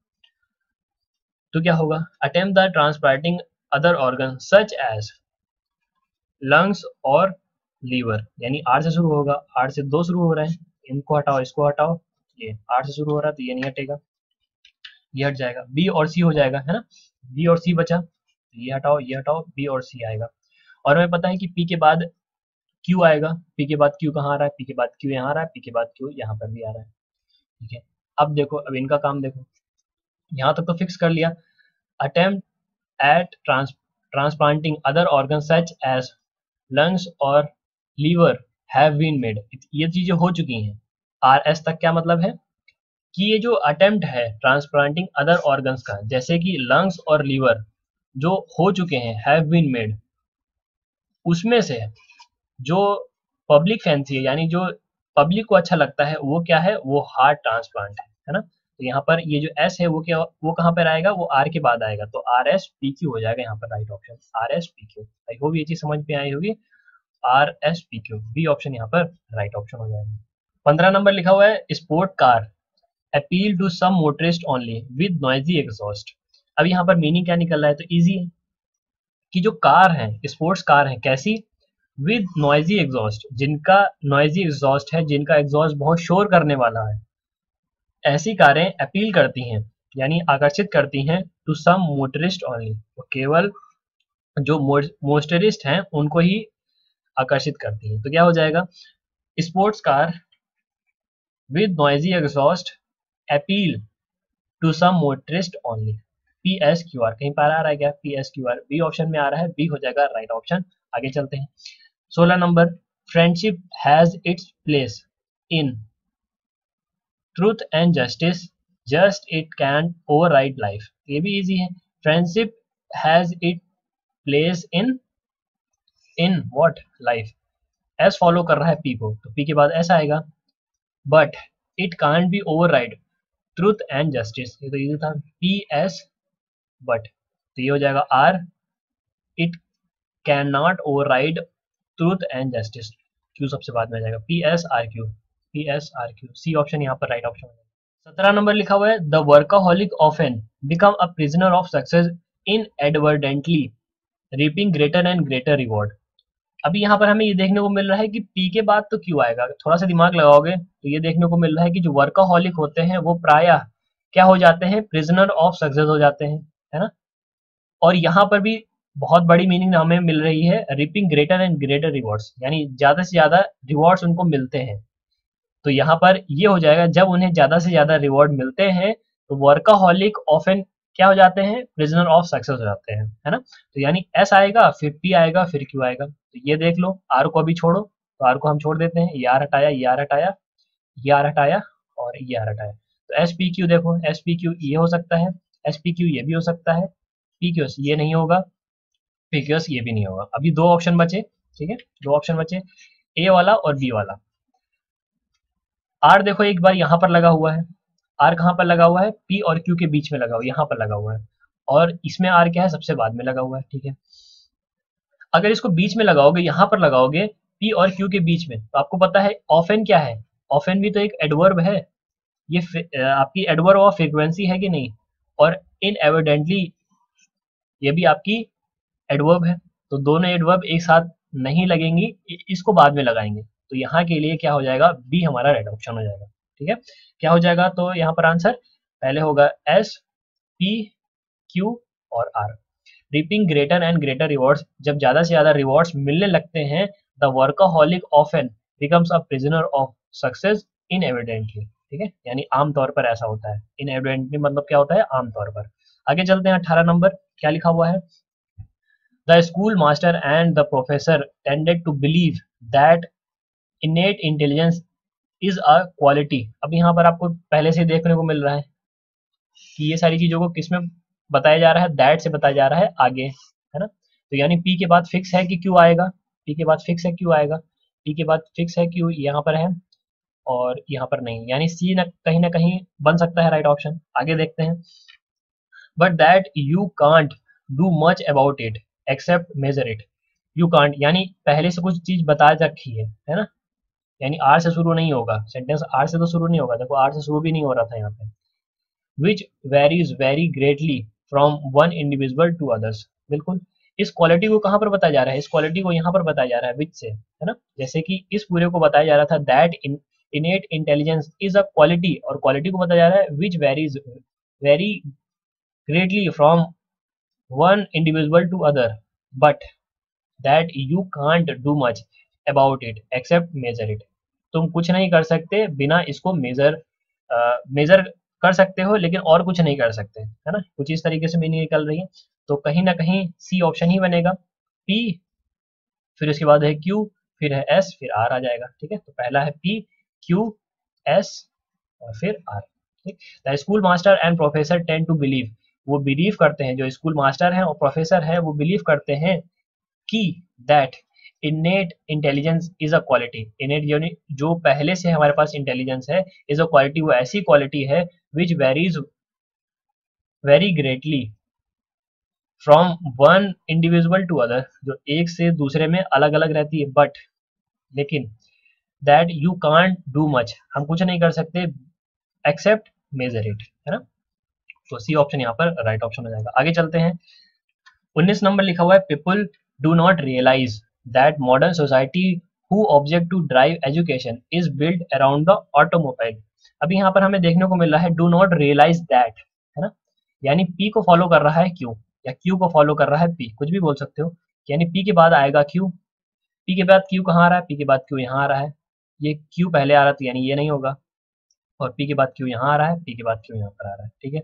तो क्या होगा? Attempt the transplanting other organ such as lungs और लीवर, यानी आर से शुरू होगा, आर से दो शुरू हो रहे हैं, इनको हटाओ इसको हटाओ, ये आर से शुरू हो रहा है तो ये नहीं हटेगा, ये हट जाएगा, बी और सी हो जाएगा, है ना। बी और सी बचा, ये हटाओ, बी और सी आएगा। और हमें पता है कि पी के बाद क्यू आएगा, पी के बाद क्यू कहाँ आ रहा है? पी के बाद क्यू यहाँ आ रहा है, पी के बाद क्यू यहाँ पर भी आ रहा है, ठीक है। अब देखो, अब इनका काम देखो, यहाँ तक तो फिक्स कर लिया। Attempt at transplanting other organ such as lungs और लीवर हैव बीन मेड, ये चीजें हो चुकी हैं। आर एस तक क्या मतलब है कि ये जो अटेम्प्ट है ट्रांसप्लांटिंग अदर ऑर्गन्स का, जैसे कि लंग्स और लीवर जो हो चुके हैं, हैव बीन मेड, उसमें से जो पब्लिक फैंसी है, यानी जो पब्लिक को अच्छा लगता है, वो क्या है? वो हार्ट ट्रांसप्लांट है ना। तो यहाँ पर ये जो एस है वो क्या, वो कहाँ पर आएगा? वो आर के बाद आएगा, तो आर एस पी क्यू हो जाएगा यहाँ पर right option, R S P Q. I hope ये चीज समझ में आई होगी, R S P Q, B option यहाँ पर राइट ऑप्शन हो जाएगा। 15 नंबर लिखा हुआ है sport car appeal to some motorist only with noisy exhaust. अब यहाँ पर मीनिंग क्या निकल रहा है? तो इजी है कि जो कार है, स्पोर्ट्स कार है, कैसी? विद नॉइजी एग्जॉस्ट, जिनका नॉइजी एग्जॉस्ट है, जिनका एग्जॉस्ट बहुत शोर करने वाला है, ऐसी कारें अपील करती हैं, यानी आकर्षित करती हैं टू सम मोटरिस्ट ओनली, तो केवल जो मोटरिस्ट हैं उनको ही आकर्षित करती हैं। तो क्या हो जाएगा? Sports car with noisy exhaust appeal to some motorist only, P S Q R, कहीं पर आ रहा है क्या? P S Q R, B option में आ रहा है, बी हो जाएगा राइट ऑप्शन। आगे चलते हैं। 16 number, friendship has its place in truth and justice just it can override life, ये भी इजी है। Friendship has it place in what? Life. S follow कर रहा है पी को, तो पी के बाद एस आएगा। But it can't be override truth and justice, ये तो इजी था, पी एस बट, तो ये हो जाएगा R, it can not override truth and justice, Q सबसे बाद में आ जाएगा, P S R Q, P S R Q, C option यहाँ पर राइट ऑप्शन है। 17 नंबर लिखा हुआ है the workaholic often become a prisoner of success inadvertently reaping greater and greater reward. अभी यहाँ पर हमें ये देखने को मिल रहा है कि पी के बाद तो क्यू आएगा। थोड़ा सा दिमाग लगाओगे तो ये देखने को मिल रहा है कि जो वर्काहॉलिक होते हैं वो प्रायः क्या हो जाते हैं, प्रिजनर ऑफ सक्सेस हो जाते हैं, है ना। और यहाँ पर भी बहुत बड़ी मीनिंग हमें मिल रही है, reaping greater and greater rewards, यानी ज्यादा से ज्यादा रिवॉर्ड्स उनको मिलते हैं। तो यहाँ पर ये हो जाएगा, जब उन्हें ज्यादा से ज्यादा रिवॉर्ड मिलते हैं तो वर्काहॉलिक ऑफन क्या हो जाते हैं, प्रिजनर ऑफ सक्सेस हो जाते हैं, है ना। तो यानी एस आएगा, फिर पी आएगा, फिर क्यू आएगा। तो ये देख लो, आर को अभी छोड़ो, तो आर को हम छोड़ देते हैं, ये आर हटाया, ये आर हटाया, ये आर हटाया और ये आर हटाया। तो एस पी क्यू देखो, एस पी क्यू ये हो सकता है, एस पी क्यू ये भी हो सकता है, पी क्यू एस ये नहीं होगा, पी क्यू एस ये भी नहीं होगा। अभी दो ऑप्शन बचे, ठीक है, दो ऑप्शन बचे, ए वाला और बी वाला। आर देखो एक बार यहाँ पर लगा हुआ है, आर कहाँ पर लगा हुआ है, पी और क्यू के बीच में लगा हुआ है, यहाँ पर लगा हुआ है, और इसमें आर क्या है, सबसे बाद में लगा हुआ है, ठीक है। अगर इसको बीच में लगाओगे, यहाँ पर लगाओगे पी और क्यू के बीच में, तो आपको पता है ऑफेन क्या है, ऑफेन भी तो एक एडवर्ब है, ये आपकी एडवर्ब ऑफ फ्रीक्वेंसी है कि नहीं, और इन एविडेंटली ये भी आपकी एडवर्ब है। तो दोनों एडवर्ब एक साथ नहीं लगेंगी, इसको बाद में लगाएंगे। तो यहाँ के लिए क्या हो जाएगा, बी हमारा राइट ऑप्शन हो जाएगा, ठीक है। क्या हो जाएगा, तो यहाँ पर आंसर पहले होगा एस, पी, क्यू और R. Reaping greater and greater rewards, जब ज्यादा से ज्यादा रिवॉर्ड्स मिलने लगते हैं, the workaholic often becomes a prisoner of success inadvertently, ठीक है, यानी आमतौर पर ऐसा होता है। इनएविडेंटली मतलब क्या होता है, आमतौर पर। आगे चलते हैं, 18 नंबर क्या लिखा हुआ है, the school master and the professor tended to believe that innate intelligence is a quality. अब यहाँ पर आपको पहले से देखने को मिल रहा है कि ये सारी चीजों को किसमें बताया जा रहा है, दैट से बताया जा रहा है आगे, है ना। तो यानी पी के बाद फिक्स है कि क्यू आएगा, पी के बाद फिक्स है क्यू आएगा, पी के बाद फिक्स है क्यू यहाँ पर है और यहाँ पर नहीं, यानी सी ना कहीं बन सकता है राइट ऑप्शन। आगे देखते हैं, but that you can't do much about it except measure it. You can't यानी पहले से कुछ चीज बता रखी है ना, यानी आर से शुरू नहीं होगा, सेंटेंस आर से तो शुरू नहीं होगा, देखो आर से शुरू भी नहीं हो रहा था यहाँ पे। Which varies very greatly from one individual to others, बिल्कुल। इस क्वालिटी को कहाँ पर बताया जा रहा है, इस क्वालिटी को यहाँ पर बताया जा रहा है विच से, है ना। जैसे कि इस पूरे को बताया जा रहा था that innate intelligence is a quality, और क्वालिटी को बताया जा रहा है which varies very greatly from one individual to other, but that you can't do much about it except measure it। तुम कुछ नहीं कर सकते बिना इसको मेजर कर सकते हो, लेकिन और कुछ नहीं कर सकते, है ना। कुछ इस तरीके से मीनिंग निकल रही है। तो कहीं ना कहीं सी ऑप्शन ही बनेगा, पी, फिर उसके बाद है क्यू, फिर है एस, फिर आर आ जाएगा, ठीक है। तो पहला है पी, क्यू, एस और फिर आर, ठीक। The school master and professor tend to believe, वो बिलीव करते हैं, जो स्कूल मास्टर हैं और प्रोफेसर हैं वो बिलीव करते हैं कि that innate intelligence is a quality. Innate यानी जो पहले से हमारे पास इंटेलिजेंस है, इज अ क्वालिटी, वो ऐसी क्वालिटी है which varies very greatly from one individual to other, जो एक से दूसरे में अलग अलग रहती है, बट लेकिन that you can't do much, हम कुछ नहीं कर सकते एक्सेप्ट मेजर इट, है ना। तो सी ऑप्शन यहाँ पर राइट ऑप्शन हो जाएगा। आगे चलते हैं, 19 नंबर लिखा हुआ है, people do not realise that modern society who object to drive education is build around the automobile. अभी यहाँ पर हमें देखने को मिल रहा है डू नॉट रियलाइज दैट, है ना, यानी पी को फॉलो कर रहा है क्यू, या क्यू को फॉलो कर रहा है पी, कुछ भी बोल सकते हो। यानी पी के बाद आएगा क्यू, पी के बाद क्यू कहाँ आ रहा है, पी के बाद क्यू यहाँ आ रहा है, ये क्यू पहले आ रहा था यानी ये नहीं होगा, और पी के बाद क्यू यहाँ आ रहा है, पी के बाद क्यू यहाँ पर आ रहा है, ठीक है।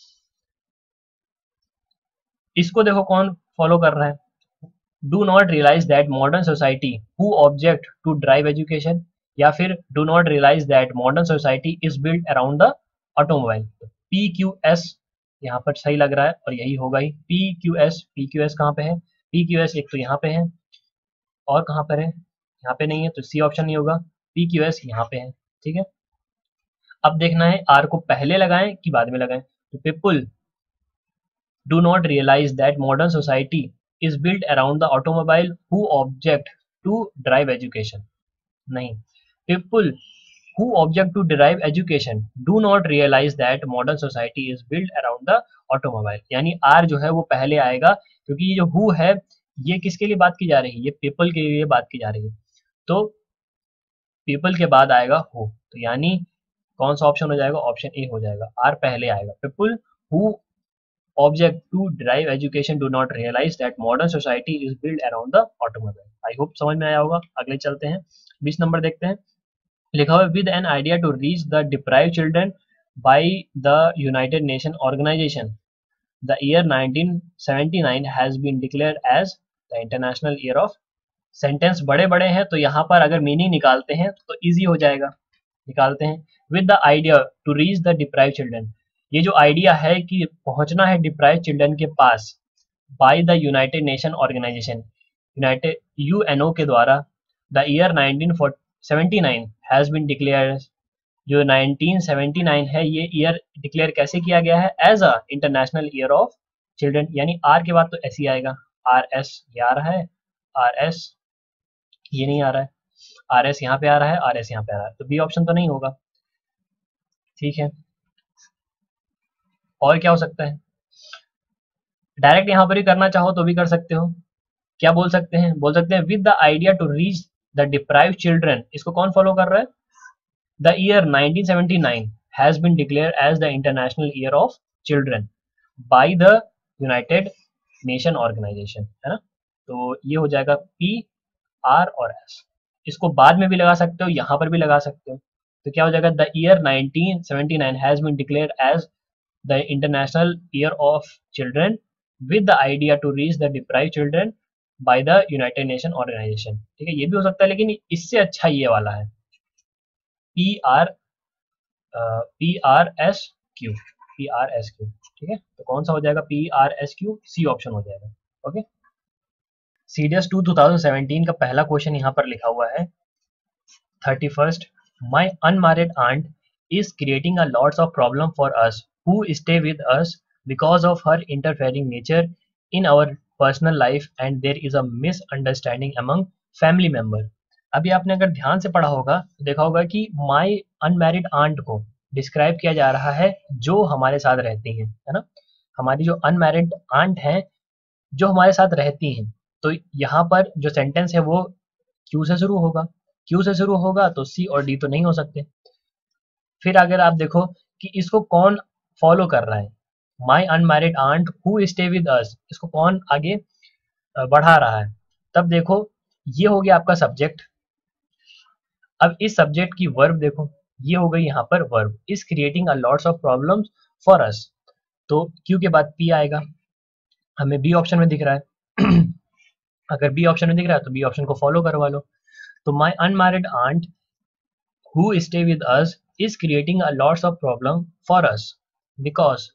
इसको देखो कौन फॉलो कर रहा है, do not realise that modern society who object to drive education, या फिर do not realise that modern society is build around the automobile. P Q S यहाँ पर सही लग रहा है और यही होगा ही, पी क्यू एस कहाँ पे है, पी क्यू एस एक तो यहाँ पे है और कहाँ पर है, यहाँ पे नहीं है, तो सी ऑप्शन नहीं होगा, पी क्यू एस यहाँ पे है, ठीक है। अब देखना है आर को पहले लगाएं कि बाद में लगाएं। तो people do not realize that modern society is built around the automobile who object to drive education, नहीं, people who object to drive education do not realize that modern society is built around the automobile, यानी R जो है वो पहले आएगा, क्योंकि ये जो who है ये किसके लिए बात की जा रही है, ये पीपल के लिए बात की जा रही है। तो पीपल के बाद आएगा हु, तो यानी कौन सा ऑप्शन हो जाएगा, ऑप्शन ए हो जाएगा, आर पहले आएगा। People who object to derive education do not realize that modern society is built around the automobile। I hope समझ में आया होगा। अगले चलते हैं, 20 नंबर देखते हैं। लिखा हुआ with an idea to reach the deprived children by the United Nation Organisation the year 1979 has been declared as the international year of. Sentence बड़े बड़े हैं तो यहाँ पर अगर मीनिंग निकालते हैं तो इजी हो जाएगा। निकालते हैं, with the idea to reach the deprived children, ये जो आइडिया है कि पहुंचना है डिप्राइव्ड चिल्ड्रन के पास by the United Nation Organisation, United UNO के द्वारा, the year 1979 has been declared, जो 1979 है ये ईयर डिक्लेयर कैसे किया गया है, as a international year of children. यानी आर के बाद तो ऐसे ही आएगा, आर एस ये आ रहा है, आर एस ये नहीं आ रहा है, आर एस यहाँ पे आ रहा है, आर एस यहाँ पे आ रहा है, तो बी ऑप्शन तो नहीं होगा। ठीक है, और क्या हो सकता है, डायरेक्ट यहाँ पर ही करना चाहो तो भी कर सकते हो। क्या बोल सकते हैं, बोल सकते हैं with the idea to reach the deprived children, इसको कौन फॉलो कर रहा है, the year 1979 has been declared as the international year of children by the United Nation Organisation, है ना। तो ये हो जाएगा पी आर और एस। इसको बाद में भी लगा सकते हो, यहाँ पर भी लगा सकते हो। तो क्या हो जाएगा, the year 1979 has been declared as the international year of children with the idea to reach the deprived children by the United Nation Organization। ठीक है, ये भी हो सकता है, लेकिन इससे अच्छा ये वाला है, P R S Q, P R S Q. ठीक है, तो कौन सा हो जाएगा, P R S Q, C option हो जाएगा। ओके, सीडीएस 2 2017 का पहला क्वेश्चन यहाँ पर लिखा हुआ है 31st, my unmarried aunt is creating a lots of problem for us who stay with us because of her interfering nature in our personal life and there is a misunderstanding among family member। अभी आपने अगर ध्यान से पढ़ा होगा तो देखा होगा कि माई अनमैरिड आंट को डिस्क्राइब किया जा रहा है जो हमारे साथ रहती हैं, है ना। हमारी जो अनमैरिड आंट हैं जो हमारे साथ रहती हैं, तो यहाँ पर जो सेंटेंस है वो क्यू से शुरू होगा, क्यू से शुरू होगा तो सी और डी तो नहीं हो सकते। फिर अगर आप देखो कि इसको कौन फॉलो कर रहा है, my unmarried aunt who stay with us, इसको कौन आगे बढ़ा रहा है, तब देखो ये हो गया आपका सब्जेक्ट। अब इस सब्जेक्ट की वर्ब देखो, ये हो गई यहाँ पर verb, is creating a lots of problems for us, तो क्यू के बाद पी आएगा, हमें बी ऑप्शन में दिख रहा है अगर बी ऑप्शन में दिख रहा है तो बी ऑप्शन को फॉलो करवा लो। तो my unmarried aunt who stay with us is creating a lots of problem for us because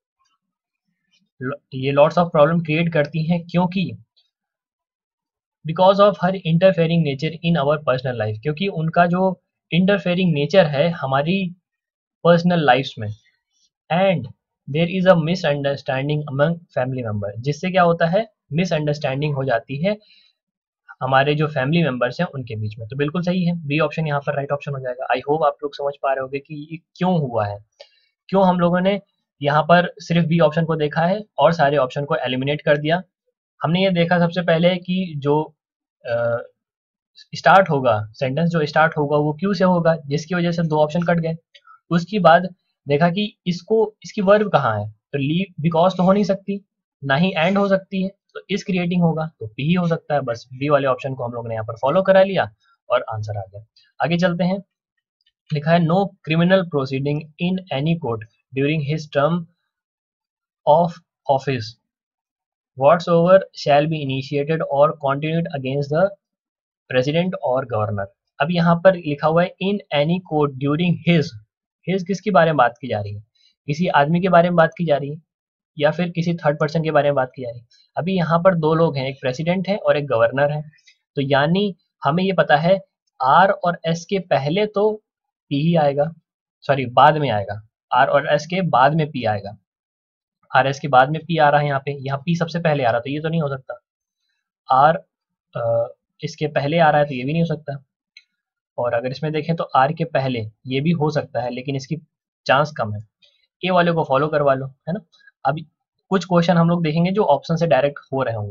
ये lots of problem create करती हैं क्योंकि because of her interfering nature in our personal life, क्योंकि उनका जो interfering nature है हमारी personal lives में, and there is a misunderstanding among family member, जिससे क्या होता है, misunderstanding हो जाती है हमारे जो फैमिली मेंबर्स हैं उनके बीच में। तो बिल्कुल सही है, बी ऑप्शन यहाँ पर राइट ऑप्शन हो जाएगा। आई होप आप लोग समझ पा रहे होंगे कि ये क्यों हुआ है, क्यों हम लोगों ने यहाँ पर सिर्फ बी ऑप्शन को देखा है और सारे ऑप्शन को एलिमिनेट कर दिया। हमने ये देखा सबसे पहले कि जो स्टार्ट होगा, सेंटेंस जो स्टार्ट होगा वो क्यू से होगा, जिसकी वजह से दो ऑप्शन कट गए। उसके बाद देखा कि इसकी वर्ब कहाँ है, तो लीव बिकॉज तो हो नहीं सकती, ना ही एंड हो सकती है, तो इस क्रिएटिंग होगा तो पी ही हो सकता है। बस बी वाले ऑप्शन को हम लोग ने यहाँ पर फॉलो करा लिया और आंसर आ गया। आगे चलते हैं, लिखा है no criminal proceeding in any court during his term of office whatsoever shall be initiated और कंटिन्यूड अगेंस्ट द प्रेसिडेंट और गवर्नर। अब यहाँ पर लिखा हुआ है in any court during his किसके बारे में बात की जा रही है, किसी आदमी के बारे में बात की जा रही है या फिर किसी थर्ड पर्सन के बारे में बात की जा रही है। अभी यहाँ पर दो लोग हैं, एक प्रेसिडेंट है और एक गवर्नर है, तो यानी हमें ये पता है आर और एस के पहले तो पी ही आएगा, सॉरी बाद में आएगा, आर और एस के बाद में पी आएगा। आर एस के बाद में पी आ रहा है, यहाँ पी सबसे पहले आ रहा, तो ये तो नहीं हो सकता। आर इसके पहले आ रहा है तो ये भी नहीं हो सकता, और अगर इसमें देखें तो आर के पहले ये भी हो सकता है लेकिन इसकी चांस कम है। ए वाले को फॉलो करवा लो, है ना। अब कुछ क्वेश्चन हम लोग देखेंगे जो ऑप्शन से डायरेक्ट हो रहे होंगे,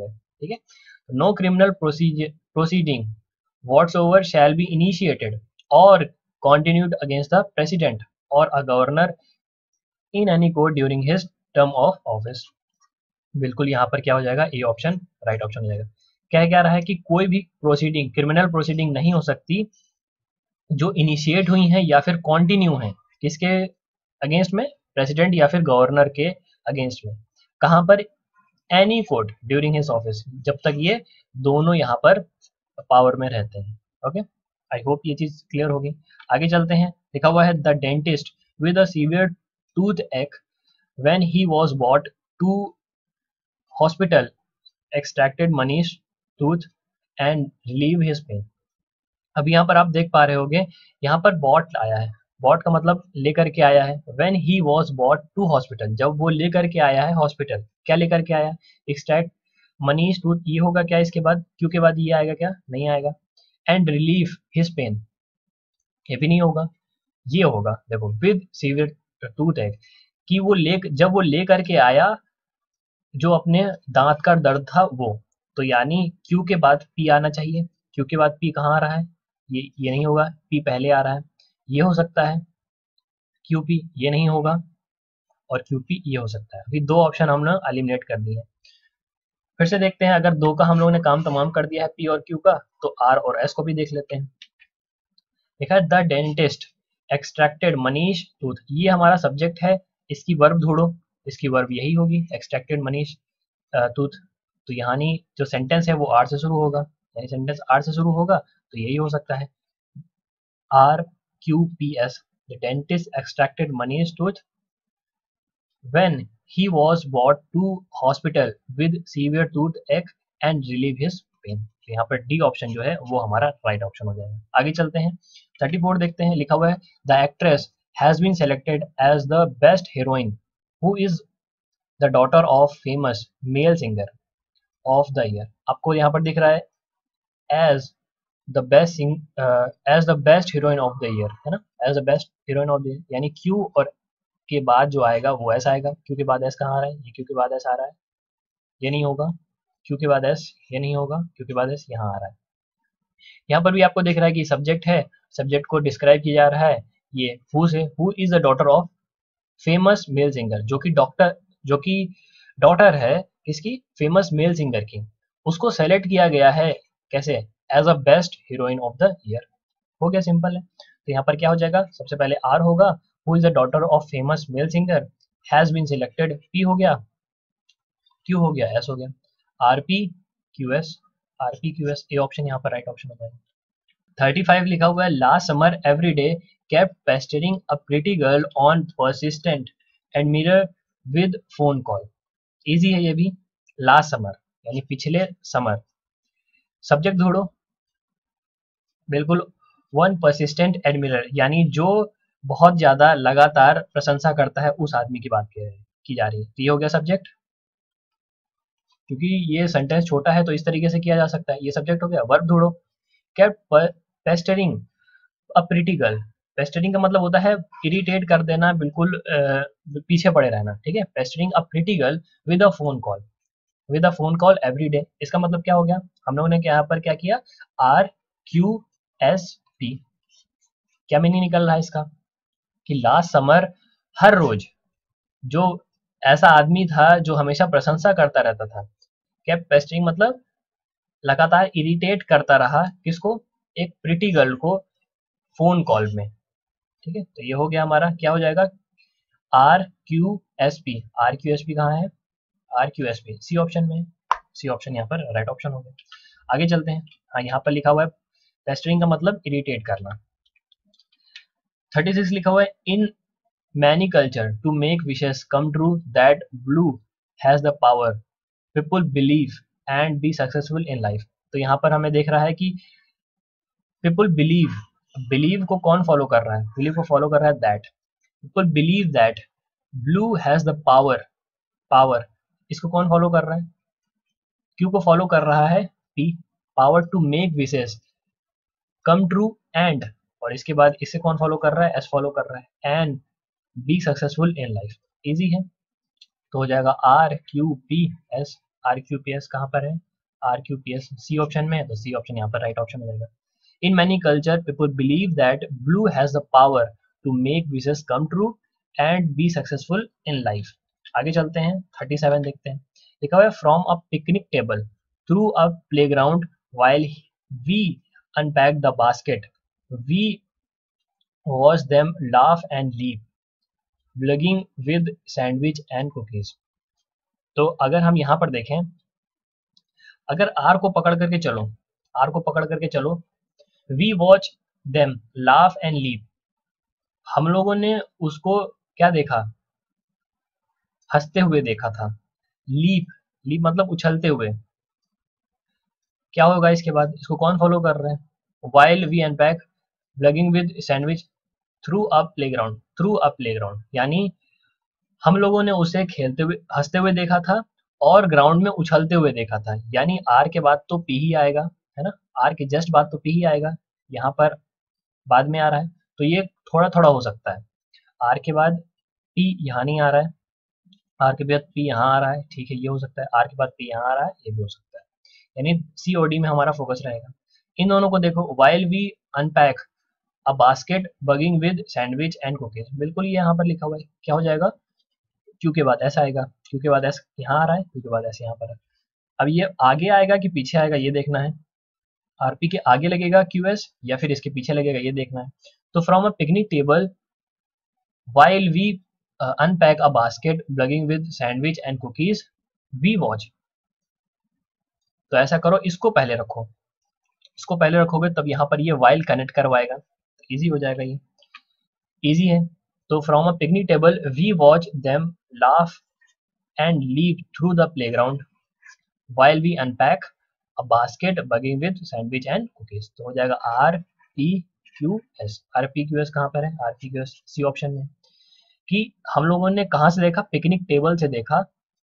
ठीक है। No criminal proceeding whatsoever shall be initiated or continued against the president or a governor in any court during his term of office। बिल्कुल यहाँ पर क्या हो जाएगा, ए ऑप्शन राइट ऑप्शन हो जाएगा। क्या रहा है कि कोई भी प्रोसीडिंग, क्रिमिनल प्रोसीडिंग नहीं हो सकती जो इनिशिएट हुई हैं या फिर कंटिन्यू हैं, किसके अगेंस्ट में, प्रेसिडेंट या फिर गवर्नर के अगेंस्ट में। कहाँ पर, any court during his office, जब तक ये दोनों यहाँ पर पावर में रहते हैं। ओके, आई होप ये चीज क्लियर होगी। आगे चलते हैं, लिखा हुआ है the dentist with a severe toothache when he was brought to hospital extracted Manish tooth and relieve his pain. अब यहाँ पर आप देख पा रहे होगे, यहाँ पर बॉट आया है, बॉट का मतलब लेकर के आया है। When he was brought to hospital, जब वो लेकर के आया है हॉस्पिटल, क्या लेकर के आया, एक्सट्रैक्ट मनीष टूथ, ये होगा क्या इसके बाद, क्यों के बाद ये आएगा क्या, नहीं आएगा। एंड रिलीफ हिज पेन, ये भी नहीं होगा, ये होगा देखो विद सीवियर टूथ एक, कि वो जब वो लेकर के आया जो अपने दांत का दर्द था वो, तो यानी क्यू के बाद पी आना चाहिए। क्यू के बाद पी कहाँ आ रहा है, ये नहीं होगा, पी पहले आ रहा है, ये हो सकता है क्यू पी, ये नहीं होगा, और क्यू पी ये हो सकता है। अभी दो ऑप्शन हमने एलिमिनेट कर दिए। फिर से देखते हैं, अगर दो का हम लोगों ने काम तमाम कर दिया है पी और क्यू का, तो आर और एस को भी देख लेते हैं। देखा है the dentist extracted Manish tooth, ये हमारा सब्जेक्ट है, इसकी वर्ब ढूंढो, इसकी वर्ब यही होगी, एक्सट्रैक्टेड मनीष टूथ। तो यहाँ नहीं, जो सेंटेंस है वो आर से शुरू होगा, यानी सेंटेंस आर से शुरू होगा, तो यही हो सकता है R Q P S. The dentist extracted Manish tooth when he was brought to hospital with severe toothache and relieve his pain। तो यहाँ पर डी ऑप्शन जो है वो हमारा राइट ऑप्शन हो जाएगा। आगे चलते हैं, 34 देखते हैं, लिखा हुआ है the actress has been selected as the best heroine who is the daughter of famous male singer of the year. आपको यहाँ पर दिख रहा है as the best heroine of the year, है ना, as the best heroine of the year, यानी Q और के बाद जो आएगा वो एस आएगा। क्यू के बाद एस कहाँ आ रहा है, ये क्यू के बाद एस आ रहा है, ये नहीं होगा, क्यू के बाद एस ये नहीं होगा, क्यू के बाद एस यहाँ आ रहा है। यहाँ पर भी आपको दिख रहा है कि सब्जेक्ट है, सब्जेक्ट को डिस्क्राइब किया जा रहा है, ये हु से, who is the daughter of famous male singer, जो कि डॉटर है किसकी, फेमस मेल सिंगर की, उसको सेलेक्ट किया गया है कैसे, as a best heroine of the year. हो गया, सिंपल है। तो यहाँ पर क्या हो जाएगा, सबसे पहले आर होगा, who is the daughter of famous male singer, has been selected, P हो गया, क्यू हो गया, एस हो गया, R P Q S, R P Q S, A option यहाँ पर राइट ऑप्शन हो जाएगा। 35 लिखा हुआ है last summer every day kept pestering a pretty girl on persistent and mirror with phone call। Easy है ये भी, लास्ट समर यानी पिछले समर, सब्जेक्ट ढूंढो, बिल्कुल, वन परसिस्टेंट एडमिरर, यानी जो बहुत ज्यादा लगातार प्रशंसा करता है उस आदमी की बात की जा रही है। तो ये हो गया सब्जेक्ट, क्योंकि ये सेंटेंस छोटा है तो इस तरीके से किया जा सकता है, ये सब्जेक्ट हो गया। वर्ब ढूंढो, kept pestering a pretty girl, pestering का मतलब होता है इरिटेट कर देना, बिल्कुल पीछे पड़े रहना, ठीक है। Pestering a pretty girl with a phone call, with a phone call every day, इसका मतलब क्या हो गया, हम लोगों ने यहाँ पर क्या किया, आर क्यू एस पी, क्या मीनिंग निकल रहा है इसका, कि लास्ट समर हर रोज जो ऐसा आदमी था जो हमेशा प्रशंसा करता रहता था, क्या पेस्टिंग मतलब लगातार इरिटेट करता रहा, किसको, एक प्रिटी गर्ल को फोन कॉल में, ठीक है। तो ये हो गया हमारा, क्या हो जाएगा, R Q S P, R Q S P कहाँ है, R Q S P C option में, सी ऑप्शन यहाँ पर राइट ऑप्शन हो गया। आगे चलते हैं, हाँ यहाँ पर लिखा हुआ है पेस्टरिंग का मतलब इरिटेट करना। 36 लिखा हुआ है in many culture to make wishes come true that blue has the power people believe and be successful in life. तो यहाँ पर हमें देख रहा है कि पीपल बिलीव, बिलीव को कौन फॉलो कर रहा है, बिलीव को फॉलो कर रहा है that, people believe that blue has the power, power इसको कौन फॉलो कर रहा है, क्यू को फॉलो कर रहा है P, power to make wishes come true and, और इसके बाद इसे कौन फॉलो कर रहा है, एस फॉलो कर रहा है, and be successful in life. Easy है, तो हो जाएगा R Q P S, R Q P S कहाँ पर है, R Q P S C option में है, तो सी ऑप्शन यहाँ पर राइट ऑप्शन हो जाएगा। In many culture people believe that blue has the power to make wishes come true and be successful in life. आगे चलते हैं 37 देखते हैं। लिखा हुआ है from a picnic table through a playground while we unpack the basket we watch them laugh and leave begging with sandwich and cookies। तो अगर हम यहाँ पर देखें, अगर आर को पकड़ करके चलो, आर को पकड़ करके चलो, we watch them laugh and leave, हम लोगों ने उसको क्या देखा, हंसते हुए देखा था। लीप, लीप मतलब उछलते हुए। क्या होगा इसके बाद, इसको कौन फॉलो कर रहा है, while we unpack bulging with sandwich through a playground, through a playground यानी हम लोगों ने उसे खेलते हुए हंसते हुए देखा था और ग्राउंड में उछलते हुए देखा था। यानी आर के बाद तो पी ही आएगा, है ना, आर के जस्ट बाद तो पी ही आएगा, यहाँ पर बाद में आ रहा है, तो ये थोड़ा थोड़ा हो सकता है। आर के बाद पी यहाँ नहीं आ रहा है, आर के बाद पी यहाँ आ रहा है, ठीक है, ये हो सकता है। आर के बाद पी यहाँ आ रहा है, ये भी हो सकता है। यानी सी और डी में हमारा फोकस रहेगा। इन दोनों को देखो, while we unpack a basket bulging with sandwich and cookies, बिल्कुल ये यहाँ पर लिखा हुआ है, क्या हो जाएगा, क्यू के बाद एस आएगा, क्यू के बाद एस यहाँ आ रहा है, क्यू के बाद एस यहाँ पर है। अब ये आगे आएगा कि पीछे आएगा ये देखना है, आरपी के आगे लगेगा क्यू एस या फिर इसके पीछे लगेगा ये देखना है। तो from a picnic table while we unpack a basket plugging with sandwich and cookies we watch। तो ऐसा करो, इसको पहले रखो, इसको पहले रखोगे तब यहाँ पर ये while कनेक्ट करवाएगा, तो इजी हो जाएगा, ये इजी है। तो from a picnic table we watch them laugh and leave through the playground while we unpack a basket bugging with sandwich and cookies। तो हो जाएगा R P Q S. R P Q S कहाँ पर है, R P Q S C option में। कि हम लोगों ने कहाँ से देखा, पिकनिक टेबल से देखा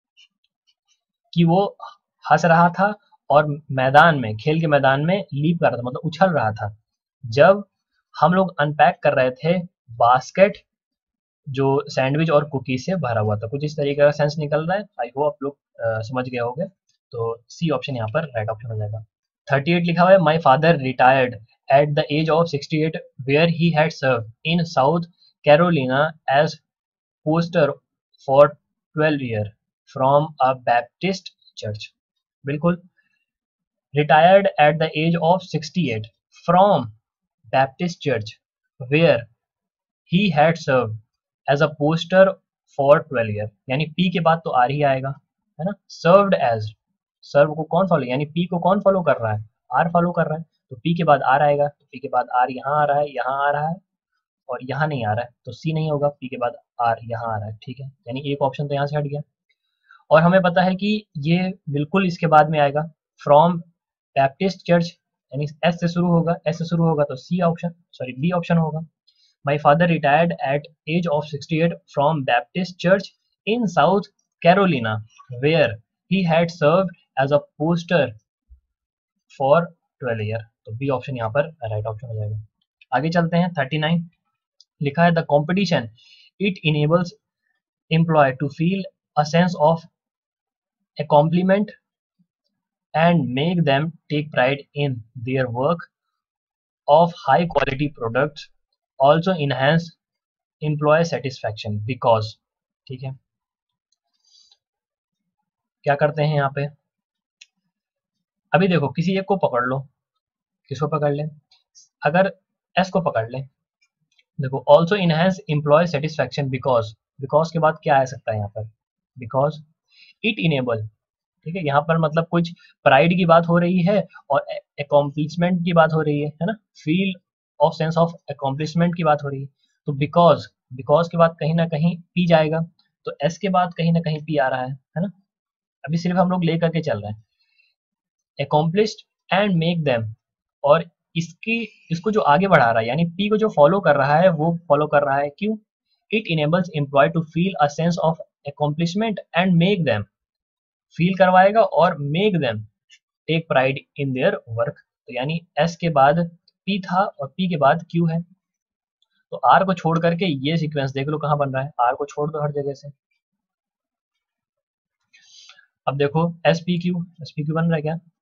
कि वो हंस रहा था और मैदान में, खेल के मैदान में लीप कर रहा था, मतलब उछल रहा था, जब हम लोग अनपैक कर रहे थे बास्केट जो सैंडविच और कुकी से भरा हुआ था। कुछ इस तरीके का सेंस निकल रहा है, आई होप आप लोग समझ गए होंगे। तो सी ऑप्शन यहाँ पर राइट ऑप्शन हो जाएगा। 38 लिखा हुआ है my father retired at the age of 68 where he had serve in South Carolina as poster for 12 year from a Baptist church. बिल्कुल, retired at the age of 68 from Baptist church where he had serve as a poster for 12 year, यानी P के बाद तो are ही आएगा, है ना। Served as, सर्व को कौन फॉलो, यानी पी को कौन फॉलो कर रहा है, आर फॉलो कर रहा है, तो पी के बाद आर आएगा, तो पी के बाद आर यहाँ आ रहा है, यहाँ आ रहा है और यहाँ नहीं आ रहा है, तो सी नहीं होगा, पी के बाद आर यहाँ आ रहा है, ठीक है। यानी एक ऑप्शन तो यहाँ से हट गया। और हमें पता है कि ये बिल्कुल इसके बाद में आएगा, फ्रॉम बैप्टिस्ट चर्च, यानी एस से शुरू होगा, एस से शुरू होगा तो C option, sorry B option होगा। My father retired at age of 68 from Baptist church in South Carolina where he had served as a poster for 12 year, तो बी ऑप्शन यहाँ पर राइट ऑप्शन हो जाएगा। आगे चलते हैं 39 लिखा है the competition it enables employ to feel a sense of accomplishment and make them take pride in their work of high quality products also enhance employee satisfaction because। ठीक है, क्या करते हैं यहाँ पे, अभी देखो किसी एक को पकड़ लो, किसको पकड़ लें, अगर एस को पकड़ लें, देखो also enhance employ satisfaction because, because के बाद क्या आ सकता है यहाँ पर, बिकॉज इट इनेबल, ठीक है, यहाँ पर मतलब कुछ प्राइड की बात हो रही है और अकॉम्प्लिशमेंट की बात हो रही है ना, feel of sense of accomplishment की बात हो रही है, तो बिकॉज, बिकॉज के बाद कहीं ना कहीं पी जाएगा, तो एस के बाद कहीं ना कहीं पी आ रहा है ना। अभी सिर्फ हम लोग ले करके चल रहे हैं accomplished एंड मेक देम, और इसकी, इसको जो आगे बढ़ा रहा है यानी पी को जो फॉलो कर रहा है वो फॉलो कर रहा है, क्यों, it enables employ to feel a sense of accomplishment and make them, feel करवाएगा और make them take pride in their work, तो यानी एस के बाद पी था और पी के बाद क्यू है, तो आर को छोड़ करके ये सीक्वेंस देख लो कहाँ बन रहा है, आर को छोड़ दो हर जगह से। अब देखो एस पी क्यू बन रहा है क्या,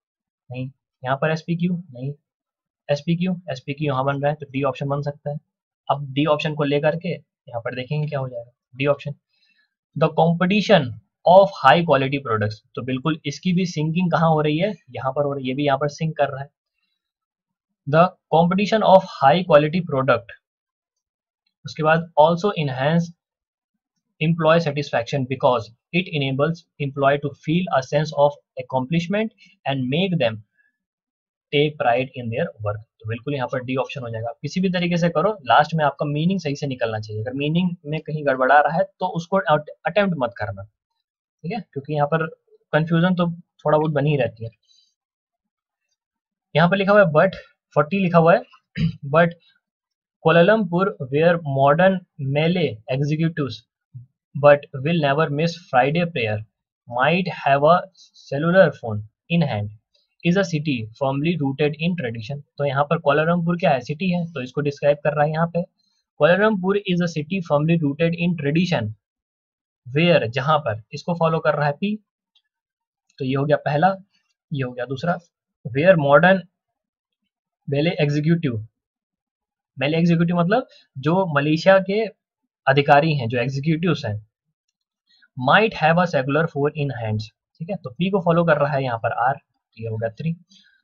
नहीं। यहाँ पर एसपीक्यू नहीं, एसपीक्यू यहाँ बन रहा है तो डी ऑप्शन बन सकता है। अब डी ऑप्शन को लेकर के यहाँ पर देखेंगे क्या हो जाएगा। D option, the competition of high quality products, तो बिल्कुल इसकी भी सिंकिंग कहाँ हो रही है, यहाँ पर हो रही है, ये भी यहाँ पर सिंक कर रहा है। The competition of high quality product, उसके बाद also enhance employee satisfaction because it enables employee to feel a sense of accomplishment and make them take pride in their work। तो बिल्कुल यहाँ पर डी ऑप्शन हो जाएगा। किसी भी तरीके से करो, लास्ट में आपका मीनिंग सही से निकलना चाहिए। अगर मीनिंग में कहीं गड़बड़ा रहा है तो उसको अटेम्प्ट मत करना, ठीक है, क्योंकि यहाँ पर कंफ्यूजन तो थोड़ा बहुत बनी ही रहती है। यहाँ पर लिखा हुआ है बट 40 लिखा हुआ है but Kuala Lumpur where modern Malay executives but will never miss Friday prayer, might have a cellular phone in hand, is a city firmly rooted in tradition। तो यहाँ पर कोलालमपुर क्या है, सिटी है, तो इसको डिस्क्राइब कर रहा है यहाँ पे। Kuala Lumpur is a city firmly rooted in tradition, where, जहां पर, इसको फॉलो कर रहा है पी, तो ये हो गया पहला, ये हो गया दूसरा। Where modern Malay executive, Malay executive मतलब जो मलेशिया के अधिकारी हैं, जो एग्जीक्यूटिव्स हैं, might have a secular phone in hands, ठीक है, तो पी को फॉलो कर रहा है यहाँ पर आर, तो ये हो गया 3।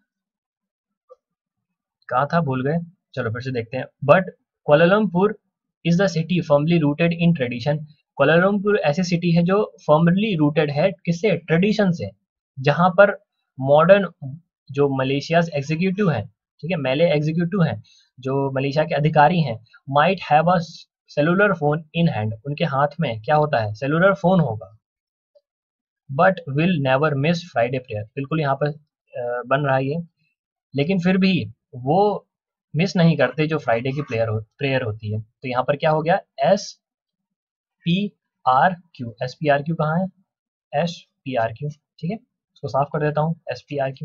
कहाँ था, भूल गए, चलो फिर से देखते हैं। But Kuala Lumpur is the city firmly rooted in tradition, Kuala Lumpur ऐसी सिटी है जो फर्मली रूटेड है, किससे, ट्रेडिशन से, जहां पर मॉडर्न जो मलेशिया एग्जीक्यूटिव है, ठीक है, मेले एग्जीक्यूटिव हैं, जो मलेशिया के अधिकारी हैं, might have a cellular phone in hand, उनके हाथ में क्या होता है, सेलुलर फोन होगा। But will never miss Friday prayer, बिल्कुल यहाँ पर बन रहा है ये, लेकिन फिर भी वो मिस नहीं करते जो फ्राइडे की प्रेयर होती है। तो यहाँ पर क्या हो गया, S P R Q, S P R Q कहाँ है, एस पी आर क्यू, ठीक है, इसको साफ कर देता हूँ, एस पी आर क्यू।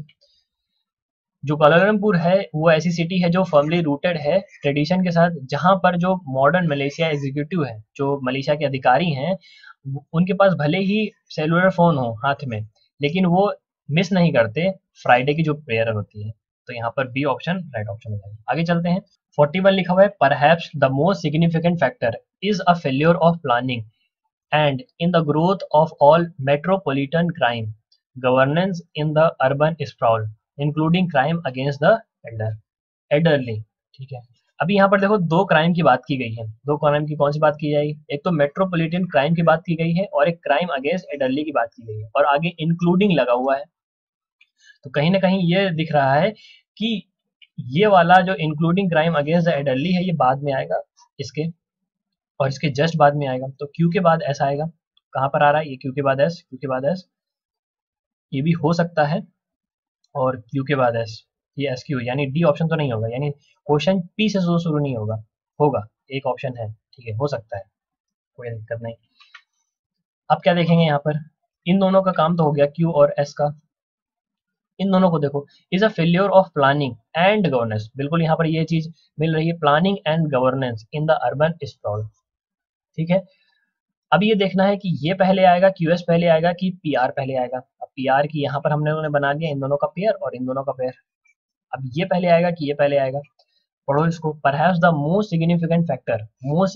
जो कोलालमपुर है वो ऐसी सिटी है जो फर्मली रूटेड है ट्रेडिशन के साथ, जहां पर जो मॉडर्न मलेशिया एग्जीक्यूटिव है, जो मलेशिया के अधिकारी हैं, उनके पास भले ही सेलुलर फोन हो हाथ में, लेकिन वो मिस नहीं करते फ्राइडे की जो प्रेयर होती है। तो यहाँ पर बी ऑप्शन राइट ऑप्शन हो जाएगा। आगे चलते हैं। 41 लिखा हुआ है, perhaps the most significant factor is a failure of planning and in the growth of all metropolitan crime governance in the urban sprawl including crime against the elderly, ठीक है। अभी यहाँ पर देखो दो क्राइम की बात की गई है, दो क्राइम की कौन सी बात की जाएगी, एक तो मेट्रोपॉलिटन क्राइम की बात की गई है और एक क्राइम अगेंस्ट एल्डरली की बात की गई है, और आगे इंक्लूडिंग लगा हुआ है। तो कहीं ना कहीं ये दिख रहा है कि ये वाला जो including crime against the elderly है ये बाद में आएगा इसके, और इसके जस्ट बाद में आएगा, तो क्यू के बाद एस आएगा। कहाँ पर आ रहा है ये, क्यू के बाद एस, क्यू के बाद एस, ये भी हो सकता है, और क्यू के बाद एस, ये एस क्यू, यानी डी ऑप्शन तो नहीं होगा, यानी क्वेश्चन पी से शुरू नहीं होगा, होगा एक ऑप्शन है, ठीक है, हो सकता है, कोई दिक्कत नहीं। अब क्या देखेंगे यहाँ पर, इन दोनों का काम तो हो गया, क्यू और एस का। इन दोनों को देखो, is a failure of planning and governance, बिल्कुल यहाँ पर ये चीज मिल रही है, planning and governance in the urban sprawl, ठीक है। अब ये देखना है कि ये पहले आएगा, क्यूएस पहले आएगा कि पीआर पहले आएगा। अब पीआर की यहाँ पर हमने बना दिया इन दोनों का पेयर और इन दोनों का पेयर, अब ये पहले आएगा कि ये पहले आएगा, पढ़ो इसको। Perhaps the most significant factor,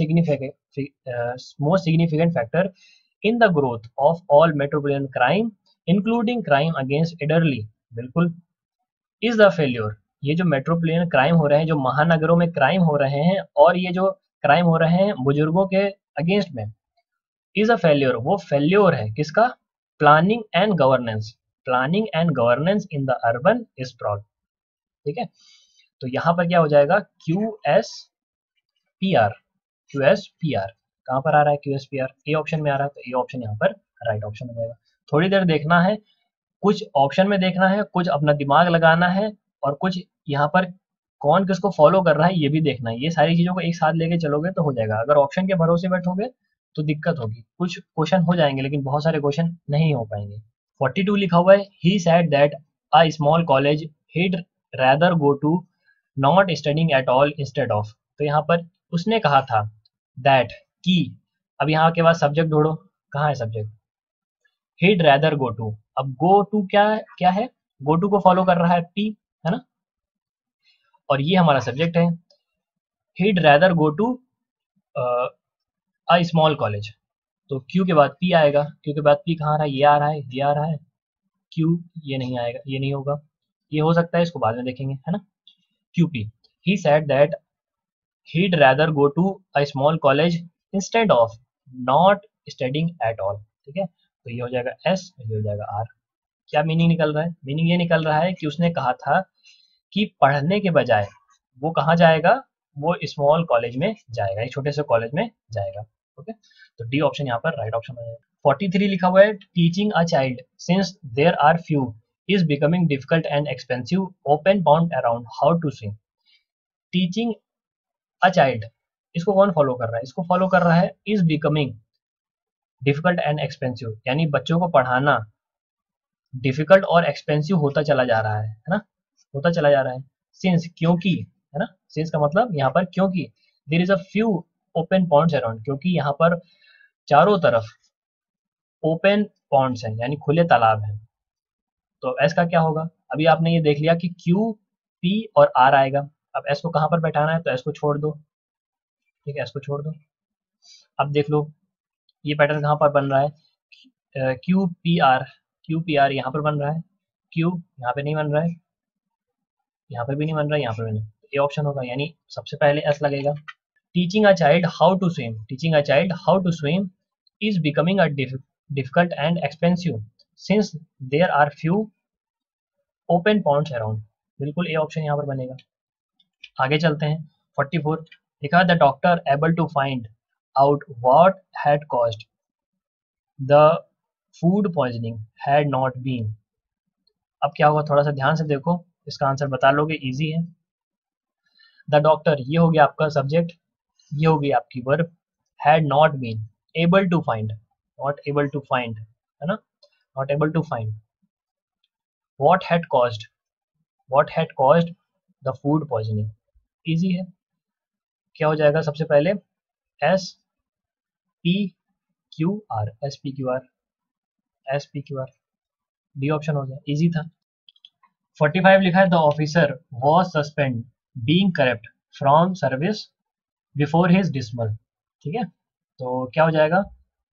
most significant factor in the growth of all metropolitan crime including crime against elderly, बिल्कुल, इज द फेल्योर, ये जो मेट्रोपोलिटन क्राइम हो रहे हैं, जो महानगरों में क्राइम हो रहे हैं, और ये जो क्राइम हो रहे हैं बुजुर्गों के अगेंस्ट में, इज अ फेल्योर, वो फेल्योर है किसका, planning and governance, planning and governance in the urban sprawl, ठीक है। तो यहाँ पर क्या हो जाएगा, Q S P R, Q S P R कहाँ पर आ रहा है, Q S P R A option में आ रहा है, तो ए ऑप्शन यहाँ पर राइट ऑप्शन हो जाएगा। थोड़ी देर देखना है, कुछ ऑप्शन में देखना है, कुछ अपना दिमाग लगाना है, और कुछ यहाँ पर कौन किसको फॉलो कर रहा है ये भी देखना है। ये सारी चीजों को एक साथ लेके चलोगे तो हो जाएगा, अगर ऑप्शन के भरोसे बैठोगे तो दिक्कत होगी, कुछ क्वेश्चन हो जाएंगे लेकिन बहुत सारे क्वेश्चन नहीं हो पाएंगे। 42 लिखा हुआ है, he said that a small college he'd rather go to not studying at all instead of, तो यहाँ पर उसने कहा था that कि, अब यहाँ के बाद सब्जेक्ट ढूंढो, कहाँ है subject, he'd rather go to, अब go to क्या क्या है, गो टू को फॉलो कर रहा है पी, है ना, और ये हमारा सब्जेक्ट है। he'd rather go to a small college, तो क्यू के बाद पी आएगा, क्यू के बाद पी कहाँ आ रहा है, ये आ रहा है, ये आ रहा है, क्यू ये नहीं आएगा, ये नहीं होगा, ये हो सकता है, इसको बाद में देखेंगे, है ना। Q P, he said that he'd rather go to a small college instead of not studying at all, ठीक है, तो ये हो जाएगा एस, ये हो जाएगा आर। क्या मीनिंग निकल रहा है, मीनिंग ये निकल रहा है कि उसने कहा था कि पढ़ने के बजाय वो कहाँ जाएगा, वो स्मॉल कॉलेज में जाएगा, एक छोटे से कॉलेज में जाएगा। ओके, तो डी ऑप्शन यहाँ पर राइट ऑप्शन है। 43 लिखा हुआ है, teaching a child since there are few is becoming difficult and expensive, open bound around how to swim. Teaching a child, इसको कौन फॉलो कर रहा है, इसको फॉलो कर रहा है is becoming difficult and expensive, यानी बच्चों को पढ़ाना डिफिकल्ट और एक्सपेंसिव होता चला जा रहा है ना, होता चला जा रहा है। सिंस, क्योंकि, है ना, सिंस का मतलब यहाँ पर क्योंकि, there is a few open ponds around, क्योंकि यहाँ पर चारों तरफ ओपन पॉन्ड्स हैं, यानी खुले तालाब हैं। तो एस का क्या होगा, अभी आपने ये देख लिया कि क्यू पी और आर आएगा, अब एस को कहाँ पर बैठाना है, तो एस को छोड़ दो, ठीक है, एस को छोड़ दो। अब देख लो ये पैटर्न कहाँ पर बन रहा है, Q P R, Q P R यहाँ पर बन रहा है, क्यू यहाँ पे नहीं बन रहा है, यहाँ पे भी नहीं बन रहा है, यहाँ पे भी नहीं, ये ऑप्शन होगा, यानी सबसे पहले एस लगेगा। Teaching a child how to swim, teaching a child how to swim is becoming a difficult and expensive since there are few open ponds around, बिल्कुल ए ऑप्शन यहाँ पर बनेगा। आगे चलते हैं। 44 लिखा, the doctor able to find out what had caused the food poisoning had not been. अब क्या होगा, थोड़ा सा ध्यान से देखो, इसका आंसर बता लोगे, इजी है। द डॉक्टर, ये हो गया आपका सब्जेक्ट, ये हो गई आपकी verb, had not been able to find, not able to find, है ना, not able to find. What had caused, what had caused the food poisoning, easy है। क्या हो जाएगा सबसे पहले, S P Q R, S P Q R, S P Q R, D option हो गया, इजी था। 45 लिखा है, the officer was suspend being corrupt from service before his dismissal, ठीक है, तो क्या हो जाएगा,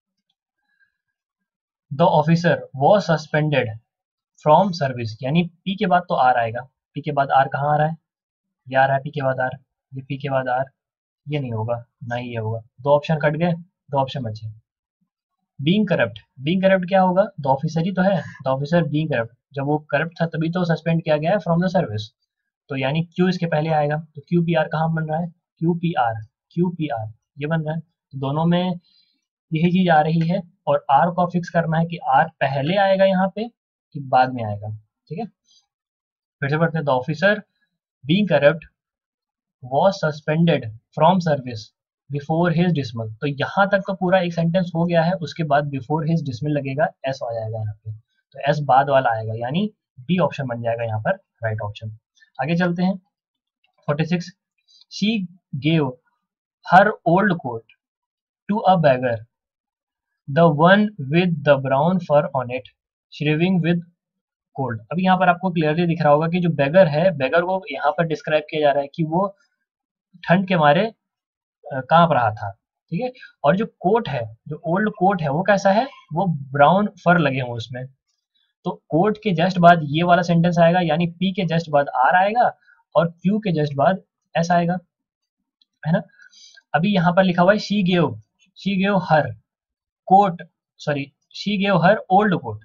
the officer was suspended from service, यानी पी के बाद तो आर आएगा, पी के बाद आर कहाँ आ रहा है, ये आ रहा है पी के बाद आर, ये पी के बाद आर, ये नहीं होगा, ना ही ये होगा, दो ऑप्शन कट गए, दो ऑप्शन बचे। बीइंग करप्ट, बीइंग करप्ट क्या होगा, द ऑफिसर ही तो है, द ऑफिसर बीइंग करप्ट, जब वो करप्ट था तभी तो सस्पेंड किया गया है फ्रॉम द सर्विस, तो यानी क्यू इसके पहले आएगा, तो क्यू पी आर कहाँ बन रहा है, Q P R, Q P R ये बन रहा है, तो दोनों में यही चीज आ रही है, और आर को फिक्स करना है कि आर पहले आएगा यहाँ पे कि बाद में आएगा, ठीक है। फिर से पढ़ते हैं, the officer being corrupt was suspended from service before his dismissal, तो यहाँ तक तो पूरा एक सेंटेंस हो गया है, उसके बाद बिफोर हिज डिसमिल लगेगा, एस आ जाएगा यहाँ पे, तो एस बाद वाला आएगा, यानी डी ऑप्शन बन जाएगा यहाँ पर राइट ऑप्शन। आगे चलते हैं। 46 she gave her old coat to a beggar, the one with the brown fur on it shivering with cold। अब यहाँ पर आपको क्लियरली दिख रहा होगा कि जो बेगर है, बेगर को यहाँ पर डिस्क्राइब किया जा रहा है कि वो ठंड के मारे कांप रहा था, ठीक है, और जो कोट है, जो ओल्ड कोट है वो कैसा है, वो ब्राउन फर लगे हुए उसमें, तो कोट के जस्ट बाद ये वाला सेंटेंस आएगा, यानी पी के जस्ट बाद आर आएगा और क्यू के जस्ट बाद एस आएगा, है ना। अभी यहाँ पर लिखा हुआ है she gave her coat, sorry she gave her old coat,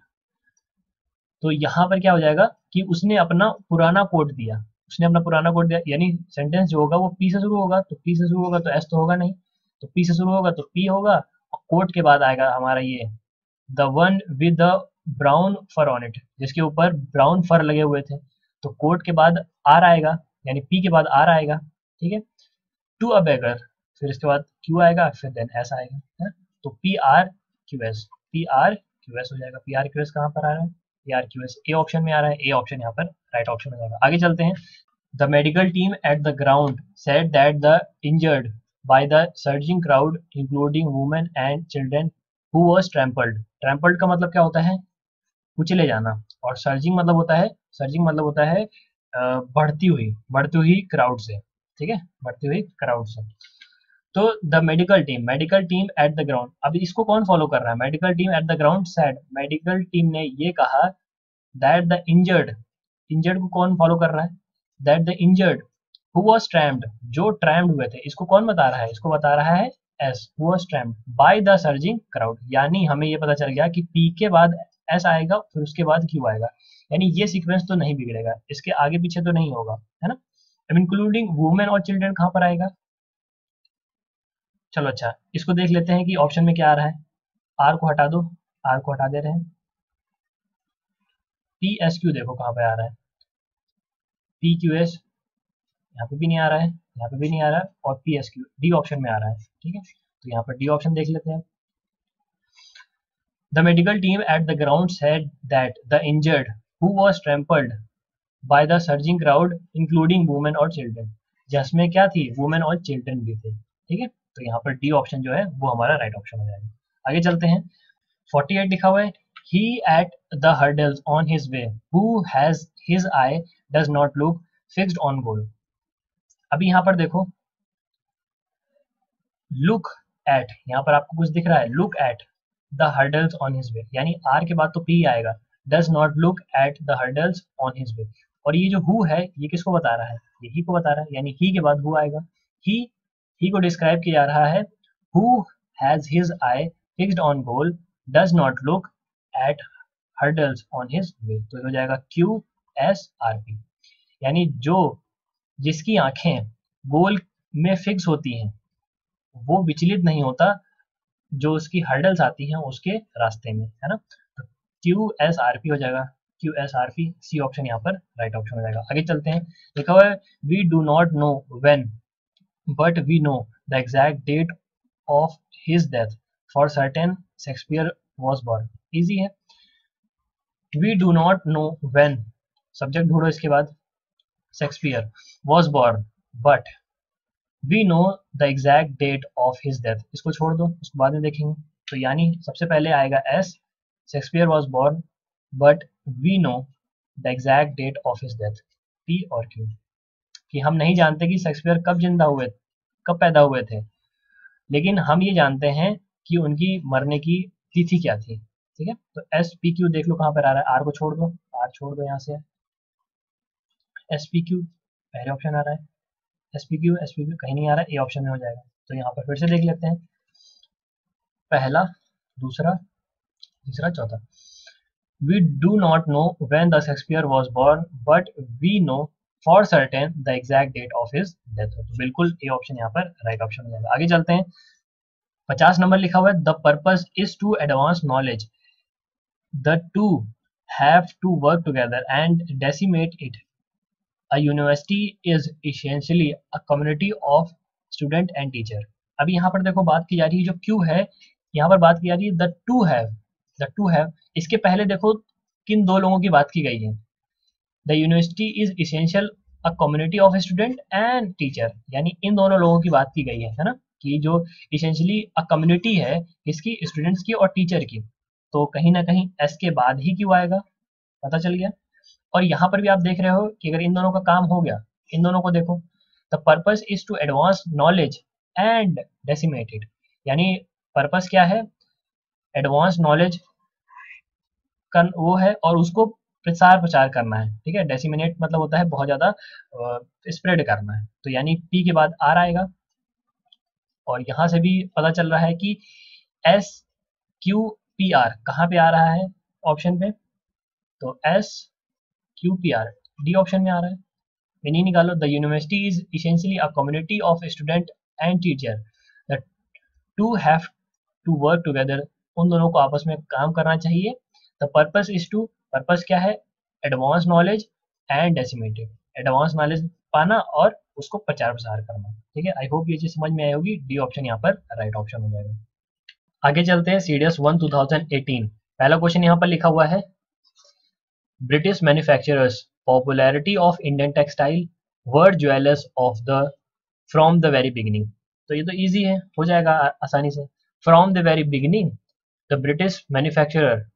तो यहाँ पर क्या हो जाएगा कि उसने अपना पुराना कोट दिया, उसने अपना पुराना कोट दिया, यानी सेंटेंस जो होगा वो पी से शुरू होगा, तो पी से शुरू होगा तो एस तो होगा नहीं, तो पी से शुरू होगा तो पी होगा, और कोट के बाद आएगा हमारा ये the one with the brown fur on it, जिसके ऊपर ब्राउन फर लगे हुए थे, तो कोट के बाद आर आएगा, यानी पी के बाद आर आएगा, ठीक है। टू अ बेगर, फिर इसके बाद क्यू आएगा, फिर देन एस आएगा, है? तो P R Q S, P R Q S हो जाएगा, पी आर क्यू एस कहाँ पर आ रहा है, P R Q S A option में आ रहा है, ए ऑप्शन यहाँ पर राइट ऑप्शन हो जाएगा। आगे चलते हैं। The medical team at the ground said that the injured by the surging crowd including women and children who was trampled, trampled का मतलब क्या होता है, कुचले जाना, और सर्जिंग मतलब होता है बढ़ती हुई क्राउड से, ठीक है, बढ़ती हुई क्राउड से। तो the medical team at the ground, अब इसको कौन फॉलो कर रहा है? Medical team at the ground said, medical team ने ये कहा दैट द इंजर्ड को कौन फॉलो कर रहा है? That the injured who was trampled, जो ट्रैम्ड हुए थे, इसको कौन बता रहा है? इसको बता रहा है S, who was trampled by the surging crowd. यानी हमें ये पता चल गया कि पी के बाद एस आएगा, फिर उसके बाद क्यू आएगा, यानी ये सीक्वेंस तो नहीं बिगड़ेगा, इसके आगे पीछे तो नहीं होगा, है ना। अब इंक्लूडिंग वुमेन और चिल्ड्रन कहाँ पर आएगा? चलो अच्छा, इसको देख लेते हैं कि ऑप्शन में क्या आ रहा है। आर को हटा दो, आर को हटा दे रहे हैं। पी एस क्यू देखो कहाँ पे आ रहा है, पी क्यू एस यहाँ पे भी नहीं आ रहा है, यहाँ पे भी नहीं आ रहा है, और P S Q D option में आ रहा है, ठीक है। तो यहाँ पर डी ऑप्शन देख लेते हैं। The medical team at the ground said that the injured who was trampled by the surging crowd including women और चिल्ड्रन, जिसमें क्या थी? वुमेन और चिल्ड्रन भी थे, ठीक है। तो यहाँ पर डी ऑप्शन जो है वो हमारा राइट ऑप्शन हो जाएगा। आगे चलते हैं। 48 लिखा हुआ है, he at the hurdles on his way who has his eye does not look fixed on goal। अभी यहाँ पर देखो, लुक एट, यहाँ पर आपको कुछ दिख रहा है, look at the hurdles on his way, यानी आर के बाद तो पी आएगा, does not look at the hurdles on his way. और ये जो हु है ये किसको बता रहा है? ये ही को बता रहा है, यानी ही के बाद हु आएगा। ही को डिस्क्राइब किया जा रहा है, who has his eye fixed on goal does not look at hurdles on his way, तो हो जाएगा क्यू एस आर पी, यानी जो जिसकी आंखें गोल में फिक्स होती हैं वो विचलित नहीं होता जो उसकी हर्डल्स आती हैं उसके रास्ते में, है ना। तो क्यू एस आर पी हो जाएगा, Q S R P, C option यहाँ पर राइट ऑप्शन हो जाएगा। आगे चलते हैं। लिखा हुआ है, we do not know when but we know the exact date of his death for certain Shakespeare was born. Easy है। We do not know when, subject ढूंढो इसके बाद, Shakespeare was born but we know the exact date of his death, इसको छोड़ दो, उसको बाद में देखेंगे। तो यानी सबसे पहले आएगा S, Shakespeare was born but we know the exact date of his death, P और क्यू, कि हम नहीं जानते कि शेक्सपियर कब जिंदा हुए, कब पैदा हुए थे, लेकिन हम ये जानते हैं कि उनकी मरने की तिथि क्या थी, ठीक है। तो एस पी क्यू देख लो कहाँ पर आ रहा है, आर को छोड़ दो, आर छोड़ दो यहाँ से, एस पी क्यू पहले ऑप्शन आ रहा है, एस पी क्यू कहीं नहीं आ रहा है, ए ऑप्शन में हो जाएगा। तो यहाँ पर फिर से देख लेते हैं, पहला, दूसरा, तीसरा, चौथा। We do not know when the Shakespeare was born but we know for certain the exact date of his death, तो बिल्कुल ए ऑप्शन यहाँ पर राइट ऑप्शन हो जाएगा। आगे चलते हैं। 50 नंबर लिखा हुआ है, the purpose is to advance knowledge, the two have to work together and decimate it, a university is essentially a community of student and teacher। अभी यहाँ पर देखो बात की जा रही है, जो Q है यहाँ पर बात की जा रही है the two have, इसके पहले देखो किन दो लोगों की बात की गई है, the university is essential a community of student and teacher, यानी इन दोनों लोगों की बात की गई है ना, कि जो essentially a community है इसकी, स्टूडेंट्स की और टीचर की, तो कहीं ना कहीं S के बाद ही Q आएगा, पता चल गया। और यहाँ पर भी आप देख रहे हो कि अगर इन दोनों का काम हो गया, इन दोनों को देखो, the purpose is to advance knowledge and decimate it, यानी पर्पस क्या है? एडवांस नॉलेज का वो है और उसको प्रसार प्रचार करना है, ठीक है। डेसिमिनेट मतलब होता है बहुत ज्यादा स्प्रेड करना है, तो यानी पी के बाद आर आएगा। और यहाँ से भी पता चल रहा है कि एस क्यू पी आर कहाँ पे आ रहा है ऑप्शन पे, तो S Q P R D option में आ रहा है। मीनिंग निकालो, the university is essentially a community of student and teacher, the two have to work together, उन दोनों को आपस में काम करना चाहिए। The purpose is to, purpose क्या है? Advance knowledge and decimated, advance knowledge पाना और उसको प्रचार प्रसार करना, ठीक है। आई होप ये चीज समझ में आई होगी, डी ऑप्शन यहाँ पर राइट ऑप्शन हो जाएगा। आगे चलते हैं। CDS 1 2018, पहला क्वेश्चन यहाँ पर लिखा हुआ है, British manufacturers popularity of Indian textile were jealous of the from the very beginning। तो ये तो इजी है, हो जाएगा आसानी से। From the very beginning the British manufacturer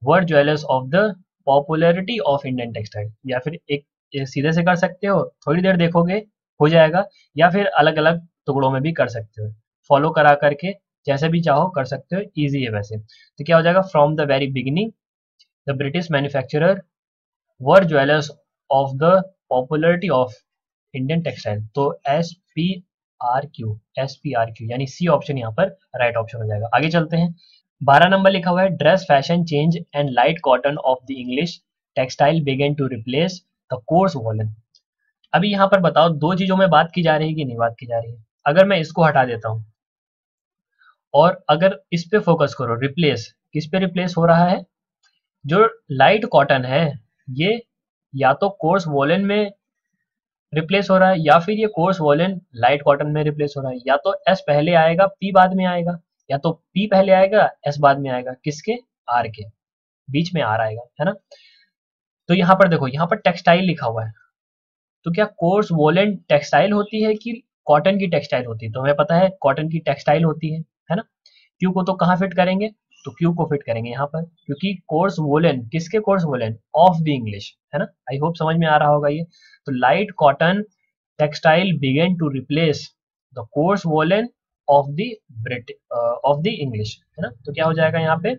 were jealous of the popularity of Indian textile, या फिर एक सीधे से कर सकते हो, थोड़ी देर देखोगे हो जाएगा, या फिर अलग अलग टुकड़ों में भी कर सकते हो, फॉलो करा करके जैसे भी चाहो कर सकते हो, इजी है वैसे। तो क्या हो जाएगा, from the very beginning the British manufacturer were jealous of the popularity of Indian textile. तो एस पी आर क्यू यानी सी ऑप्शन यहाँ पर राइट ऑप्शन हो जाएगा। आगे चलते हैं, 12 नंबर लिखा हुआ है, dress fashion change and light cotton of the English textile began to replace the coarse woollen. अभी यहाँ पर बताओ, दो चीजों में बात की जा रही है कि नहीं बात की जा रही है? अगर मैं इसको हटा देता हूँ और अगर इस पे फोकस करो, रिप्लेस, किस पे रिप्लेस हो रहा है? जो लाइट कॉटन है ये या तो कोर्स वॉलन में रिप्लेस हो रहा है, या फिर ये कोर्स वॉलन लाइट कॉटन में रिप्लेस हो रहा है। या तो एस पहले आएगा पी बाद में आएगा, या तो पी पहले आएगा एस बाद में आएगा। किसके? आर के, बीच में आर आएगा, है ना। तो यहाँ पर देखो, यहाँ पर टेक्सटाइल लिखा हुआ है, तो क्या कोर्स वॉलन टेक्सटाइल होती है कि कॉटन की टेक्सटाइल होती है? तो हमें पता है कॉटन की टेक्सटाइल होती है ना। क्यू को तो कहाँ फिट करेंगे? तो क्यू को फिट करेंगे यहाँ पर, क्योंकि कोर्स वोलन, किसके coarse woollen? Of the English, है ना। आई होप समझ में आ रहा होगा ये। तो light cotton textile began to replace the coarse woollen of the English, है ना। तो क्या हो जाएगा यहाँ पे,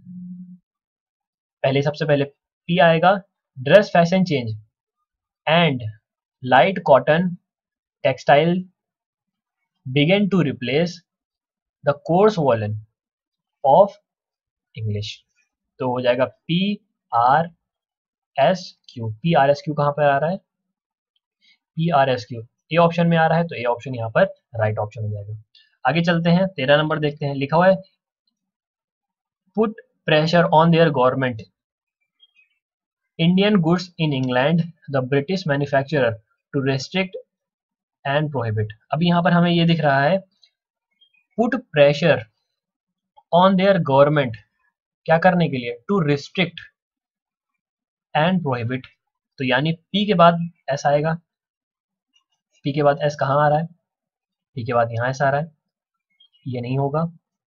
पहले सबसे पहले पी आएगा, dress fashion change and light cotton textile began to replace the coarse woollen of English. तो हो जाएगा P R S Q. P R S Q कहाँ पर आ रहा है? P R S Q A option में आ रहा है, तो ए ऑप्शन यहाँ पर राइट ऑप्शन हो जाएगा। आगे चलते हैं, 13 नंबर देखते हैं, लिखा हुआ है, put pressure on their government Indian goods in England the British manufacturer to restrict and prohibit. अभी यहाँ पर हमें ये दिख रहा है, put pressure on their government, क्या करने के लिए? To restrict and prohibit. तो यानी पी के बाद एस आएगा, पी के बाद एस कहाँ आ रहा है? पी के बाद यहाँ एस आ रहा है, ये नहीं होगा,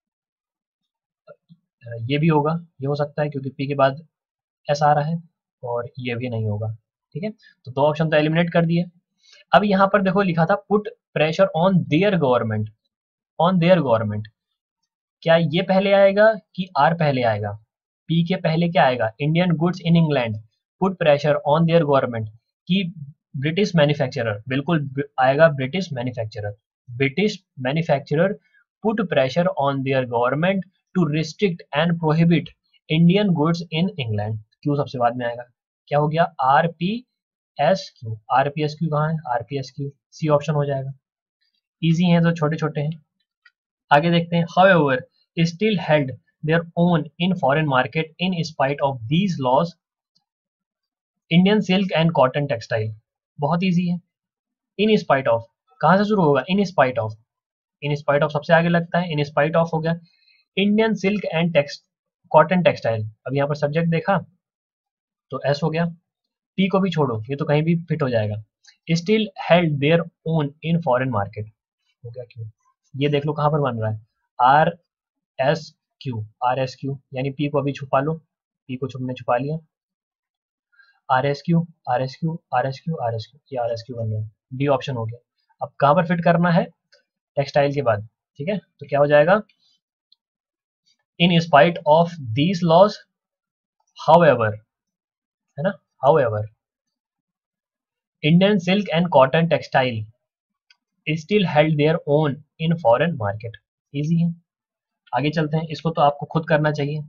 ये भी होगा, ये हो सकता है क्योंकि पी के बाद एस आ रहा है, और ये भी नहीं होगा, ठीक है। तो दो ऑप्शन तो एलिमिनेट कर दिए। अब यहाँ पर देखो लिखा था put pressure on their government, on their government, क्या ये पहले आएगा कि आर पहले आएगा? पी के पहले क्या आएगा? Indian goods in England put pressure on their government, की ब्रिटिश मैन्युफैक्चरर, बिल्कुल आएगा British manufacturer, British manufacturer put pressure on their government to restrict and prohibit Indian goods in England. Q सबसे बाद में आएगा, क्या हो गया? R P S Q. R P S Q कहाँ है? R P S Q, C option हो जाएगा। इजी है तो छोटे छोटे हैं। आगे देखते हैं, however still held their own in foreign market in spite of these laws Indian silk and cotton textile. बहुत इजी है। इन स्पाइट ऑफ कहाँ से शुरू होगा? In spite of, in spite of सबसे आगे लगता है, इन स्पाइट ऑफ हो गया Indian silk and cotton textile. अब यहाँ पर सब्जेक्ट देखा तो एस हो गया, पी को भी छोड़ो, ये तो कहीं भी फिट हो जाएगा। Still held their own in foreign market हो गया क्यों, ये देख लो कहाँ पर बन रहा है, R S Q, R S Q, यानी पी को अभी छुपा लो, पी को छुपने छुपा लिया, R S Q R S Q R S Q R S Q, ये आर एस क्यू बन रहा है, डी ऑप्शन हो गया। अब कहाँ पर फिट करना है? टेक्सटाइल के बाद, ठीक है। तो क्या हो जाएगा, in spite of these laws however, है ना, however Indian silk and cotton textile still held their own in foreign market. Easy है। आगे चलते हैं, इसको तो आपको खुद करना चाहिए।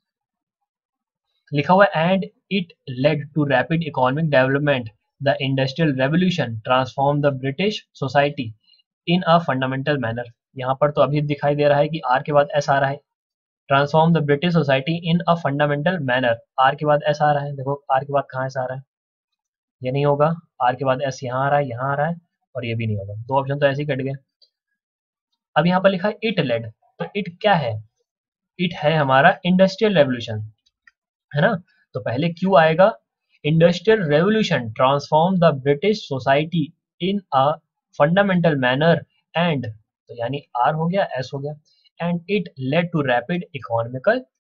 लिखा हुआ है, and it led to rapid economic development, the industrial revolution transform the British society in a fundamental manner. यहाँ पर तो अभी दिखाई दे रहा है कि आर के बाद एस आ रहा है, transform the British society in a fundamental manner, R के बाद एस आ रहा है, देखो आर के बाद कहाँ एस आ रहा है, ये नहीं होगा, आर के बाद एस यहाँ आ रहा है, यहाँ आ रहा है, और ये भी नहीं होगा, दो ऑप्शन तो ऐसे ही कट गए। अब यहाँ पर लिखा है इट लेड, तो इट क्या है? इट है हमारा इंडस्ट्रियल रेवोल्यूशन, है ना। तो पहले क्यू आएगा, industrial revolution transform the British society in a fundamental manner and, तो यानी आर हो गया, एस हो गया, and it led to rapid economical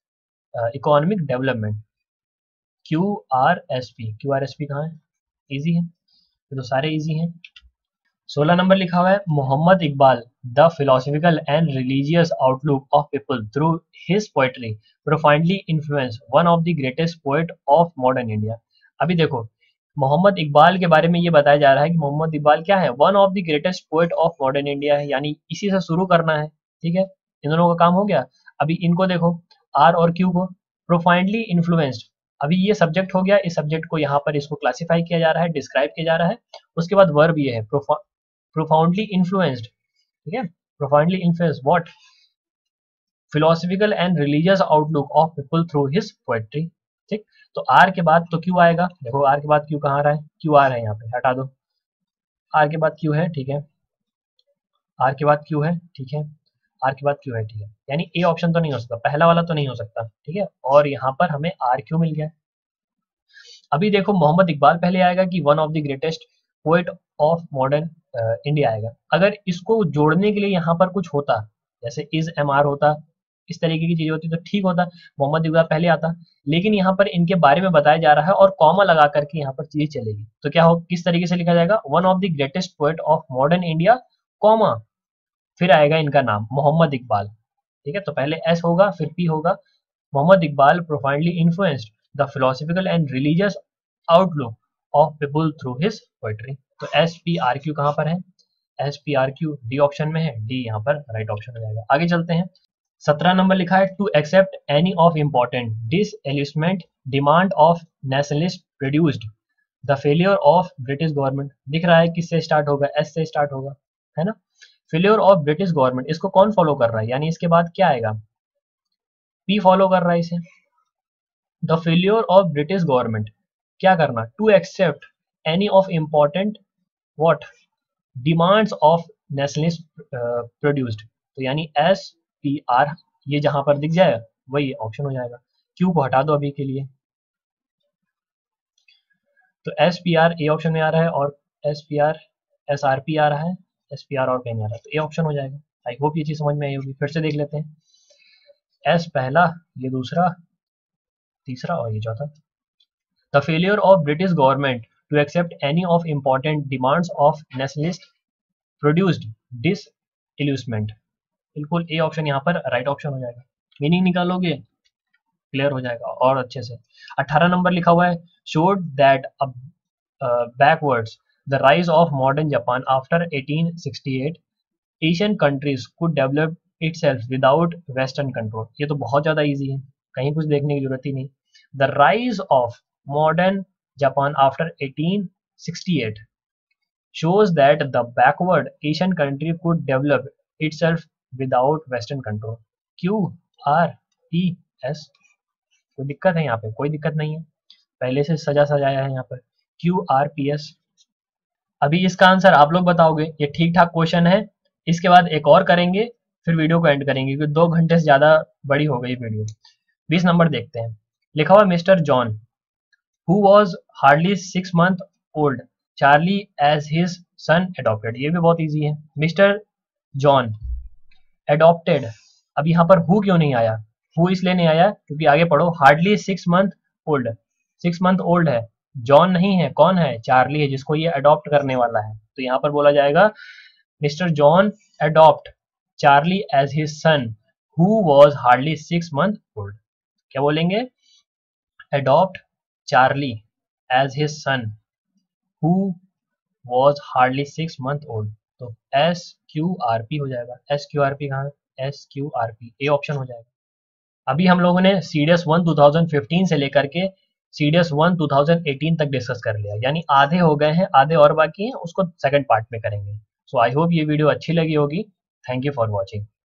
economic development, Q R S P कहाँ है? इजी है, ये तो सारे इजी हैं। 16 नंबर लिखा हुआ है Mohammad Iqbal the philosophical and religious outlook of people through his poetry profoundly influence one of the greatest poet of modern India. अभी देखो मोहम्मद इकबाल के बारे में ये बताया जा रहा है कि मोहम्मद इकबाल क्या है, one of the greatest poet of modern India है, यानी इसी से शुरू करना है। ठीक है, इन दोनों का काम हो गया। अभी इनको देखो आर और क्यू को, प्रोफाउंडली इन्फ्लुएंस्ड, अभी ये सब्जेक्ट हो गया, इस सब्जेक्ट को यहाँ पर इसको क्लासिफाई किया जा रहा है, डिस्क्राइब किया जा रहा है। उसके बाद वर्ब ये है profoundly influenced, ठीक है, profoundly influenced what philosophical and religious outlook of people through his poetry। ठीक, तो आर के बाद तो क्यू आएगा, देखो आर के बाद क्यू कहाँ आ रहा है, क्यू आर है यहाँ पे, हटा दो, आर के बाद क्यू है, ठीक है, आर के बाद क्यू है, ठीक है, आर के बाद क्यू है, ठीक है, यानी ए ऑप्शन तो नहीं हो सकता, पहला वाला तो नहीं हो सकता, ठीक है, और यहाँ पर हमें आर क्यू मिल गया। अभी देखो मोहम्मद इकबाल पहले आएगा कि one of the greatest poet of modern India आएगा। अगर इसको जोड़ने के लिए यहाँ पर कुछ होता, जैसे इज एम आर होता, इस तरीके की चीजें होती तो ठीक होता, मोहम्मद इकबाल पहले आता, लेकिन यहाँ पर इनके बारे में बताया जा रहा है और कॉमा लगा करके यहाँ पर चीज चलेगी, तो क्या हो, किस तरीके से लिखा जाएगा, one of the greatest poet of modern India, comma, फिर आएगा इनका नाम मोहम्मद इकबाल। ठीक है, तो पहले एस होगा फिर पी होगा, Mohammad Iqbal profoundly influenced the philosophical and religious outlook of people through his poetry. तो एस पी आर क्यू कहाँ पर है, S P R Q D option में है, डी यहाँ पर राइट ऑप्शन हो जाएगा। आगे चलते हैं, 17 नंबर लिखा है to accept any of important disillusionment demand of nationalist produced the failure of British government. दिख रहा है किससे स्टार्ट होगा, एस से स्टार्ट होगा, है ना, फेलियर ऑफ ब्रिटिश गवर्नमेंट, इसको कौन फॉलो कर रहा है, यानी इसके बाद क्या आएगा, पी फॉलो कर रहा है इसे। The failure of British government क्या करना, to accept any of important what demands of nationalist produced, तो यानी एस पी आर ये जहां पर दिख जाए वही ऑप्शन हो जाएगा। क्यू को हटा दो अभी के लिए, तो S P R A option में आ रहा है और S P R S R P आ रहा है, एस पी आर और कहीं आ रहा है, तो ए ऑप्शन हो जाएगा। आई होप ये चीज समझ में आई होगी, फिर से देख लेते हैं, एस पहला, ये दूसरा, तीसरा और ये चौथा। The failure of British government to accept any of important demands of nationalist produced disillusionment, बिल्कुल ए ऑप्शन यहाँ पर राइट ऑप्शन हो जाएगा। मीनिंग निकालोगे क्लियर हो जाएगा और अच्छे से। 18 नंबर लिखा हुआ है showed that backwards the rise of modern Japan after 1868 Asian countries could develop itself without western control. ये तो बहुत ज्यादा इजी है, कहीं कुछ देखने की जरूरत ही नहीं। The rise of modern Japan after 1868 shows that the backward Asian country could develop itself without Western control। Q R P S, कोई दिक्कत है यहाँ पे, कोई दिक्कत नहीं है, पहले से सजा सजाया है यहाँ पर Q R P S। अभी इसका आंसर आप लोग बताओगे, ये ठीक ठाक क्वेश्चन है, इसके बाद एक और करेंगे फिर वीडियो को एंड करेंगे क्योंकि 2 घंटे से ज्यादा बड़ी हो गई वीडियो। 20 नंबर देखते हैं, लिखा हुआ Mr John who was hardly 6 months old Charlie as his son adopted. ये भी बहुत इजी है, मिस्टर जॉन एडॉप्टेड, अब यहाँ पर हु क्यों नहीं आया, हु इसलिए नहीं आया क्योंकि आगे पढ़ो, hardly 6 months old, 6 months old है, जॉन नहीं है, कौन है, चार्ली है जिसको ये अडॉप्ट करने वाला है, तो यहाँ पर बोला जाएगा Mr John adopt Charlie as his son who was hardly 6 months old. क्या बोलेंगे, adopt Charlie as his son who was hardly 6 months old, तो एस क्यू आर पी हो जाएगा। एस क्यू आर पी कहाँ है, S Q R P A option हो जाएगा। अभी हम लोगों ने सीडीएस 1 2015 से लेकर के सीडीएस 1 2018 तक डिस्कस कर लिया, यानी आधे हो गए हैं, आधे और बाकी हैं, उसको सेकंड पार्ट में करेंगे। सो आई होप ये वीडियो अच्छी लगी होगी। Thank you for watching.